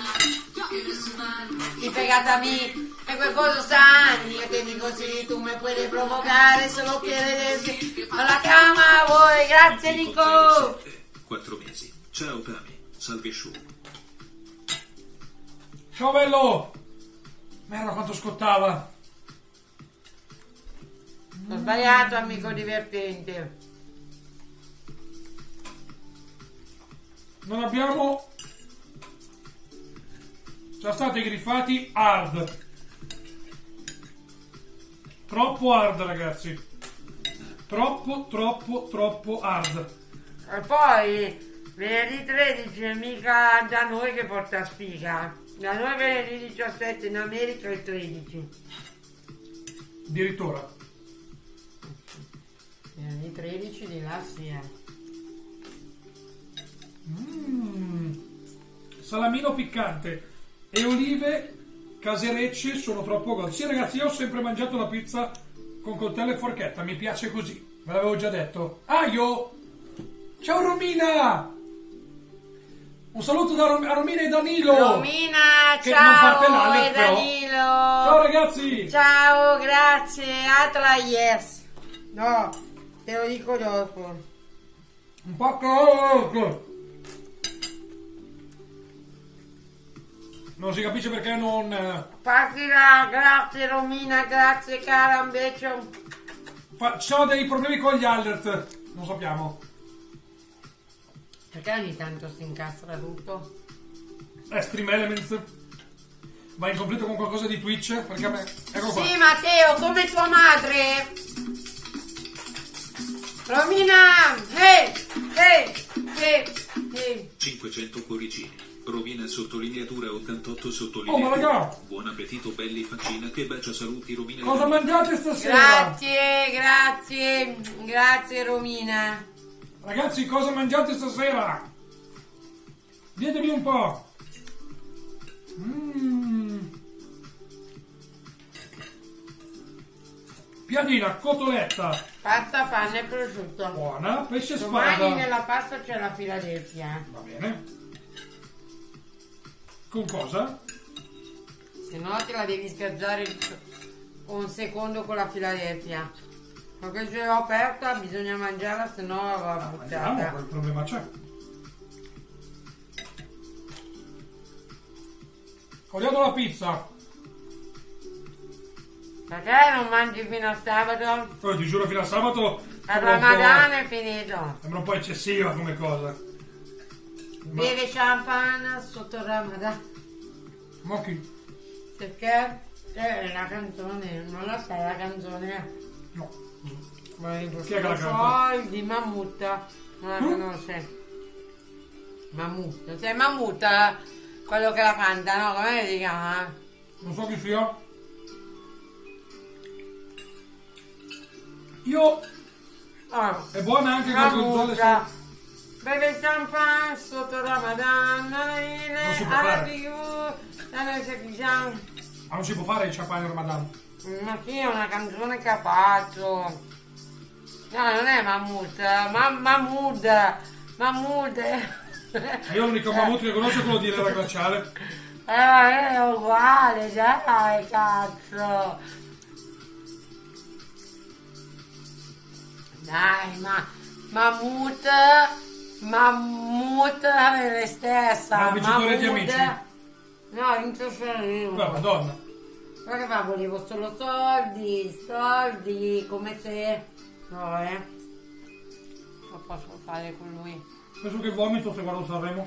Y pegate a mí, e quel coso sani, che mi così tu mi puoi provocare, solo quieres decir, alla cama voi, grazie Nico! 4 mesi. Ciao Tami, salve Shu. Ciao bello! Merda quanto scottava! Ho sbagliato, amico divertente. Non abbiamo... Sono stati griffati hard. Troppo hard, ragazzi. Troppo hard. E poi venerdì 13 è mica da noi che porta sfiga. Da noi venerdì 17, in America il 13. Addirittura. Venerdì 13 di là sì, Salamino piccante e olive caserecce sono troppo gol. Sì ragazzi, io ho sempre mangiato la pizza con coltello e forchetta, mi piace così, ve l'avevo già detto. Aio! Ciao Romina! Un saluto da a Romina e Danilo! Romina, che non parte ciao l'alert, e però. Danilo! Ciao ragazzi! Ciao, grazie, Atla yes! No, te lo dico dopo. Un po' non si capisce perché non... Partila, grazie Romina, grazie cara, invece. Ci sono dei problemi con gli alert, non sappiamo. Perché ogni tanto si incastra tutto? Stream Elements va in conflitto con qualcosa di Twitch? Perché a me... Ecco qua. Sì, Matteo, come tua madre! Romina! Ehi! 500 cuoricini. Romina sottolineatura 88 Oh ma sottolineatura. raga, Buon appetito belli faccina, che bacia saluti Romina. cosa mangiate stasera? Grazie Romina. Ragazzi, cosa mangiate stasera? Ditemi un po'. Piadina, cotoletta, Pasta, panna e prosciutto. buona, pesce Domani spada. nella pasta c'è la Filadelfia. Va bene. Con cosa? Se no te la devi spiazzare un secondo con la Filadelfia. Perché ce l'ho aperta, bisogna mangiarla, se no va Vediamo, buttata. quel problema c'è. Ho odiato la pizza. Perché non mangi fino a sabato? Poi ti giuro fino a sabato Il sembra un po'- Ramadan è finito. sembra un po' eccessiva come cosa. Ma, Beve champagne sotto il Ramadan. ma chi? Perché? È la canzone, non la sai la canzone? No. Chi è che la canta? Soldi, Mammut. Non la conosce. Mammut. Sei Mammut, quello che la canta, no? Come si chiama? Non so chi sia. Io... Oh, È buona anche con Mammut. gonzale su... Beve champagne sotto il Ramadan. Non si può fare. Ah, non si può fare il champagne Ramadan. Ma sì, è una canzone che ha fatto. No, non è Mahmood, Mahmood. Io l'unico mammut che conosco è quello di Nera Glaciale. È uguale, dai, cazzo. Dai, ma Mammut è la stessa. Ma vincitore di Mahmood- Amici? No, vinto solo io. No, madonna. Ma che fa? Volevo solo soldi, come se... No, lo posso fare con lui. Penso che vomito se guardo Sanremo.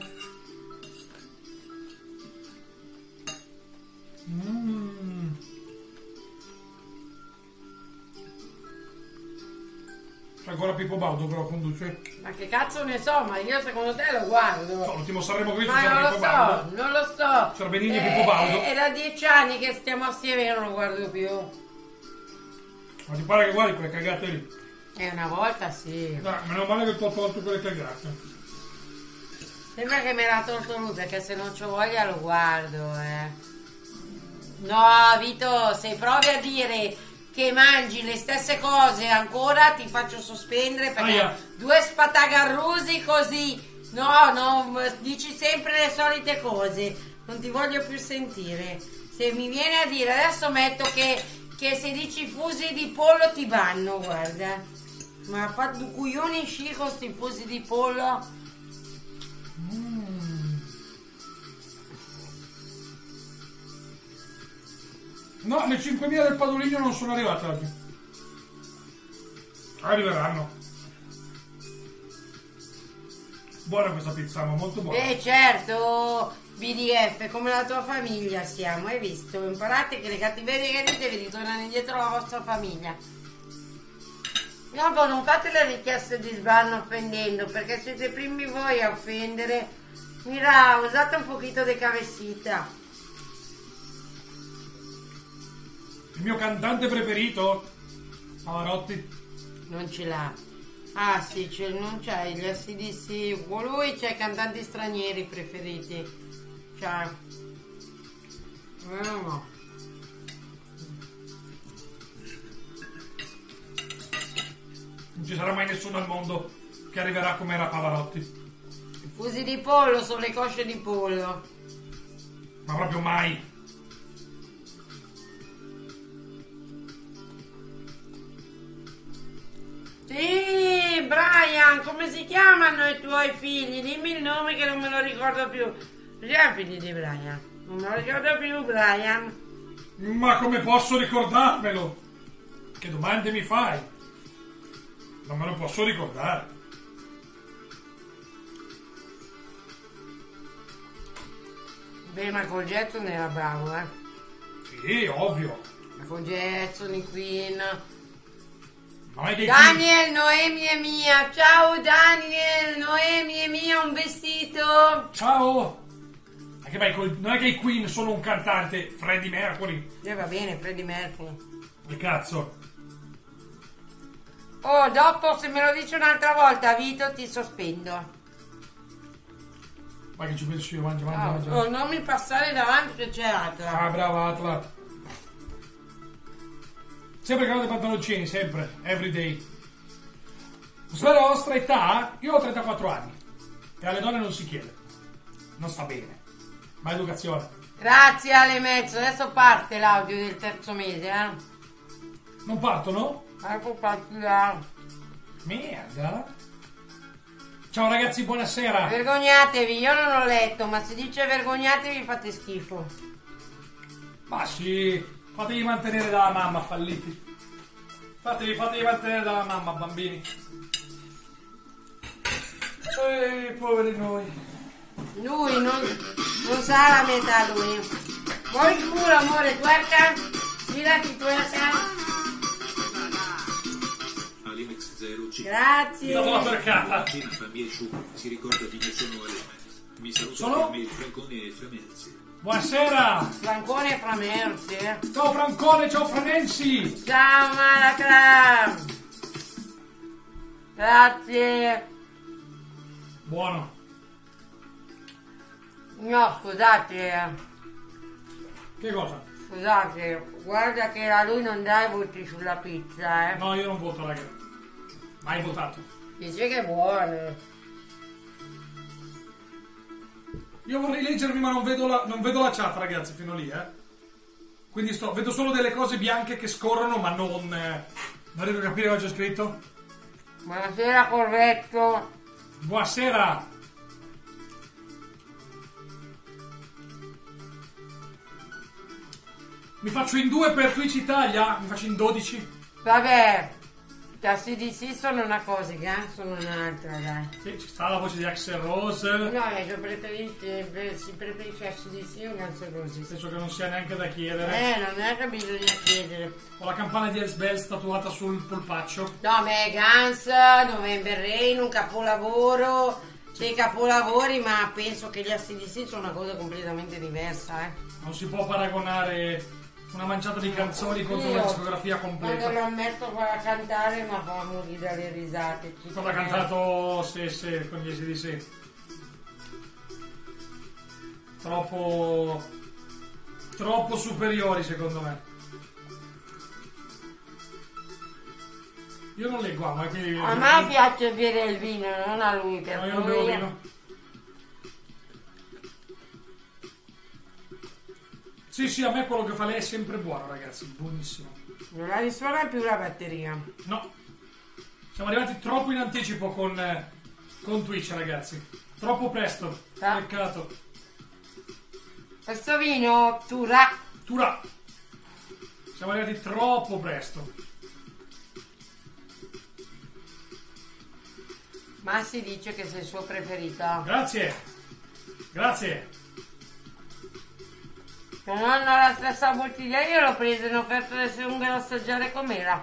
C'è ancora Pippo Baudo che lo conduce. Ma che cazzo ne so, ma io secondo te lo guardo. So, l'ultimo Sanremo che ho visto Ma non c'era lo Pippo Baudo. so, non lo so. C'era Benigni e Pippo Baudo. È da 10 anni che stiamo assieme, io non lo guardo più. Ma ti pare che guardi quelle cagate lì? Una volta sì. No, meno male che ti ho tolto quelle cagate. Sembra che me l'ha tolto lui, perché se non c'ho voglia lo guardo, No, Vito, se provi a dire che mangi le stesse cose ancora ti faccio sospendere perché Aia. due spatagarrusi così. No, dici sempre le solite cose, non ti voglio più sentire. Se mi viene a dire adesso metto che se dici fusi di pollo ti banno, guarda. Ma ha fatto cuglioni sci con sti fusi di pollo. No, le 5.000 del Padoligno non sono arrivate oggi. Arriveranno. Buona questa pizza, ma molto buona. Certo, BDF, come la tua famiglia siamo, hai visto? Imparate che le cattiverie che dite vi ritornano indietro alla vostra famiglia. Dopo non fate le richieste di sbanno offendendo, perché siete i primi voi a offendere. Mira, usate un pochino di cabecita. Il mio cantante preferito, Pavarotti. Non ce l'ha. Ah sì, non c'hai gli ACDC, con lui c'è cantanti stranieri preferiti. Cioè, no. Non ci sarà mai nessuno al mondo che arriverà come era Pavarotti. I fusi di pollo sono le cosce di pollo. Ma proprio mai. Sì, Brian, come si chiamano i tuoi figli? Dimmi il nome che non me lo ricordo più. Gli figli di Brian. Non me lo ricordo più, Brian. Ma come posso ricordarmelo? Che domande mi fai? Non me lo posso ricordare. Beh, ma col Jetson era bravo, eh. Sì, ovvio. Ma con Jetson, i Queen. Non è che Daniel, Noemi è mia. Ciao Daniel, Noemi è mia, un vestito. Ciao! Anche beh, non è che i Queen sono un cantante, Freddie Mercury. Va bene, Freddie Mercury. Che cazzo? Oh, dopo se me lo dici un'altra volta, Vito, ti sospendo. Vai che ci penso io, mangia. Oh, non mi passare davanti che c'è Atla. Ah, brava Atla. Sempre grande pantaloncini, sempre, every day. Spero la vostra età, io ho 34 anni. E alle donne non si chiede. Non sta bene. Ma educazione. Grazie Ale Mezzo, adesso parte l'audio del terzo mese, eh. Non partono? Ecco partirà. Merda. Ciao ragazzi, buonasera. Vergognatevi, io non ho letto, ma se dice vergognatevi fate schifo. Ma sì, fatevi mantenere dalla mamma, falliti. Fatevi mantenere dalla mamma, bambini. Poveri noi. Lui non sa la metà lui. Vuoi il culo, amore, tuerca? Girati tuerca. Alimex 05. Grazie. Dato la percata. Cina famiglia Sciù, si ricorda di me sono Alimex. Mi saluto Sono? per me il Francone e Fremelzi. Buonasera. Francone Framerzi, eh. Ciao Francone, ciao Franensi. Ciao Malacra. Grazie. Buono. No, scusate, Che cosa? scusate, guarda che a lui non dai voti sulla pizza, eh. No, io non voto, raga. Mai votato. Dice che è buono. Io vorrei leggervi, ma non vedo la chat, ragazzi, fino lì, eh. Quindi vedo solo delle cose bianche che scorrono, ma non riesco a capire cosa c'è scritto. Buonasera, corretto. Buonasera. Mi faccio in 2 per Twitch Italia? Mi faccio in 12? Vabbè, da CDC sono una cosa, i Guns sono un'altra, dai. Sì, ci sta la voce di Axel Rose. No, io si preferisce CDC o Guns N' Roses. Penso che non sia neanche da chiedere. Non è che bisogna chiedere. Ho la campana di Hells Bells tatuata sul polpaccio. No, beh, Guns, November Rain, un capolavoro. C'è capolavori, ma penso che gli ACDC sono una cosa completamente diversa, eh. Non si può paragonare una manciata di canzoni contro una discografia Quando completa. l'ho messo qua a cantare, ma fa morire dalle risate. È stato cantato sì, con gli ACDC. Troppo superiori secondo me. Io non leggo, ma quindi... A me piace bere il vino, non a lui, per No, io non bevo lui. vino. Sì, sì, a me quello che fa lei è sempre buono, ragazzi, buonissimo. Non la risuona più la batteria. No, siamo arrivati troppo in anticipo con Twitch, ragazzi. Troppo presto, Ah. peccato. Questo vino, Tura. Tura! Siamo arrivati troppo presto. Massi dice che sei il suo preferito. Grazie, grazie. Se non hanno la stessa bottiglia, io l'ho presa in offerta adesso un da assaggiare com'era.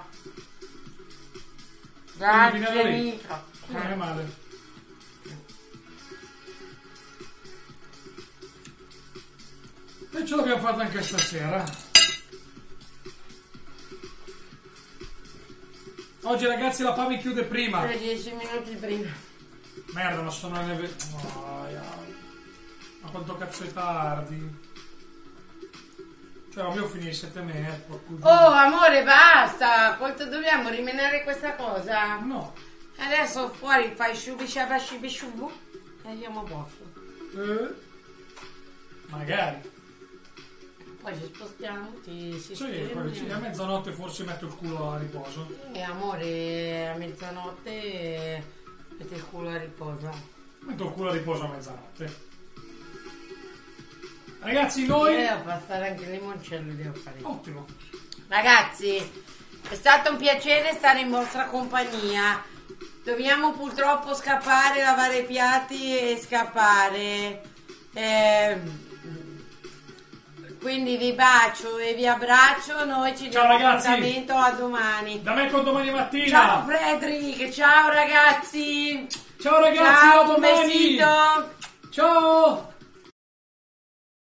Quindi Grazie, finale lì. amico. Non è male. E ce l'abbiamo fatta anche stasera. Oggi, ragazzi, la PAMI chiude prima. 10 minuti prima. Merda, ma sono le... Ma quanto cazzo è tardi? Cioè, voglio finire 7 metri. Oh, amore, basta. Quanto dobbiamo rimenare questa cosa? No. Adesso fuori fai shubi shaba shibi shubu e andiamo a posto. Magari. Poi ci spostiamo, si Sì, stendi. poi sì, a mezzanotte forse metto il culo a riposo. Amore, a mezzanotte metti il culo a riposo. Metto il culo a riposo a mezzanotte. Ragazzi, noi... Devo passare anche il limoncello, devo fare. Ottimo. Ragazzi, è stato un piacere stare in vostra compagnia. Dobbiamo purtroppo scappare, lavare i piatti e scappare. Quindi vi bacio e vi abbraccio. Noi ci Ciao, diamo ragazzi. appuntamento a domani. Da me con domani mattina. Ciao Frederick, ciao ragazzi. Ciao ragazzi, Ciao, a un domani.